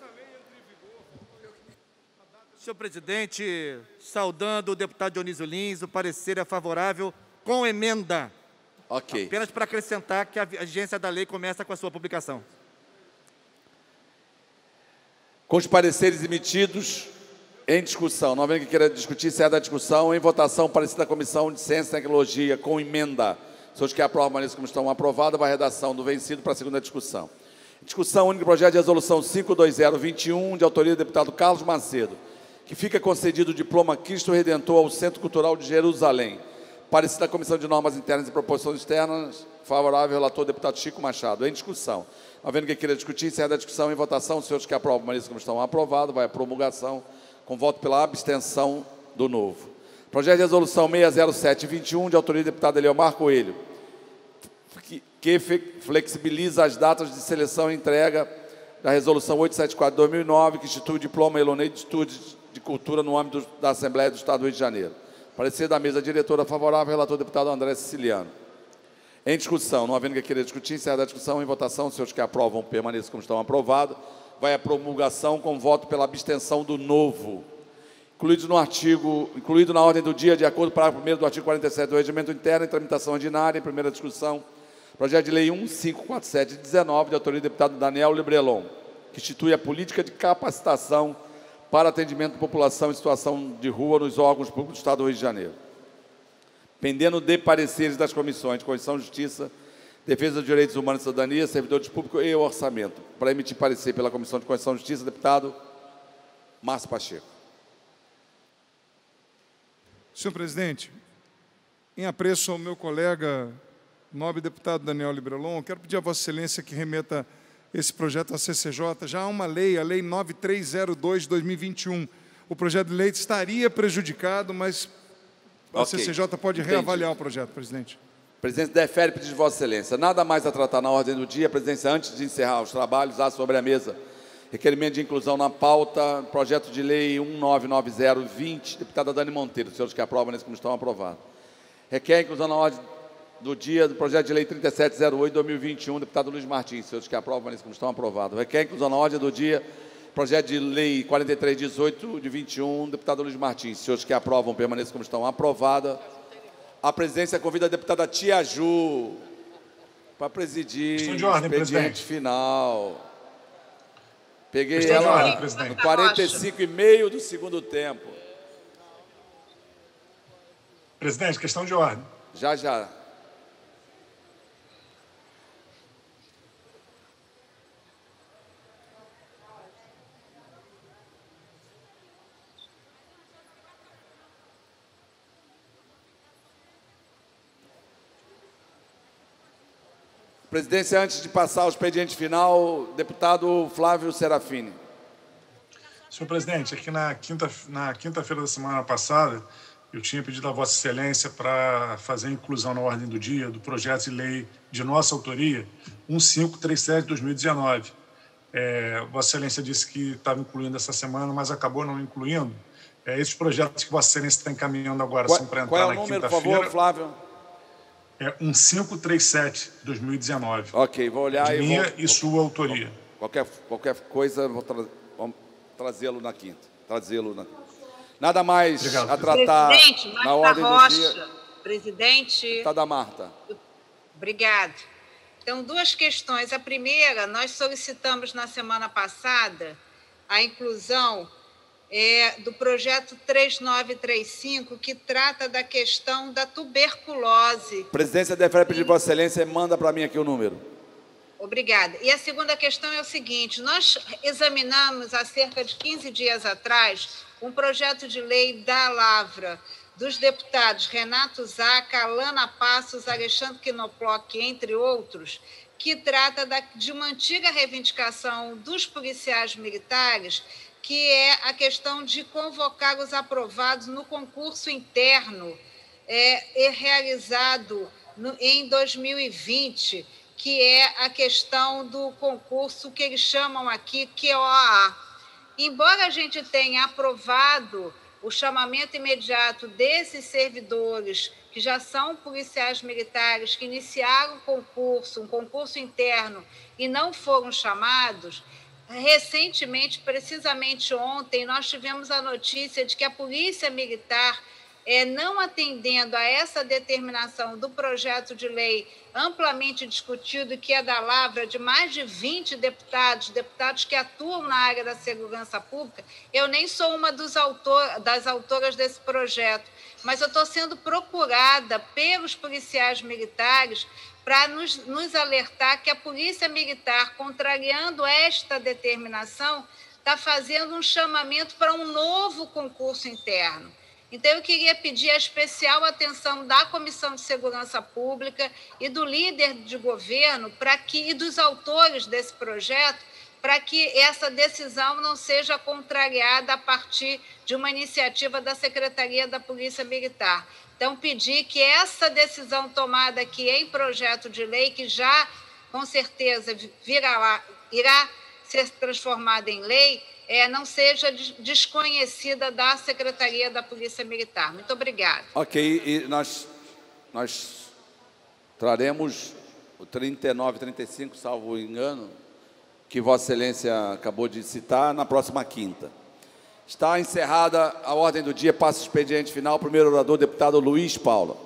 Senhor presidente, saudando o deputado Dionísio Lins, o parecer é favorável com emenda. Ok. Apenas para acrescentar que a vigência da lei começa com a sua publicação. Com os pareceres emitidos, em discussão. Não havendo que queira discutir, se é da discussão, em votação, parecer da Comissão de Ciência e Tecnologia, com emenda. Os senhores que aprovam isso como estão aprovados, vai a redação do vencido para a segunda discussão. Discussão única do projeto de resolução quinhentos e vinte e um, de autoria do deputado Carlos Macedo, que fica concedido o diploma Cristo Redentor ao Centro Cultural de Jerusalém. Parecer da Comissão de Normas Internas e Proposições Externas, favorável, relator deputado Chico Machado. Em discussão. Havendo que queira discutir, encerrada a discussão, em votação, os senhores que aprovam permaneçam como estão aprovados, vai a promulgação, com voto pela abstenção do novo. Projeto de resolução seiscentos e sete vinte e um, de autoria do deputado Eliomar Coelho, que, que flexibiliza as datas de seleção e entrega da resolução oitocentos e setenta e quatro de dois mil e nove, que institui o diploma Elonei de Estudos de Cultura no âmbito da Assembleia do Estado do Rio de Janeiro. Parecer da mesa diretora favorável, relator deputado André Siciliano. Em discussão, não havendo que queira discutir, encerrada a discussão, em votação, os senhores que aprovam permaneçam como estão aprovados, vai a promulgação com voto pela abstenção do novo. Incluído no artigo, incluído na ordem do dia, de acordo com o parágrafo primeiro do artigo quarenta e sete do Regimento Interno, em tramitação ordinária, em primeira discussão, projeto de lei mil quinhentos e quarenta e sete de dezenove, de autoria do deputado Daniel Librelon, que institui a política de capacitação para atendimento da população em situação de rua nos órgãos públicos do Estado do Rio de Janeiro. Pendendo de pareceres das comissões de Constituição e Justiça, Defesa dos Direitos Humanos e Cidadania, Servidores Públicos e Orçamento. Para emitir parecer pela Comissão de Constituição e Justiça, deputado Márcio Pacheco. Senhor presidente, em apreço ao meu colega, nobre deputado Daniel Librelon, quero pedir a Vossa Excelência que remeta esse projeto à C C J. Já há uma lei, a Lei nove mil trezentos e dois de dois mil e vinte e um. O projeto de lei estaria prejudicado, mas a Ok. C C J pode Entendi. reavaliar o projeto, presidente. O presidente defere pedido de Vossa Excelência. Nada mais a tratar na ordem do dia. A presidência, antes de encerrar os trabalhos, há sobre a mesa requerimento de inclusão na pauta, projeto de lei um nove nove zero vinte, deputada Dani Monteiro. Os senhores que aprovam nesse como estão aprovados. Requer a inclusão na ordem do dia do projeto de lei trinta e sete zero oito de dois mil e vinte e um, deputado Luiz Martins. Os senhores que aprovam nesse como estão aprovados. Requer a inclusão na ordem do dia projeto de lei quarenta e três dezoito de vinte e um, deputado Luiz Martins. Os senhores que aprovam permaneçam como estão aprovada. A presidência convida a deputada Tia Ju para presidir Questão de ordem, expediente presidente. final. Peguei Questão de ela ordem, presidente. no quarenta e cinco e meio do segundo tempo. Presidente, questão de ordem. Já, já. Presidência, antes de passar ao expediente final, deputado Flávio Serafini. Senhor presidente, aqui na quinta, na quinta-feira da semana passada, eu tinha pedido a Vossa Excelência para fazer a inclusão na ordem do dia do projeto de lei de nossa autoria, mil quinhentos e trinta e sete de dois mil e dezenove. É, Vossa Excelência disse que estava incluindo essa semana, mas acabou não incluindo. É, esses projetos que Vossa Excelência está encaminhando agora Qual, são para entrar qual é o na número, por quinta-feira. favor, Flávio? É mil quinhentos e trinta e sete de dois mil e dezenove. Ok, vou olhar de e minha vou- e sua autoria. Qualquer, qualquer coisa, vou tra vamos trazê-lo na quinta. Trazê-lo na Nada mais Obrigado. a tratar Presidente, na Marta ordem do Rocha. dia. Presidente. Deputada Marta. Obrigada. Então, duas questões. A primeira, nós solicitamos na semana passada a inclusão é, do projeto três nove três cinco, que trata da questão da tuberculose. Presidência defere pedir de Vossa Excelência e manda para mim aqui o número. Obrigada. E a segunda questão é o seguinte: nós examinamos há cerca de quinze dias atrás um projeto de lei da Lavra, dos deputados Renato Zaca, Alana Passos, Alexandre Knoploch, entre outros, que trata da, de uma antiga reivindicação dos policiais militares, que é a questão de convocar os aprovados no concurso interno é, é realizado no, em dois mil e vinte, que é a questão do concurso que eles chamam aqui Q O A. Embora a gente tenha aprovado o chamamento imediato desses servidores, que já são policiais militares, que iniciaram o concurso, um concurso interno, e não foram chamados, recentemente, precisamente ontem, nós tivemos a notícia de que a Polícia Militar, é, não atendendo a essa determinação do projeto de lei amplamente discutido, que é da Lavra, de mais de vinte deputados, deputados que atuam na área da segurança pública. Eu nem sou uma dos autor, das autoras desse projeto, mas eu estou sendo procurada pelos policiais militares para nos, nos alertar que a Polícia Militar, contrariando esta determinação, está fazendo um chamamento para um novo concurso interno. Então, eu queria pedir a especial atenção da Comissão de Segurança Pública e do líder de governo para que, e dos autores desse projeto, para que essa decisão não seja contrariada a partir de uma iniciativa da Secretaria da Polícia Militar. Então, pedir que essa decisão tomada aqui em projeto de lei, que já, com certeza, virá lá, irá ser transformada em lei, É, não seja desconhecida da Secretaria da Polícia Militar. Muito obrigada. Ok, e nós, nós traremos o trinta e nove, trinta e cinco, salvo engano, que Vossa Excelência acabou de citar, na próxima quinta. Está encerrada a ordem do dia, passa o expediente final. Primeiro orador, deputado Luiz Paulo.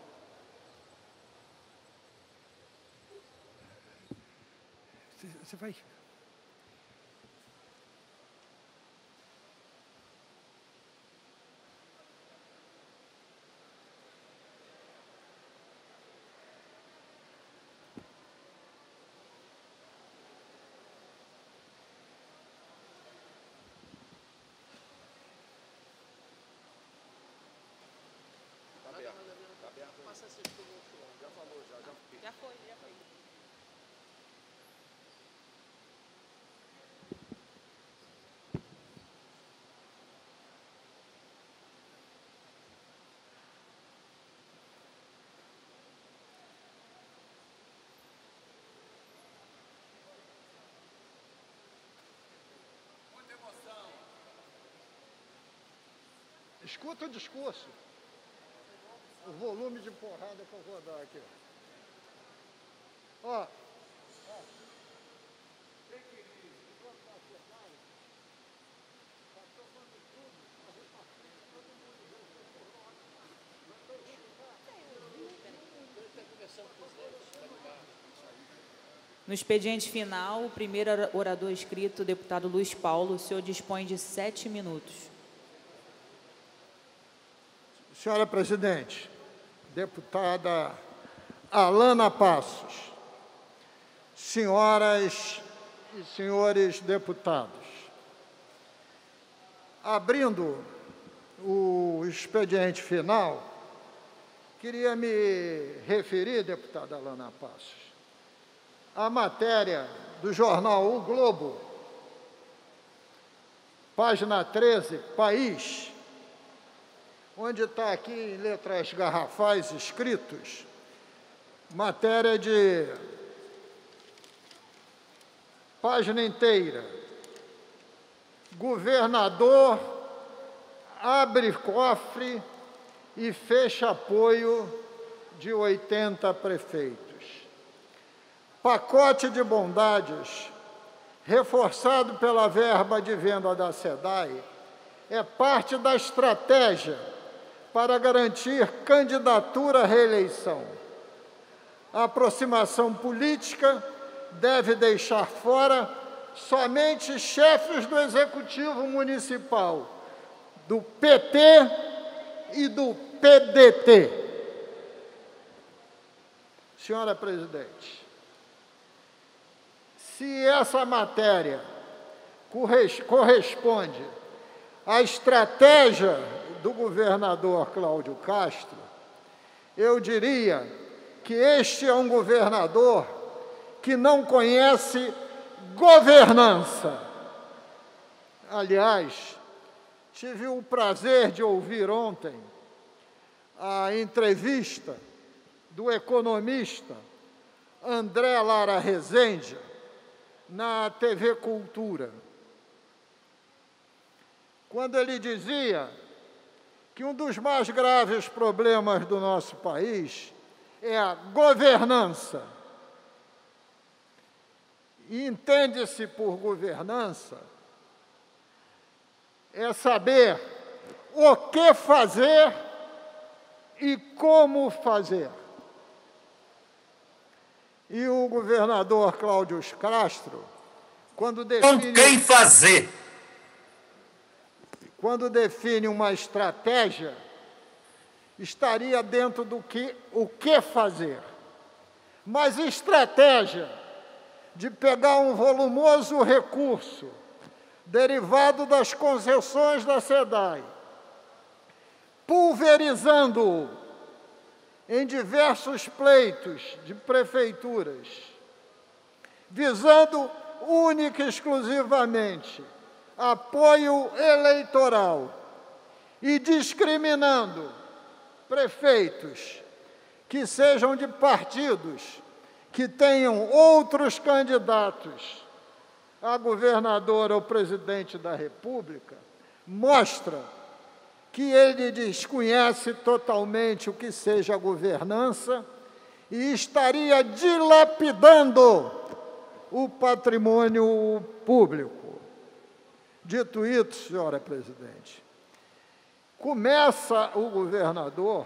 Você vai... Já foi, já foi. Escuta o discurso. O volume de porrada que eu vou dar aqui. Ó. No expediente final, o primeiro orador inscrito, o deputado Luiz Paulo, o senhor dispõe de sete minutos. Senhora Presidente, deputada Alana Passos, senhoras e senhores deputados, abrindo o expediente final, queria me referir, deputada Alana Passos, à matéria do jornal O Globo, página treze, País, onde está aqui em letras garrafais escritos, matéria de página inteira. Governador abre cofre e fecha apoio de oitenta prefeitos. Pacote de bondades, reforçado pela verba de venda da SEDAI, é parte da estratégia para garantir candidatura à reeleição. A aproximação política deve deixar fora somente chefes do Executivo Municipal, do P T e do P D T. Senhora Presidente, se essa matéria corresponde à estratégia do governador Cláudio Castro, eu diria que este é um governador que não conhece governança. Aliás, tive o prazer de ouvir ontem a entrevista do economista André Lara Rezende na T V Cultura, quando ele dizia que um dos mais graves problemas do nosso país é a governança. E entende-se por governança é saber o que fazer e como fazer. E o governador Cláudio Castro, quando define... Com quem fazer? Quando define uma estratégia, estaria dentro do que, o que fazer. Mas estratégia de pegar um volumoso recurso derivado das concessões da SEDAI, pulverizando-o em diversos pleitos de prefeituras, visando única e exclusivamente apoio eleitoral e discriminando prefeitos que sejam de partidos que tenham outros candidatos a governador ou presidente da República, mostra que ele desconhece totalmente o que seja a governança e estaria dilapidando o patrimônio público. Dito isso, senhora Presidente, começa o governador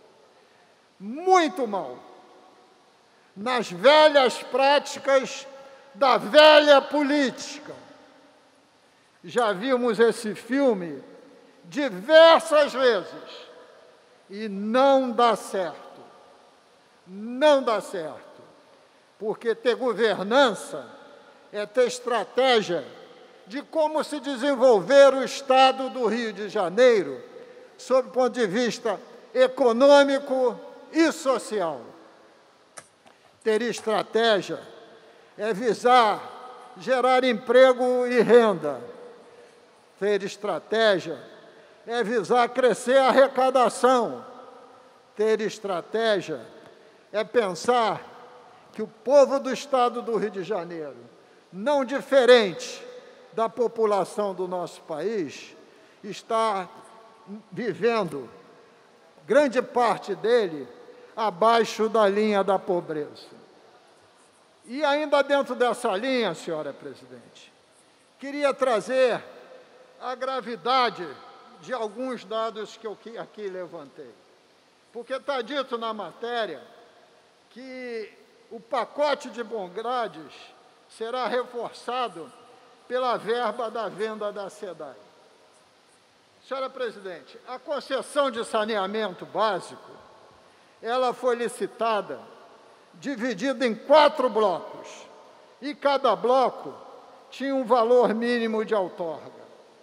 muito mal nas velhas práticas da velha política. Já vimos esse filme diversas vezes e não dá certo. Não dá certo, porque ter governança é ter estratégia de como se desenvolver o Estado do Rio de Janeiro, sob o ponto de vista econômico, e social. Ter estratégia é visar gerar emprego e renda. Ter estratégia é visar crescer a arrecadação. Ter estratégia é pensar que o povo do Estado do Rio de Janeiro, não diferente da população do nosso país, está vivendo, grande parte dele, abaixo da linha da pobreza. E ainda dentro dessa linha, senhora presidente, queria trazer a gravidade de alguns dados que eu aqui levantei. Porque está dito na matéria que o pacote de Bom-Grades será reforçado pela verba da venda da SEDAI. Senhora presidente, a concessão de saneamento básico, ela foi licitada, dividida em quatro blocos, e cada bloco tinha um valor mínimo de outorga.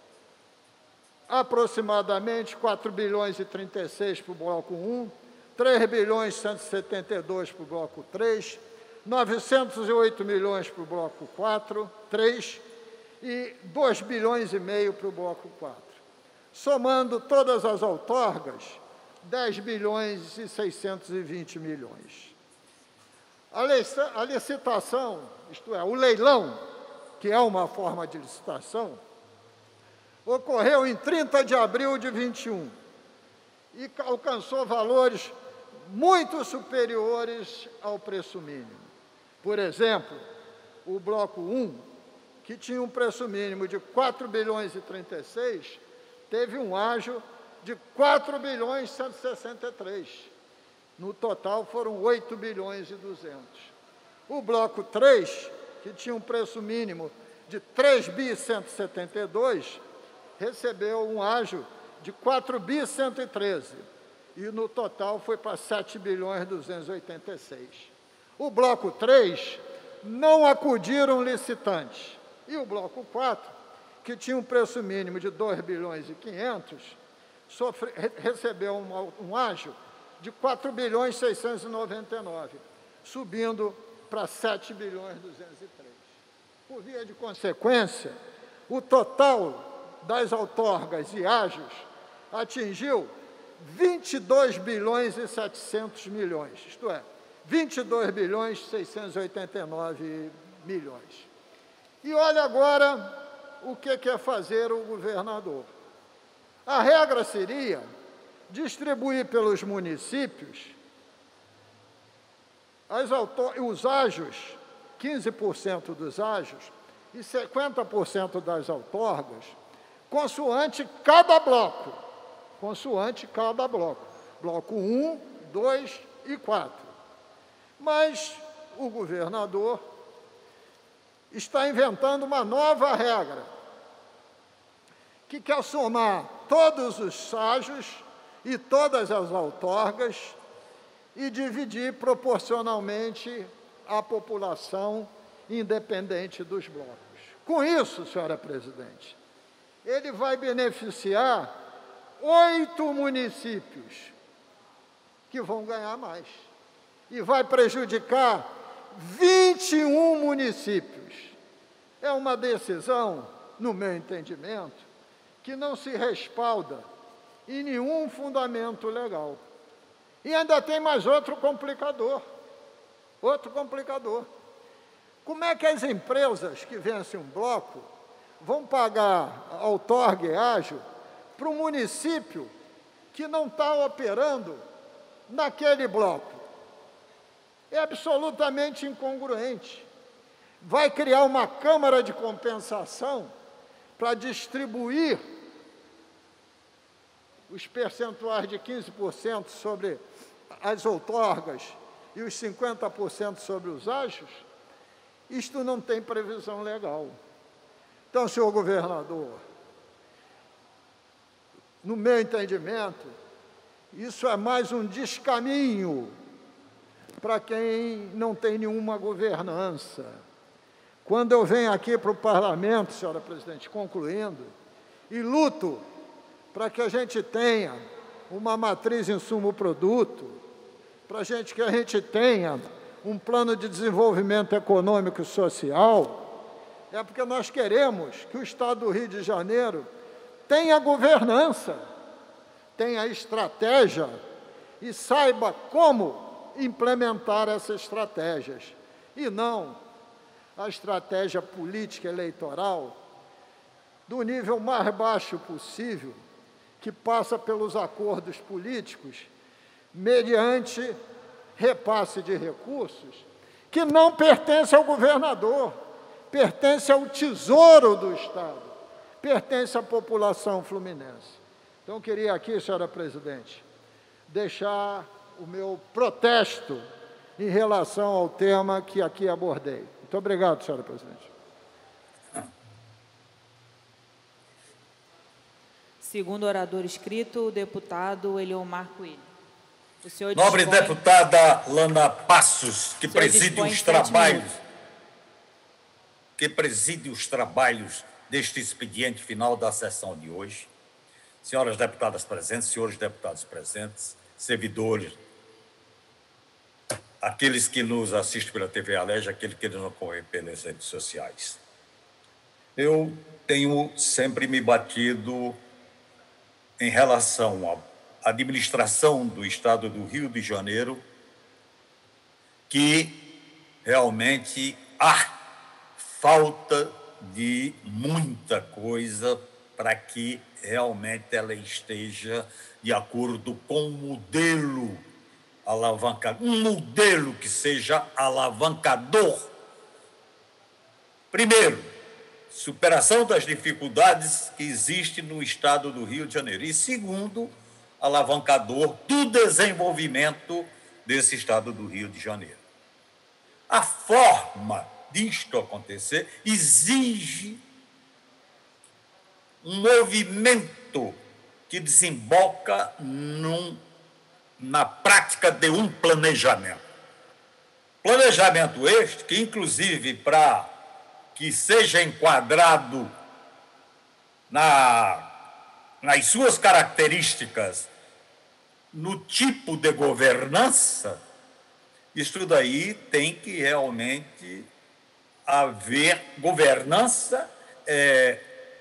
Aproximadamente quatro bilhões e trinta e seis para o bloco um, três bilhões e cento e setenta e dois para o bloco três, novecentos e oito milhões para o bloco quatro, três e dois bilhões e meio para o bloco quatro. Somando todas as outorgas, dez bilhões e seiscentos e vinte milhões. A licitação, isto é, o leilão, que é uma forma de licitação, ocorreu em trinta de abril de vinte e um e alcançou valores muito superiores ao preço mínimo. Por exemplo, o bloco um, que tinha um preço mínimo de quatro bilhões e trinta e seis, teve um ágio de quatro bilhões e cento e sessenta e três. No total, foram oito bilhões e duzentos. O bloco três, que tinha um preço mínimo de três bilhões e cento e setenta e dois, recebeu um ágio de quatro bilhões e cento e treze. E no total foi para sete bilhões e duzentos e oitenta e seis. O bloco três não acudiram licitantes. E o bloco quatro, que tinha um preço mínimo de dois bilhões e quinhentos, sofre, recebeu um, um ágio de quatro bilhões e seiscentos e noventa e nove, subindo para sete bilhões e duzentos e três. Por via de consequência, o total das outorgas e ágios atingiu vinte e dois bilhões e setecentos milhões, isto é, vinte e dois bilhões e seiscentos e oitenta e nove milhões. E olha agora o que quer fazer o governador. A regra seria distribuir pelos municípios as os ágios, quinze por cento dos ágios e cinquenta por cento das outorgas, consoante cada bloco, consoante cada bloco, bloco um, dois e quatro. Mas o governador está inventando uma nova regra, que quer somar todos os ágios e todas as outorgas e dividir proporcionalmente a população independente dos blocos. Com isso, senhora presidente, ele vai beneficiar oito municípios que vão ganhar mais e vai prejudicar vinte e um municípios. É uma decisão, no meu entendimento, que não se respalda em nenhum fundamento legal. E ainda tem mais outro complicador, outro complicador. Como é que as empresas que vencem um bloco vão pagar outorga e ágio para um município que não está operando naquele bloco? É absolutamente incongruente. Vai criar uma câmara de compensação para distribuir os percentuais de quinze por cento sobre as outorgas e os cinquenta por cento sobre os ágios. Isto não tem previsão legal. Então, senhor governador, no meu entendimento, isso é mais um descaminho para quem não tem nenhuma governança. Quando eu venho aqui para o parlamento, senhora presidente, concluindo, e luto para que a gente tenha uma matriz insumo-produto, para a gente que a gente tenha um plano de desenvolvimento econômico e social, é porque nós queremos que o Estado do Rio de Janeiro tenha governança, tenha estratégia e saiba como implementar essas estratégias, e não a estratégia política eleitoral do nível mais baixo possível, que passa pelos acordos políticos, mediante repasse de recursos, que não pertence ao governador, pertence ao tesouro do Estado, pertence à população fluminense. Então, queria aqui, senhora presidente, deixar o meu protesto em relação ao tema que aqui abordei. Muito obrigado, senhora presidente. Segundo orador inscrito, o deputado Eliomar Coelho. O senhor Nobre dispõe... deputada Lana Passos, que preside dispõe os sete trabalhos, minutos. que preside os trabalhos deste expediente final da sessão de hoje. Senhoras deputadas presentes, senhores deputados presentes, servidores, aqueles que nos assistem pela T V Alerj, aqueles que nos acompanham pelas redes sociais. Eu tenho sempre me batido em relação à administração do Estado do Rio de Janeiro, que realmente há falta de muita coisa para que realmente ela esteja de acordo com o modelo alavancador, um modelo que seja alavancador. Primeiro, superação das dificuldades que existem no Estado do Rio de Janeiro. E segundo, alavancador do desenvolvimento desse Estado do Rio de Janeiro. A forma disto acontecer exige um movimento que desemboca num, na prática de um planejamento. Planejamento este que, inclusive, para que seja enquadrado na, nas suas características, no tipo de governança, isso daí tem que realmente haver governança é,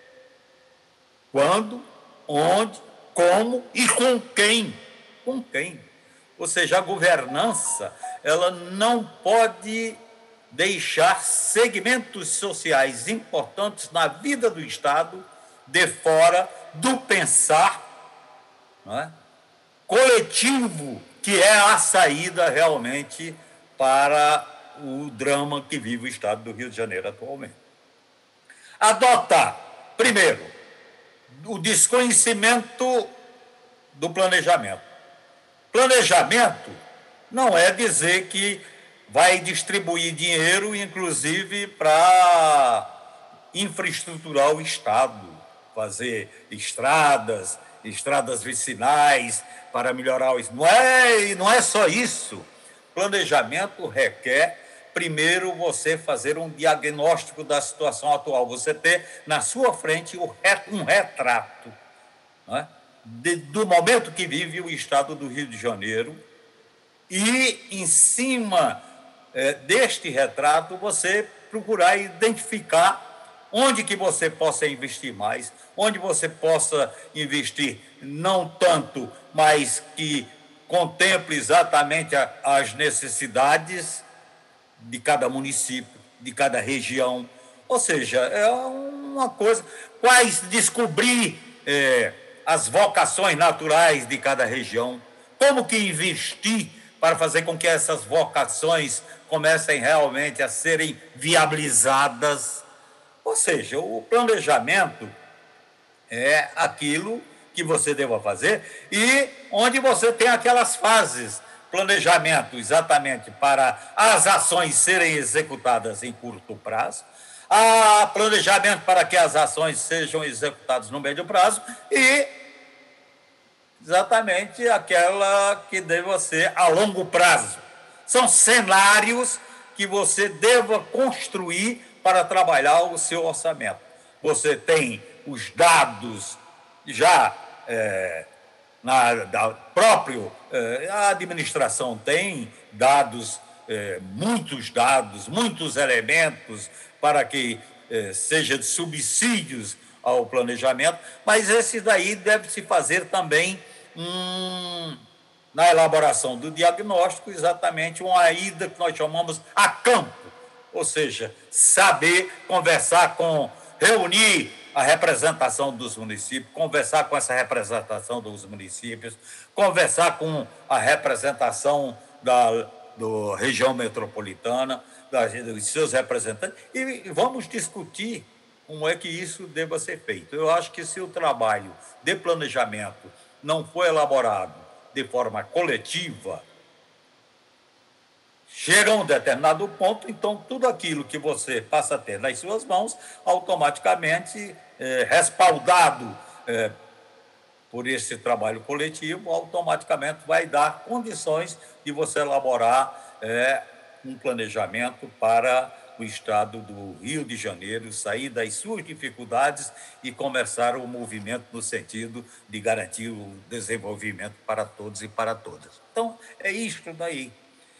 quando, onde, como e com quem. Com quem? Ou seja, a governança ela não pode deixar segmentos sociais importantes na vida do Estado de fora do pensar, não é, coletivo, que é a saída realmente para o drama que vive o Estado do Rio de Janeiro atualmente. Adotar, primeiro, o desconhecimento do planejamento. Planejamento não é dizer que vai distribuir dinheiro, inclusive, para infraestruturar o Estado, fazer estradas, estradas vicinais, para melhorar o... Não é, não é só isso. Planejamento requer, primeiro, você fazer um diagnóstico da situação atual, você ter na sua frente um retrato, não é? De, do momento que vive o Estado do Rio de Janeiro, e, em cima é, deste retrato, você procurar identificar onde que você possa investir mais, onde você possa investir não tanto, mas que contemple exatamente a, as necessidades de cada município, de cada região. Ou seja, é uma coisa... Quais descobrir é, as vocações naturais de cada região, como que investir para fazer com que essas vocações comecem realmente a serem viabilizadas. Ou seja, o planejamento é aquilo que você deva fazer e onde você tem aquelas fases. Planejamento exatamente para as ações serem executadas em curto prazo, a planejamento para que as ações sejam executadas no médio prazo e exatamente aquela que deva ser a longo prazo. São cenários que você deva construir para trabalhar o seu orçamento. Você tem os dados já é, na da próprio, eh, a administração tem dados, eh, muitos dados, muitos elementos para que eh, seja de subsídios ao planejamento, mas esse daí deve se fazer também hum, na elaboração do diagnóstico, exatamente uma ida que nós chamamos a campo, ou seja, saber conversar com, reunir a representação dos municípios, conversar com essa representação dos municípios, conversar com a representação da do região metropolitana, da, dos seus representantes, e vamos discutir como é que isso deva ser feito. Eu acho que se o trabalho de planejamento não for elaborado de forma coletiva, chega a um determinado ponto, então tudo aquilo que você passa a ter nas suas mãos, automaticamente, é, respaldado é, por esse trabalho coletivo, automaticamente vai dar condições de você elaborar é, um planejamento para o Estado do Rio de Janeiro, sair das suas dificuldades e começar o movimento no sentido de garantir o desenvolvimento para todos e para todas. Então, é isto daí.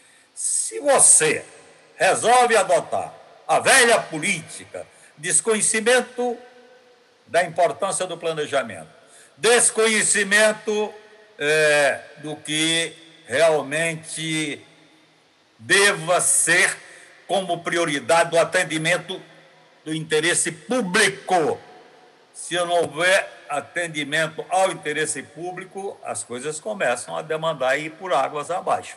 Se você resolve adotar a velha política, desconhecimento da importância do planejamento, desconhecimento é, do que realmente deva ser como prioridade do atendimento do interesse público. Se não houver atendimento ao interesse público, as coisas começam a demandar ir por águas abaixo.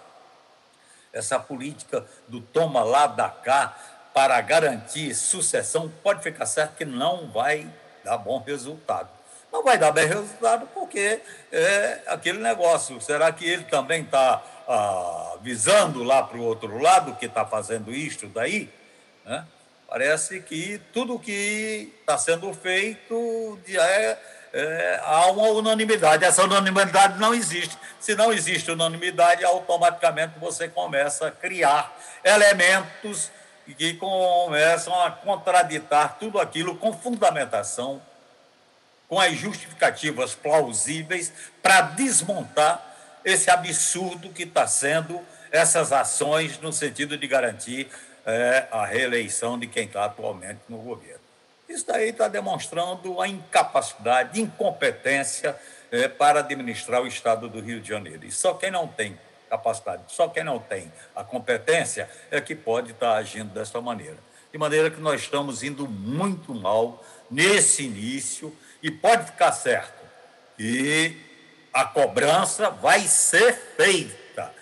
Essa política do toma lá, dá cá, para garantir sucessão, pode ficar certo que não vai dar bom resultado. Não vai dar bem resultado porque é aquele negócio. Será que ele também está ah, visando lá para o outro lado, que está fazendo isto daí? Né? Parece que tudo que está sendo feito é, é, há uma unanimidade. Essa unanimidade não existe. Se não existe unanimidade, automaticamente você começa a criar elementos que começam a contraditar tudo aquilo com fundamentação, com as justificativas plausíveis para desmontar esse absurdo que está sendo essas ações no sentido de garantir é, a reeleição de quem está atualmente no governo. Isso daí está demonstrando a incapacidade, incompetência é, para administrar o Estado do Rio de Janeiro. E só quem não tem capacidade, só quem não tem a competência é que pode estar agindo dessa maneira. De maneira que nós estamos indo muito mal nesse início. E pode ficar certo que a cobrança vai ser feita.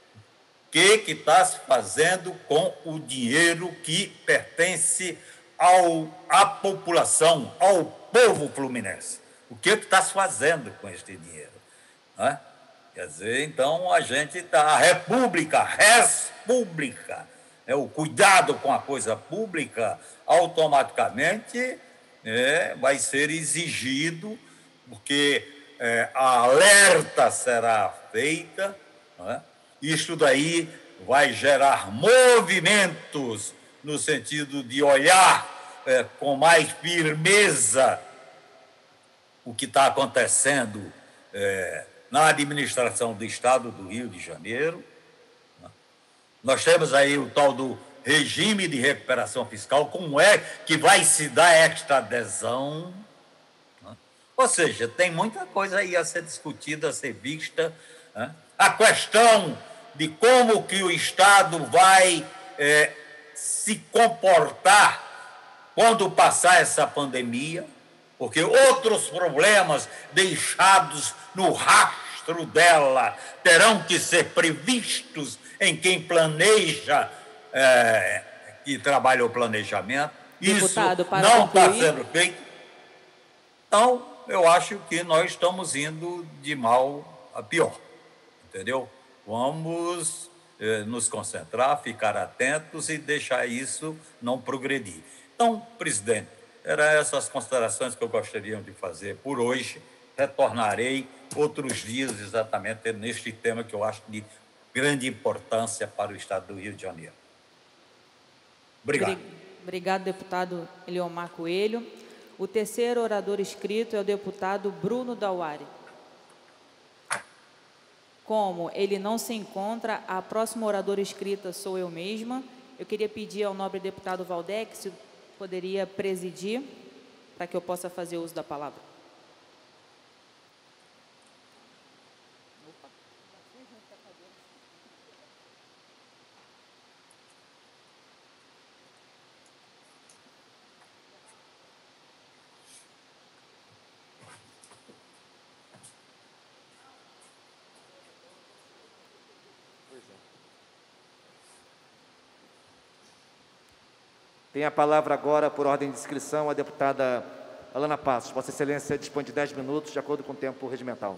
O que está se fazendo com o dinheiro que pertence ao, à população, ao povo fluminense? O que está se fazendo com este dinheiro? Né? Quer dizer, então, a gente está... A república, a res pública, é, o cuidado com a coisa pública, automaticamente... É, vai ser exigido, porque é, a alerta será feita, não é? Isso daí vai gerar movimentos no sentido de olhar é, com mais firmeza o que está acontecendo é, na administração do Estado do Rio de Janeiro. Não é? Nós temos aí o tal do regime de recuperação fiscal, como é que vai se dar esta adesão? Né? Ou seja, tem muita coisa aí a ser discutida, a ser vista. Né? A questão de como que o Estado vai é, se comportar quando passar essa pandemia, porque outros problemas deixados no rastro dela terão que ser previstos em quem planeja É, que trabalha o planejamento. Deputado, isso não está sendo feito. Então, eu acho que nós estamos indo de mal a pior. Entendeu? Vamos eh, nos concentrar, ficar atentos e deixar isso não progredir. Então, presidente, eram essas considerações que eu gostaria de fazer por hoje. Retornarei outros dias exatamente neste tema que eu acho de grande importância para o Estado do Rio de Janeiro. Obrigado. Obrigado, deputado Eliomar Coelho. O terceiro orador inscrito é o deputado Bruno Dauari. como ele não se encontra, a próxima oradora escrita sou eu mesma. Eu queria pedir ao nobre deputado Valdec se poderia presidir para que eu possa fazer uso da palavra. Tem a palavra agora, por ordem de inscrição, a deputada Alana Passos. Vossa Excelência dispõe de dez minutos, de acordo com o tempo regimental.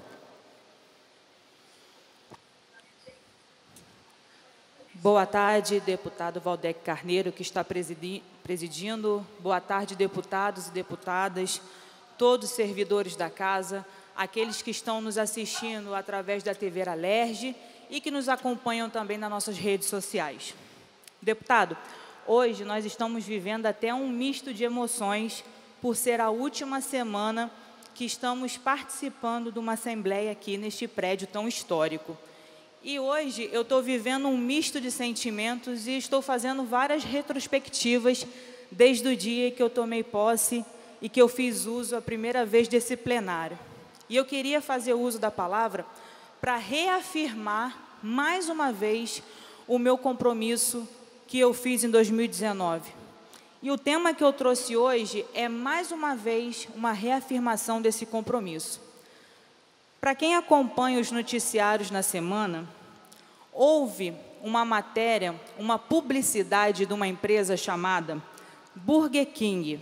Boa tarde, deputado Valdec Carneiro, que está presidi- presidindo. Boa tarde, deputados e deputadas, todos os servidores da casa, aqueles que estão nos assistindo através da T V Alerj e que nos acompanham também nas nossas redes sociais. Deputado, hoje nós estamos vivendo até um misto de emoções por ser a última semana que estamos participando de uma assembleia aqui neste prédio tão histórico. E hoje eu estou vivendo um misto de sentimentos e estou fazendo várias retrospectivas desde o dia que eu tomei posse e que eu fiz uso a primeira vez desse plenário. E eu queria fazer uso da palavra para reafirmar mais uma vez o meu compromisso que eu fiz em dois mil e dezenove. E o tema que eu trouxe hoje é, mais uma vez, uma reafirmação desse compromisso. Para quem acompanha os noticiários na semana, houve uma matéria, uma publicidade de uma empresa chamada Burger King.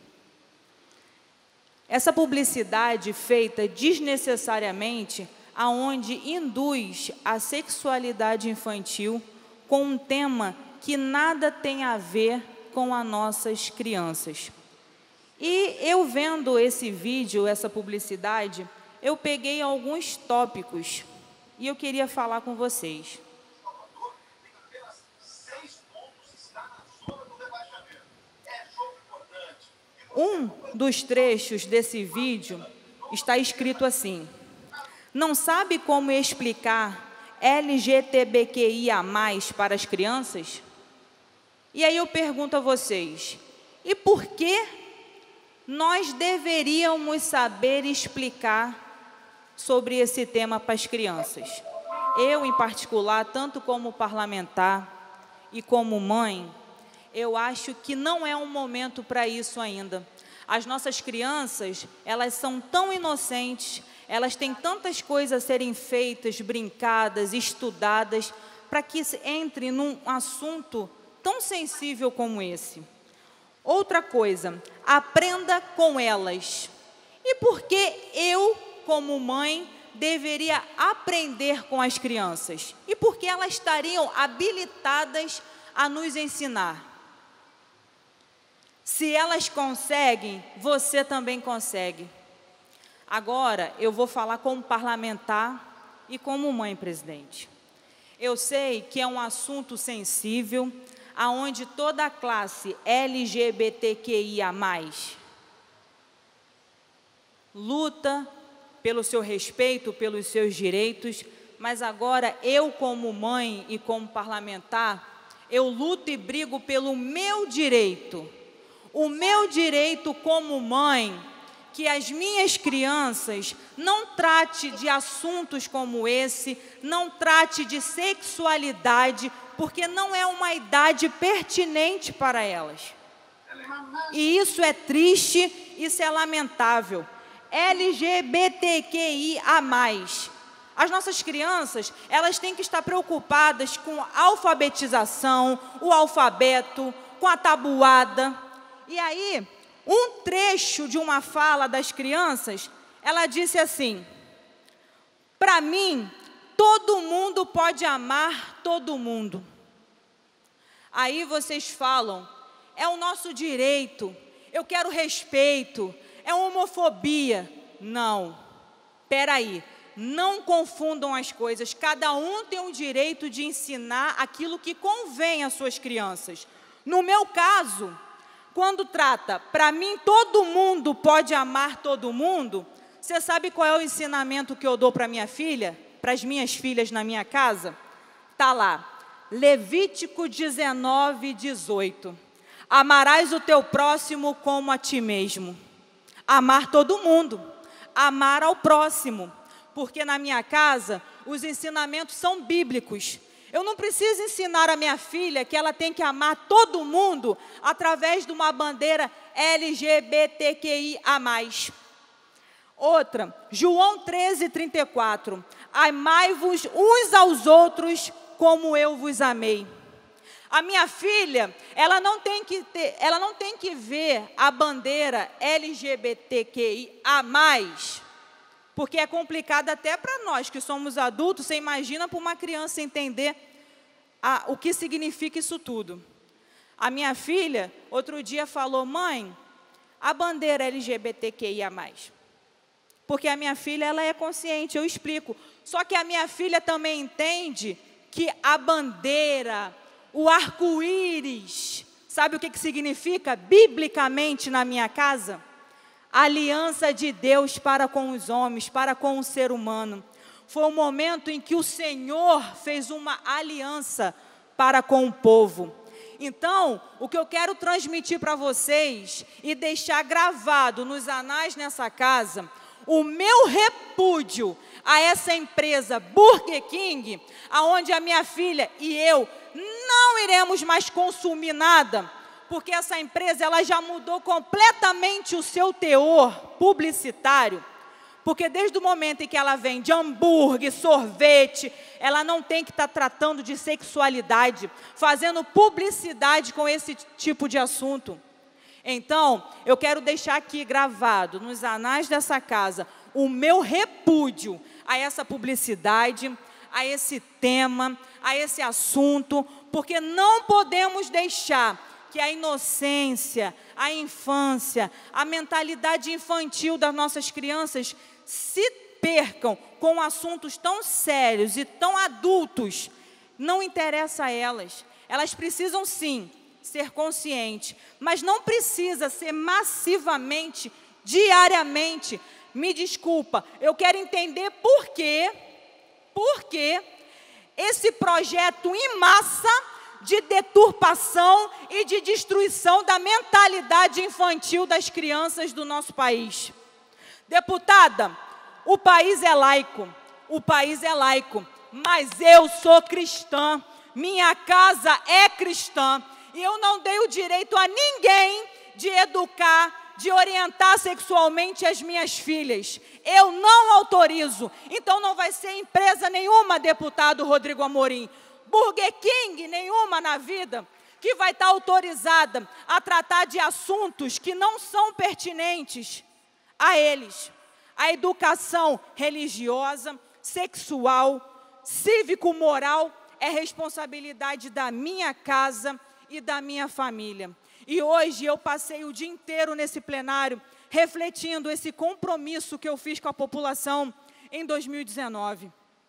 Essa publicidade feita desnecessariamente, aonde induz a sexualidade infantil com um tema que nada tem a ver com as nossas crianças. E eu vendo esse vídeo, essa publicidade, eu peguei alguns tópicos e eu queria falar com vocês. Um dos trechos desse vídeo está escrito assim: não sabe como explicar L G B T Q I A mais, para as crianças? E aí eu pergunto a vocês, e por que nós deveríamos saber explicar sobre esse tema para as crianças? Eu, em particular, tanto como parlamentar e como mãe, eu acho que não é um momento para isso ainda. As nossas crianças, elas são tão inocentes, elas têm tantas coisas a serem feitas, brincadas, estudadas, para que entre num assunto tão sensível como esse. Outra coisa, aprenda com elas. E por que eu, como mãe, deveria aprender com as crianças? E por que elas estariam habilitadas a nos ensinar? Se elas conseguem, você também consegue. Agora, eu vou falar como parlamentar e como mãe, presidente. Eu sei que é um assunto sensível, aonde toda a classe L G B T Q I A mais, luta pelo seu respeito, pelos seus direitos, mas agora eu, como mãe e como parlamentar, eu luto e brigo pelo meu direito. O meu direito como mãe, que as minhas crianças não trate de assuntos como esse, não trate de sexualidade, porque não é uma idade pertinente para elas. E isso é triste, isso é lamentável. L G B T Q I A mais. As nossas crianças, elas têm que estar preocupadas com a alfabetização, o alfabeto, com a tabuada. E aí, um trecho de uma fala das crianças, ela disse assim: para mim, todo mundo pode amar todo mundo. Aí vocês falam, é o nosso direito, eu quero respeito, é homofobia. Não, peraí, não confundam as coisas. Cada um tem o direito de ensinar aquilo que convém às suas crianças. No meu caso, quando trata, para mim, todo mundo pode amar todo mundo, você sabe qual é o ensinamento que eu dou para minha filha? para as minhas filhas na minha casa, está lá, Levítico dezenove, dezoito. Amarás o teu próximo como a ti mesmo. Amar todo mundo, amar ao próximo, porque na minha casa os ensinamentos são bíblicos. Eu não preciso ensinar a minha filha que ela tem que amar todo mundo através de uma bandeira L G B T Q I A mais. Outra, João treze, trinta e quatro. Amai-vos uns aos outros como eu vos amei. A minha filha, ela não tem que ter, ela não tem que ver a bandeira L G B T Q I A mais, porque é complicado até para nós que somos adultos. Você imagina para uma criança entender a, o que significa isso tudo. A minha filha, outro dia, falou: mãe, a bandeira L G B T Q I A mais. Porque a minha filha, ela é consciente, eu explico. Só que a minha filha também entende que a bandeira, o arco-íris, sabe o que, que significa biblicamente na minha casa? Aliança de Deus para com os homens, para com o ser humano. Foi o momento em que o Senhor fez uma aliança para com o povo. Então, o que eu quero transmitir para vocês e deixar gravado nos anais nessa casa, o meu repúdio a essa empresa Burger King, aonde a minha filha e eu não iremos mais consumir nada, porque essa empresa ela já mudou completamente o seu teor publicitário, porque desde o momento em que ela vende hambúrguer, sorvete, ela não tem que estar tratando de sexualidade, fazendo publicidade com esse tipo de assunto. Então, eu quero deixar aqui gravado, nos anais dessa casa, o meu repúdio a essa publicidade, a esse tema, a esse assunto, porque não podemos deixar que a inocência, a infância, a mentalidade infantil das nossas crianças se percam com assuntos tão sérios e tão adultos. Não interessa a elas. Elas precisam, sim, ser conscientes, mas não precisa ser massivamente, diariamente. Me desculpa, eu quero entender por quê, por quê esse projeto em massa de deturpação e de destruição da mentalidade infantil das crianças do nosso país. Deputada, o país é laico, o país é laico, mas eu sou cristã, minha casa é cristã, e eu não dei o direito a ninguém de educar, de orientar sexualmente as minhas filhas. Eu não autorizo. Então não vai ser empresa nenhuma, deputado Rodrigo Amorim, Burger King nenhuma na vida, que vai estar autorizada a tratar de assuntos que não são pertinentes a eles. A educação religiosa, sexual, cívico-moral é responsabilidade da minha casa e da minha família. E hoje eu passei o dia inteiro nesse plenário refletindo esse compromisso que eu fiz com a população em dois mil e dezenove.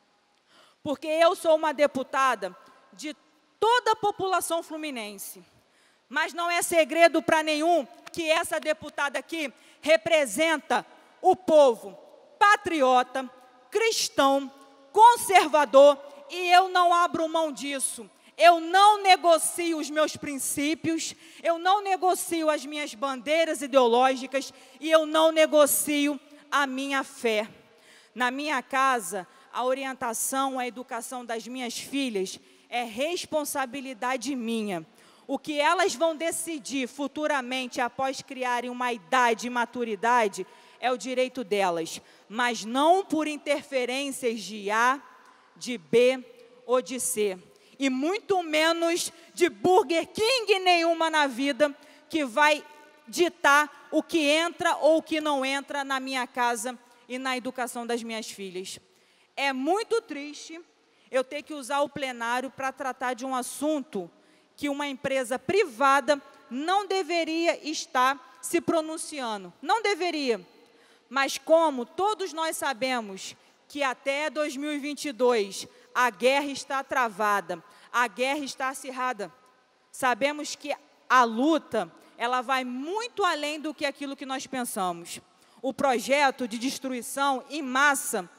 Porque eu sou uma deputada de toda a população fluminense. Mas não é segredo para nenhum que essa deputada aqui representa o povo patriota, cristão, conservador, e eu não abro mão disso. Eu não negocio os meus princípios, eu não negocio as minhas bandeiras ideológicas e eu não negocio a minha fé. Na minha casa, a orientação, a educação das minhas filhas é responsabilidade minha. O que elas vão decidir futuramente, após criarem uma idade e maturidade, é o direito delas, mas não por interferências de A, de B ou de C. E muito menos de Burger King nenhuma na vida, que vai ditar o que entra ou o que não entra na minha casa e na educação das minhas filhas. É muito triste eu ter que usar o plenário para tratar de um assunto que uma empresa privada não deveria estar se pronunciando. Não deveria. Mas como todos nós sabemos que até dois mil e vinte e dois a guerra está travada, a guerra está acirrada. Sabemos que a luta, ela vai muito além do que aquilo que nós pensamos. O projeto de destruição em massa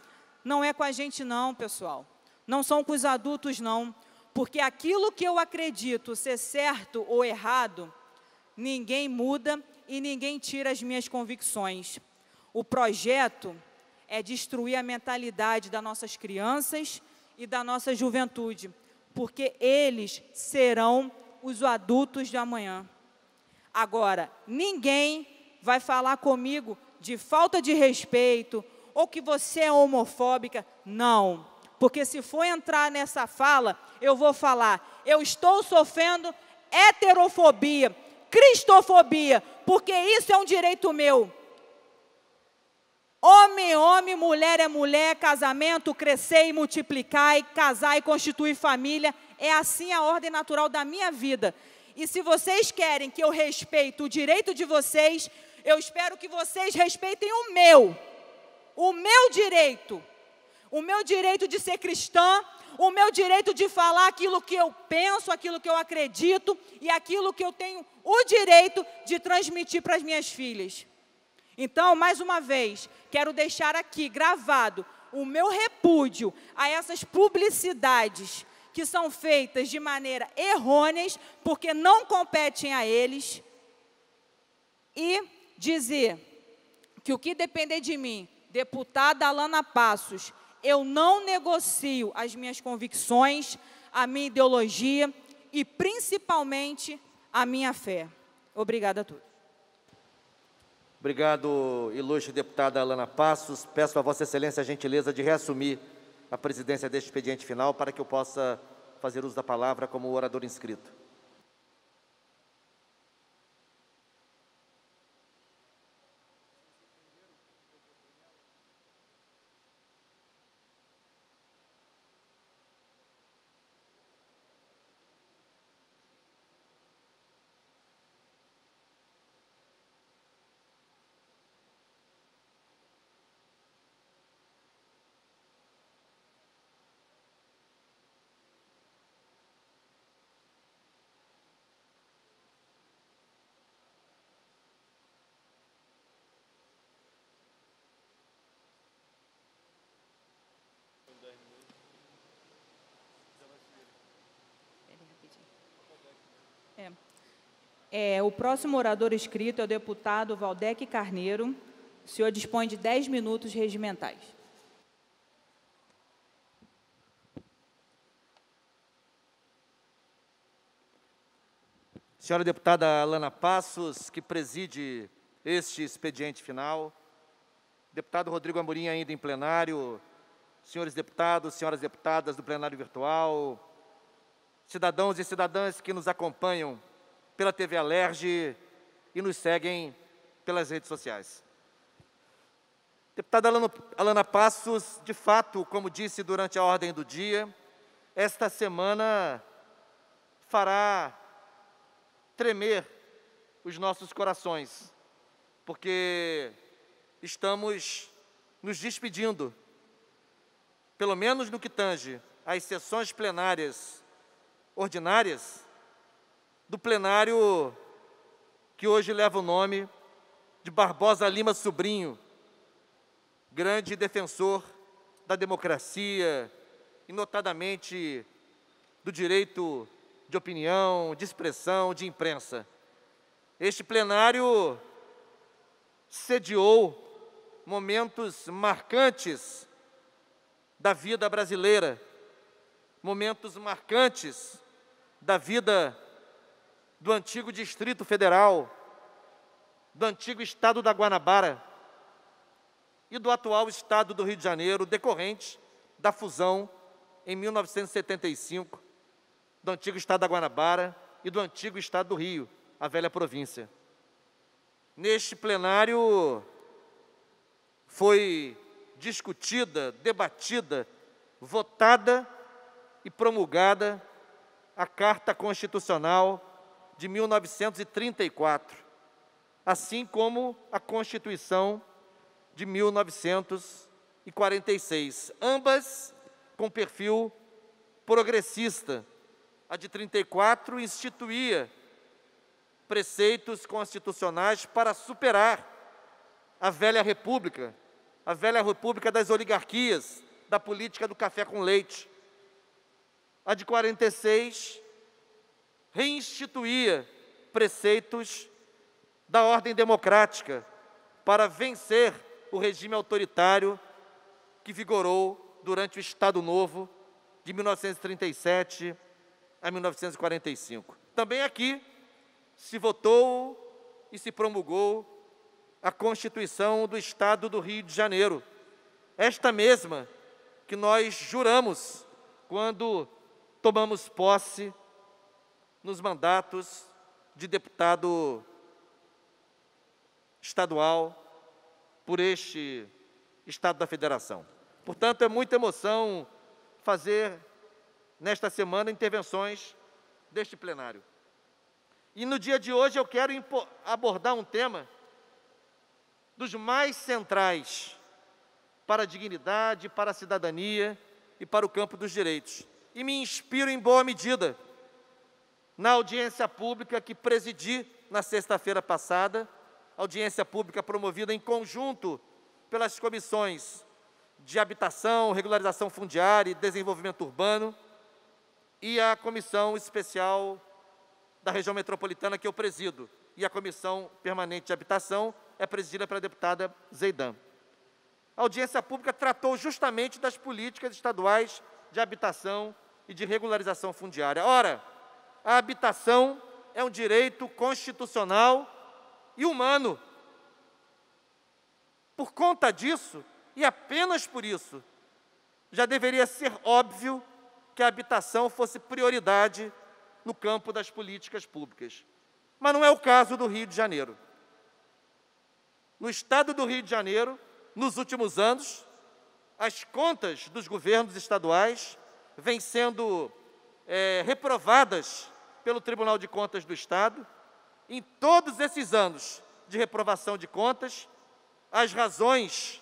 Não é com a gente não, pessoal. Não são com os adultos não, porque aquilo que eu acredito ser certo ou errado, ninguém muda e ninguém tira as minhas convicções. O projeto é destruir a mentalidade das nossas crianças e da nossa juventude, porque eles serão os adultos de amanhã. Agora, ninguém vai falar comigo de falta de respeito ou que você é homofóbica. Não, porque se for entrar nessa fala, eu vou falar, eu estou sofrendo heterofobia, cristofobia, porque isso é um direito meu. Homem é homem, mulher é mulher, casamento, crescer e multiplicar, e casar e constituir família, é assim a ordem natural da minha vida. E se vocês querem que eu respeite o direito de vocês, eu espero que vocês respeitem o meu, o meu direito, o meu direito de ser cristã, o meu direito de falar aquilo que eu penso, aquilo que eu acredito e aquilo que eu tenho o direito de transmitir para as minhas filhas. Então, mais uma vez, quero deixar aqui gravado o meu repúdio a essas publicidades que são feitas de maneira errônea, porque não competem a eles, e dizer que o que depender de mim, deputada Alana Passos, eu não negocio as minhas convicções, a minha ideologia e, principalmente, a minha fé. Obrigada a todos. Obrigado, ilustre deputada Alana Passos. Peço a Vossa Excelência a gentileza de reassumir a presidência deste expediente final para que eu possa fazer uso da palavra como orador inscrito. É. É, o próximo orador inscrito é o deputado Valdec Carneiro. O senhor dispõe de dez minutos regimentais. Senhora deputada Alana Passos, que preside este expediente final. Deputado Rodrigo Amorim, ainda em plenário. Senhores deputados, senhoras deputadas do plenário virtual, cidadãos e cidadãs que nos acompanham pela T V Alerj e nos seguem pelas redes sociais. Deputada Alana, Alana Passos, de fato, como disse durante a ordem do dia, esta semana fará tremer os nossos corações, porque estamos nos despedindo, pelo menos no que tange às sessões plenárias ordinárias, do plenário que hoje leva o nome de Barbosa Lima Sobrinho, grande defensor da democracia e, notadamente, do direito de opinião, de expressão, de imprensa. Este plenário sediou momentos marcantes da vida brasileira, momentos marcantes da vida do antigo Distrito Federal, do antigo Estado da Guanabara e do atual Estado do Rio de Janeiro, decorrente da fusão em mil novecentos e setenta e cinco do antigo Estado da Guanabara e do antigo Estado do Rio, a velha província. Neste plenário foi discutida, debatida, votada e promulgada a Carta Constitucional de mil novecentos e trinta e quatro, assim como a Constituição de mil novecentos e quarenta e seis, ambas com perfil progressista. A de trinta e quatro instituía preceitos constitucionais para superar a velha república, a velha república das oligarquias, da política do café com leite. A de quarenta e seis reinstituía preceitos da ordem democrática para vencer o regime autoritário que vigorou durante o Estado Novo de mil novecentos e trinta e sete a mil novecentos e quarenta e cinco. Também aqui se votou e se promulgou a Constituição do Estado do Rio de Janeiro, esta mesma que nós juramos quando tomamos posse nos mandatos de deputado estadual por este Estado da Federação. Portanto, é muita emoção fazer, nesta semana, intervenções deste plenário. E no dia de hoje eu quero abordar um tema dos mais centrais para a dignidade, para a cidadania e para o campo dos direitos. E me inspiro em boa medida na audiência pública que presidi na sexta-feira passada, audiência pública promovida em conjunto pelas comissões de habitação, regularização fundiária e desenvolvimento urbano e a comissão especial da região metropolitana que eu presido. E a comissão permanente de habitação é presidida pela deputada Zeidan. A audiência pública tratou justamente das políticas estaduais de habitação e de regularização fundiária. Ora, a habitação é um direito constitucional e humano. Por conta disso, e apenas por isso, já deveria ser óbvio que a habitação fosse prioridade no campo das políticas públicas. Mas não é o caso do Rio de Janeiro. No estado do Rio de Janeiro, nos últimos anos, as contas dos governos estaduais vêm sendo é, reprovadas pelo Tribunal de Contas do Estado. Em todos esses anos de reprovação de contas, as razões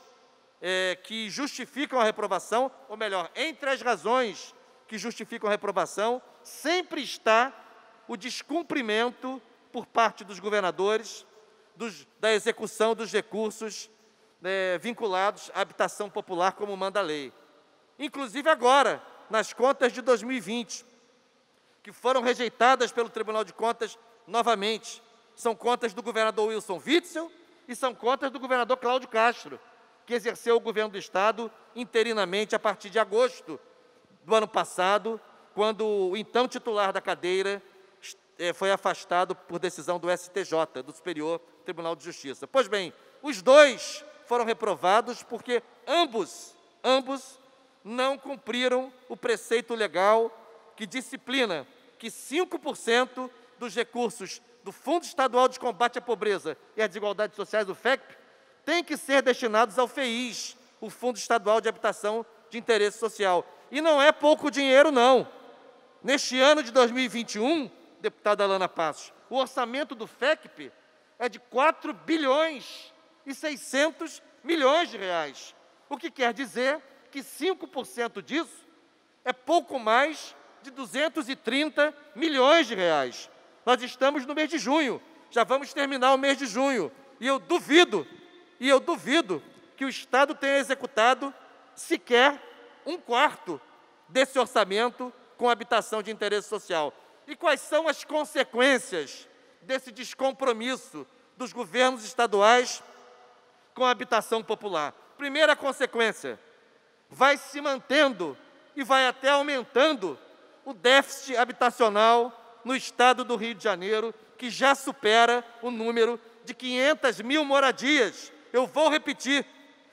é, que justificam a reprovação, ou melhor, entre as razões que justificam a reprovação, sempre está o descumprimento por parte dos governadores dos, da execução dos recursos é, vinculados à habitação popular, como manda a lei. Inclusive agora, nas contas de dois mil e vinte, que foram rejeitadas pelo Tribunal de Contas novamente, são contas do governador Wilson Witzel e são contas do governador Cláudio Castro, que exerceu o governo do Estado interinamente a partir de agosto do ano passado, quando o então titular da cadeira eh, foi afastado por decisão do S T J, do Superior Tribunal de Justiça. Pois bem, os dois foram reprovados porque ambos, ambos não cumpriram o preceito legal que disciplina que cinco por cento dos recursos do Fundo Estadual de Combate à Pobreza e às Desigualdades Sociais, do F E C P, têm que ser destinados ao F E I S, o Fundo Estadual de Habitação de Interesse Social. E não é pouco dinheiro, não. Neste ano de dois mil e vinte e um, deputada Alana Passos, o orçamento do F E C P é de quatro bilhões e seiscentos milhões de reais, o que quer dizer que cinco por cento disso é pouco mais de duzentos e trinta milhões de reais. Nós estamos no mês de junho, já vamos terminar o mês de junho, e eu duvido, e eu duvido que o Estado tenha executado sequer um quarto desse orçamento com habitação de interesse social. E quais são as consequências desse descompromisso dos governos estaduais com a habitação popular? Primeira consequência, vai se mantendo e vai até aumentando o déficit habitacional no estado do Rio de Janeiro, que já supera o número de quinhentas mil moradias. Eu vou repetir,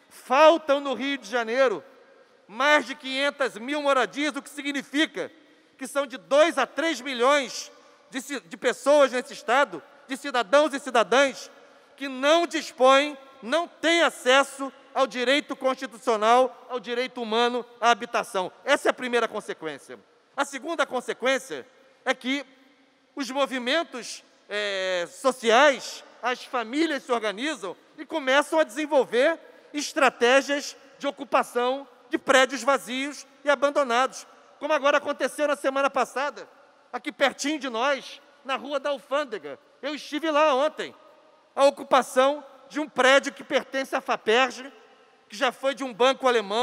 faltam no Rio de Janeiro mais de quinhentas mil moradias, o que significa que são de dois a três milhões de, de pessoas nesse estado, de cidadãos e cidadãs, que não dispõem, não têm acesso ao direito constitucional, ao direito humano à habitação. Essa é a primeira consequência. A segunda consequência é que os movimentos é, sociais, as famílias se organizam e começam a desenvolver estratégias de ocupação de prédios vazios e abandonados, como agora aconteceu na semana passada, aqui pertinho de nós, na Rua da Alfândega. Eu estive lá ontem. A ocupação de um prédio que pertence à FAPERJ, que já foi de um banco alemão,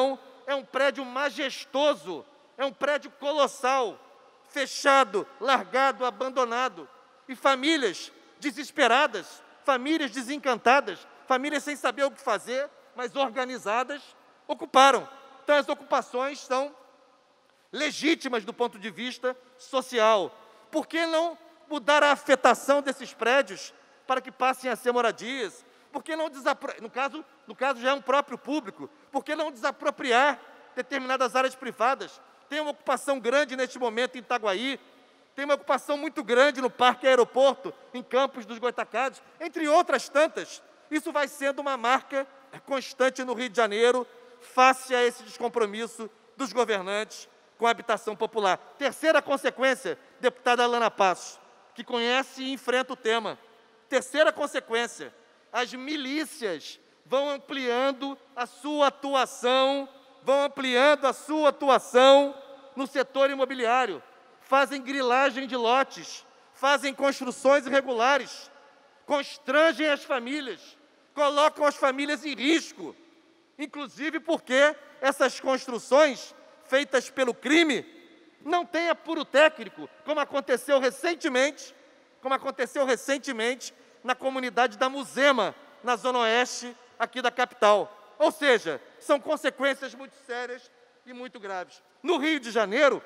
é um prédio majestoso, é um prédio colossal, fechado, largado, abandonado. E famílias desesperadas, famílias desencantadas, famílias sem saber o que fazer, mas organizadas, ocuparam. Então, as ocupações são legítimas do ponto de vista social. Por que não mudar a afetação desses prédios para que passem a ser moradias? Por que não desapropriar, no caso, no caso já é um próprio público, por que não desapropriar determinadas áreas privadas? Tem uma ocupação grande neste momento em Itaguaí, tem uma ocupação muito grande no Parque Aeroporto, em Campos dos Goytacazes, entre outras tantas. Isso vai sendo uma marca constante no Rio de Janeiro, face a esse descompromisso dos governantes com a habitação popular. Terceira consequência, deputada Alana Passos, que conhece e enfrenta o tema. Terceira consequência, as milícias vão ampliando a sua atuação, vão ampliando a sua atuação no setor imobiliário, fazem grilagem de lotes, fazem construções irregulares, constrangem as famílias, colocam as famílias em risco, inclusive porque essas construções feitas pelo crime não têm apuro técnico, como aconteceu recentemente, como aconteceu recentemente na comunidade da Muzema, na Zona Oeste, aqui da capital. Ou seja, são consequências muito sérias e muito graves. No Rio de Janeiro,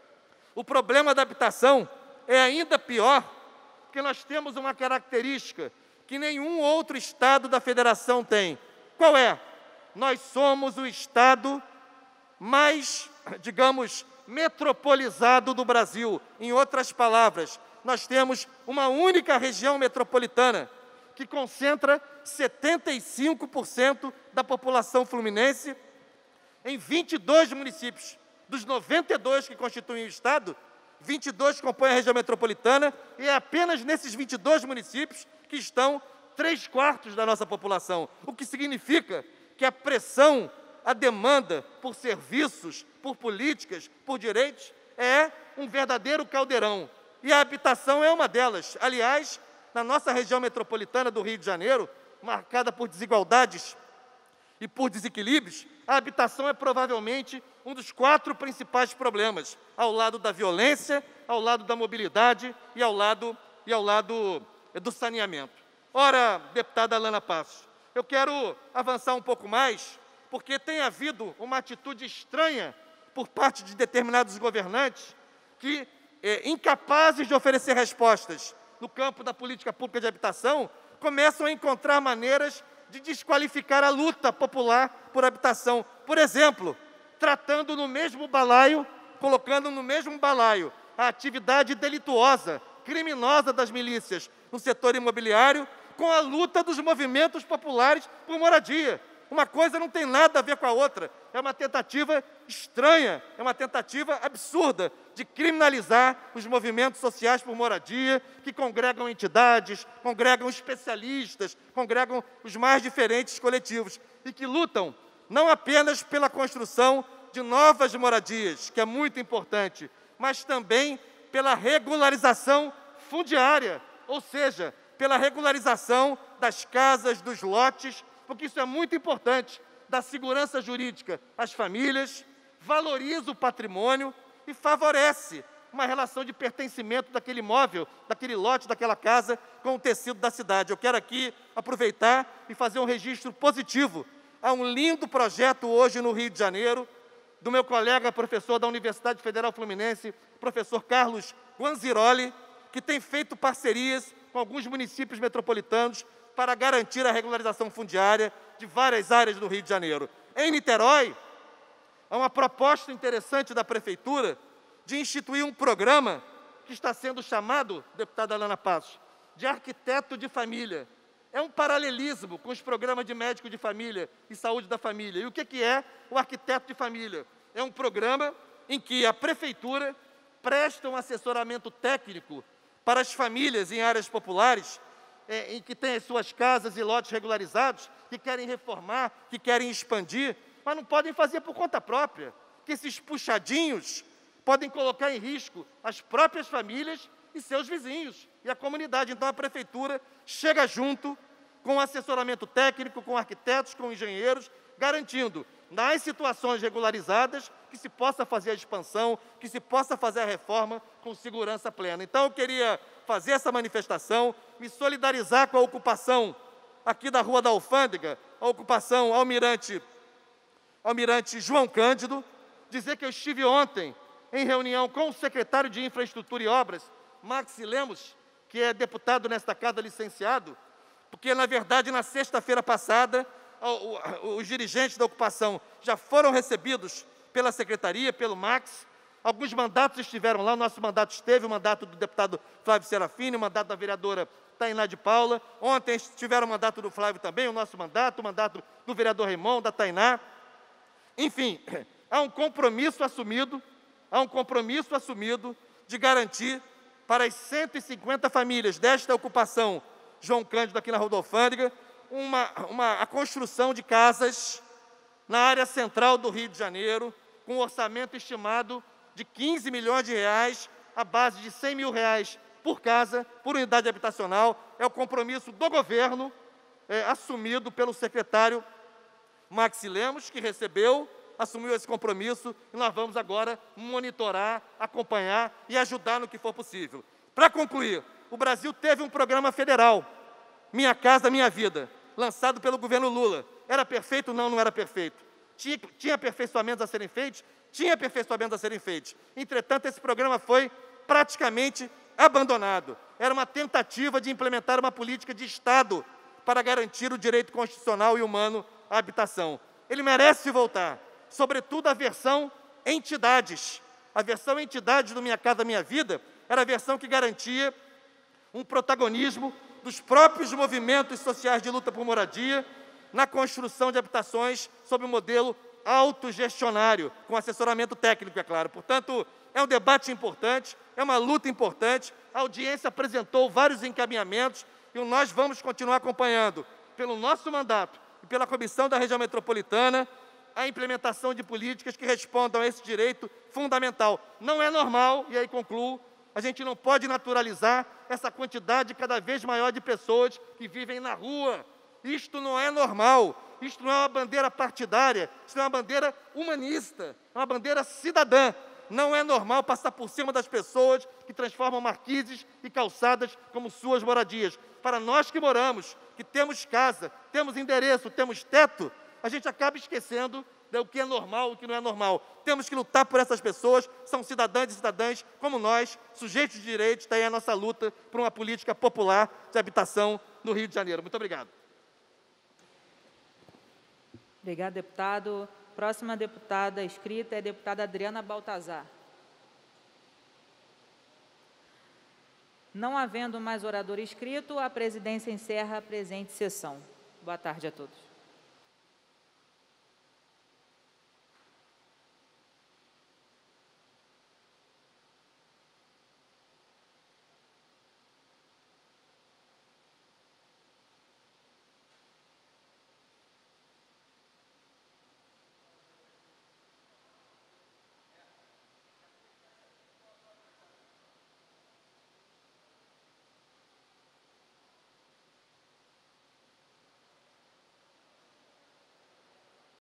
o problema da habitação é ainda pior, porque nós temos uma característica que nenhum outro estado da federação tem. Qual é? Nós somos o estado mais, digamos, metropolizado do Brasil. Em outras palavras, nós temos uma única região metropolitana que concentra setenta e cinco por cento da população fluminense em vinte e dois municípios. Dos noventa e dois que constituem o estado, vinte e dois compõem a região metropolitana e é apenas nesses vinte e dois municípios que estão três quartos da nossa população, o que significa que a pressão, a demanda por serviços, por políticas, por direitos, é um verdadeiro caldeirão. E a habitação é uma delas. Aliás, na nossa região metropolitana do Rio de Janeiro, marcada por desigualdades e por desequilíbrios, a habitação é provavelmente um dos quatro principais problemas, ao lado da violência, ao lado da mobilidade e ao lado, e ao lado do saneamento. Ora, deputada Alana Passos, eu quero avançar um pouco mais, porque tem havido uma atitude estranha por parte de determinados governantes que, é, incapazes de oferecer respostas no campo da política pública de habitação, começam a encontrar maneiras de desqualificar a luta popular por habitação. Por exemplo, tratando no mesmo balaio, colocando no mesmo balaio a atividade delituosa, criminosa das milícias no setor imobiliário, com a luta dos movimentos populares por moradia. Uma coisa não tem nada a ver com a outra. É uma tentativa estranha, é uma tentativa absurda de criminalizar os movimentos sociais por moradia, que congregam entidades, congregam especialistas, congregam os mais diferentes coletivos e que lutam não apenas pela construção de novas moradias, que é muito importante, mas também pela regularização fundiária, ou seja, pela regularização das casas, dos lotes, porque isso é muito importante, dá segurança jurídica às famílias, valoriza o patrimônio e favorece uma relação de pertencimento daquele imóvel, daquele lote, daquela casa com o tecido da cidade. Eu quero aqui aproveitar e fazer um registro positivo a um lindo projeto hoje no Rio de Janeiro, do meu colega professor da Universidade Federal Fluminense, professor Carlos Guanziroli, que tem feito parcerias com alguns municípios metropolitanos para garantir a regularização fundiária de várias áreas do Rio de Janeiro. Em Niterói, há uma proposta interessante da Prefeitura de instituir um programa que está sendo chamado, deputada Alana Passos, de arquiteto de família. É um paralelismo com os programas de médico de família e saúde da família. E o que é o arquiteto de família? É um programa em que a Prefeitura presta um assessoramento técnico para as famílias em áreas populares, é, em que têm as suas casas e lotes regularizados, que querem reformar, que querem expandir, mas não podem fazer por conta própria, que esses puxadinhos podem colocar em risco as próprias famílias e seus vizinhos e a comunidade. Então a Prefeitura chega junto com assessoramento técnico, com arquitetos, com engenheiros, garantindo nas situações regularizadas, que se possa fazer a expansão, que se possa fazer a reforma com segurança plena. Então, eu queria fazer essa manifestação, me solidarizar com a ocupação aqui da Rua da Alfândega, a ocupação Almirante, Almirante João Cândido, dizer que eu estive ontem em reunião com o secretário de Infraestrutura e Obras, Maxi Lemos, que é deputado nesta casa, licenciado, porque, na verdade, na sexta-feira passada, os dirigentes da ocupação já foram recebidos pela secretaria, pelo Max. Alguns mandatos estiveram lá, o nosso mandato esteve, o mandato do deputado Flávio Serafini, o mandato da vereadora Tainá de Paula. Ontem tiveram o mandato do Flávio também, o nosso mandato, o mandato do vereador Raimon, da Tainá. Enfim, há um compromisso assumido, há um compromisso assumido de garantir para as cento e cinquenta famílias desta ocupação João Cândido aqui na Rua da Alfândega, uma, uma, a construção de casas na área central do Rio de Janeiro, com um orçamento estimado de quinze milhões de reais, à base de cem mil reais por casa, por unidade habitacional. É o compromisso do governo, é, assumido pelo secretário Maxi Lemos, que recebeu, assumiu esse compromisso, e nós vamos agora monitorar, acompanhar e ajudar no que for possível. Para concluir, o Brasil teve um programa federal, Minha Casa Minha Vida, lançado pelo governo Lula. Era perfeito? Não, não era perfeito. Tinha, tinha aperfeiçoamentos a serem feitos? Tinha aperfeiçoamentos a serem feitos. Entretanto, esse programa foi praticamente abandonado. Era uma tentativa de implementar uma política de Estado para garantir o direito constitucional e humano à habitação. Ele merece voltar, sobretudo a versão entidades. A versão entidades do Minha Casa Minha Vida era a versão que garantia um protagonismo dos próprios movimentos sociais de luta por moradia na construção de habitações sob o modelo autogestionário, com assessoramento técnico, é claro. Portanto, é um debate importante, é uma luta importante. A audiência apresentou vários encaminhamentos e nós vamos continuar acompanhando, pelo nosso mandato e pela Comissão da Região Metropolitana, a implementação de políticas que respondam a esse direito fundamental. Não é normal, e aí concluo, a gente não pode naturalizar essa quantidade cada vez maior de pessoas que vivem na rua. Isto não é normal, isto não é uma bandeira partidária, isto é uma bandeira humanista, é uma bandeira cidadã. Não é normal passar por cima das pessoas que transformam marquises e calçadas como suas moradias. Para nós que moramos, que temos casa, temos endereço, temos teto, a gente acaba esquecendo o que é normal e o que não é normal. Temos que lutar por essas pessoas, são cidadãs e cidadãs como nós, sujeitos de direitos, está aí a nossa luta por uma política popular de habitação no Rio de Janeiro. Muito obrigado. Obrigada, deputado. Próxima deputada inscrita é a deputada Adriana Baltazar. Não havendo mais orador inscrito, a presidência encerra a presente sessão. Boa tarde a todos.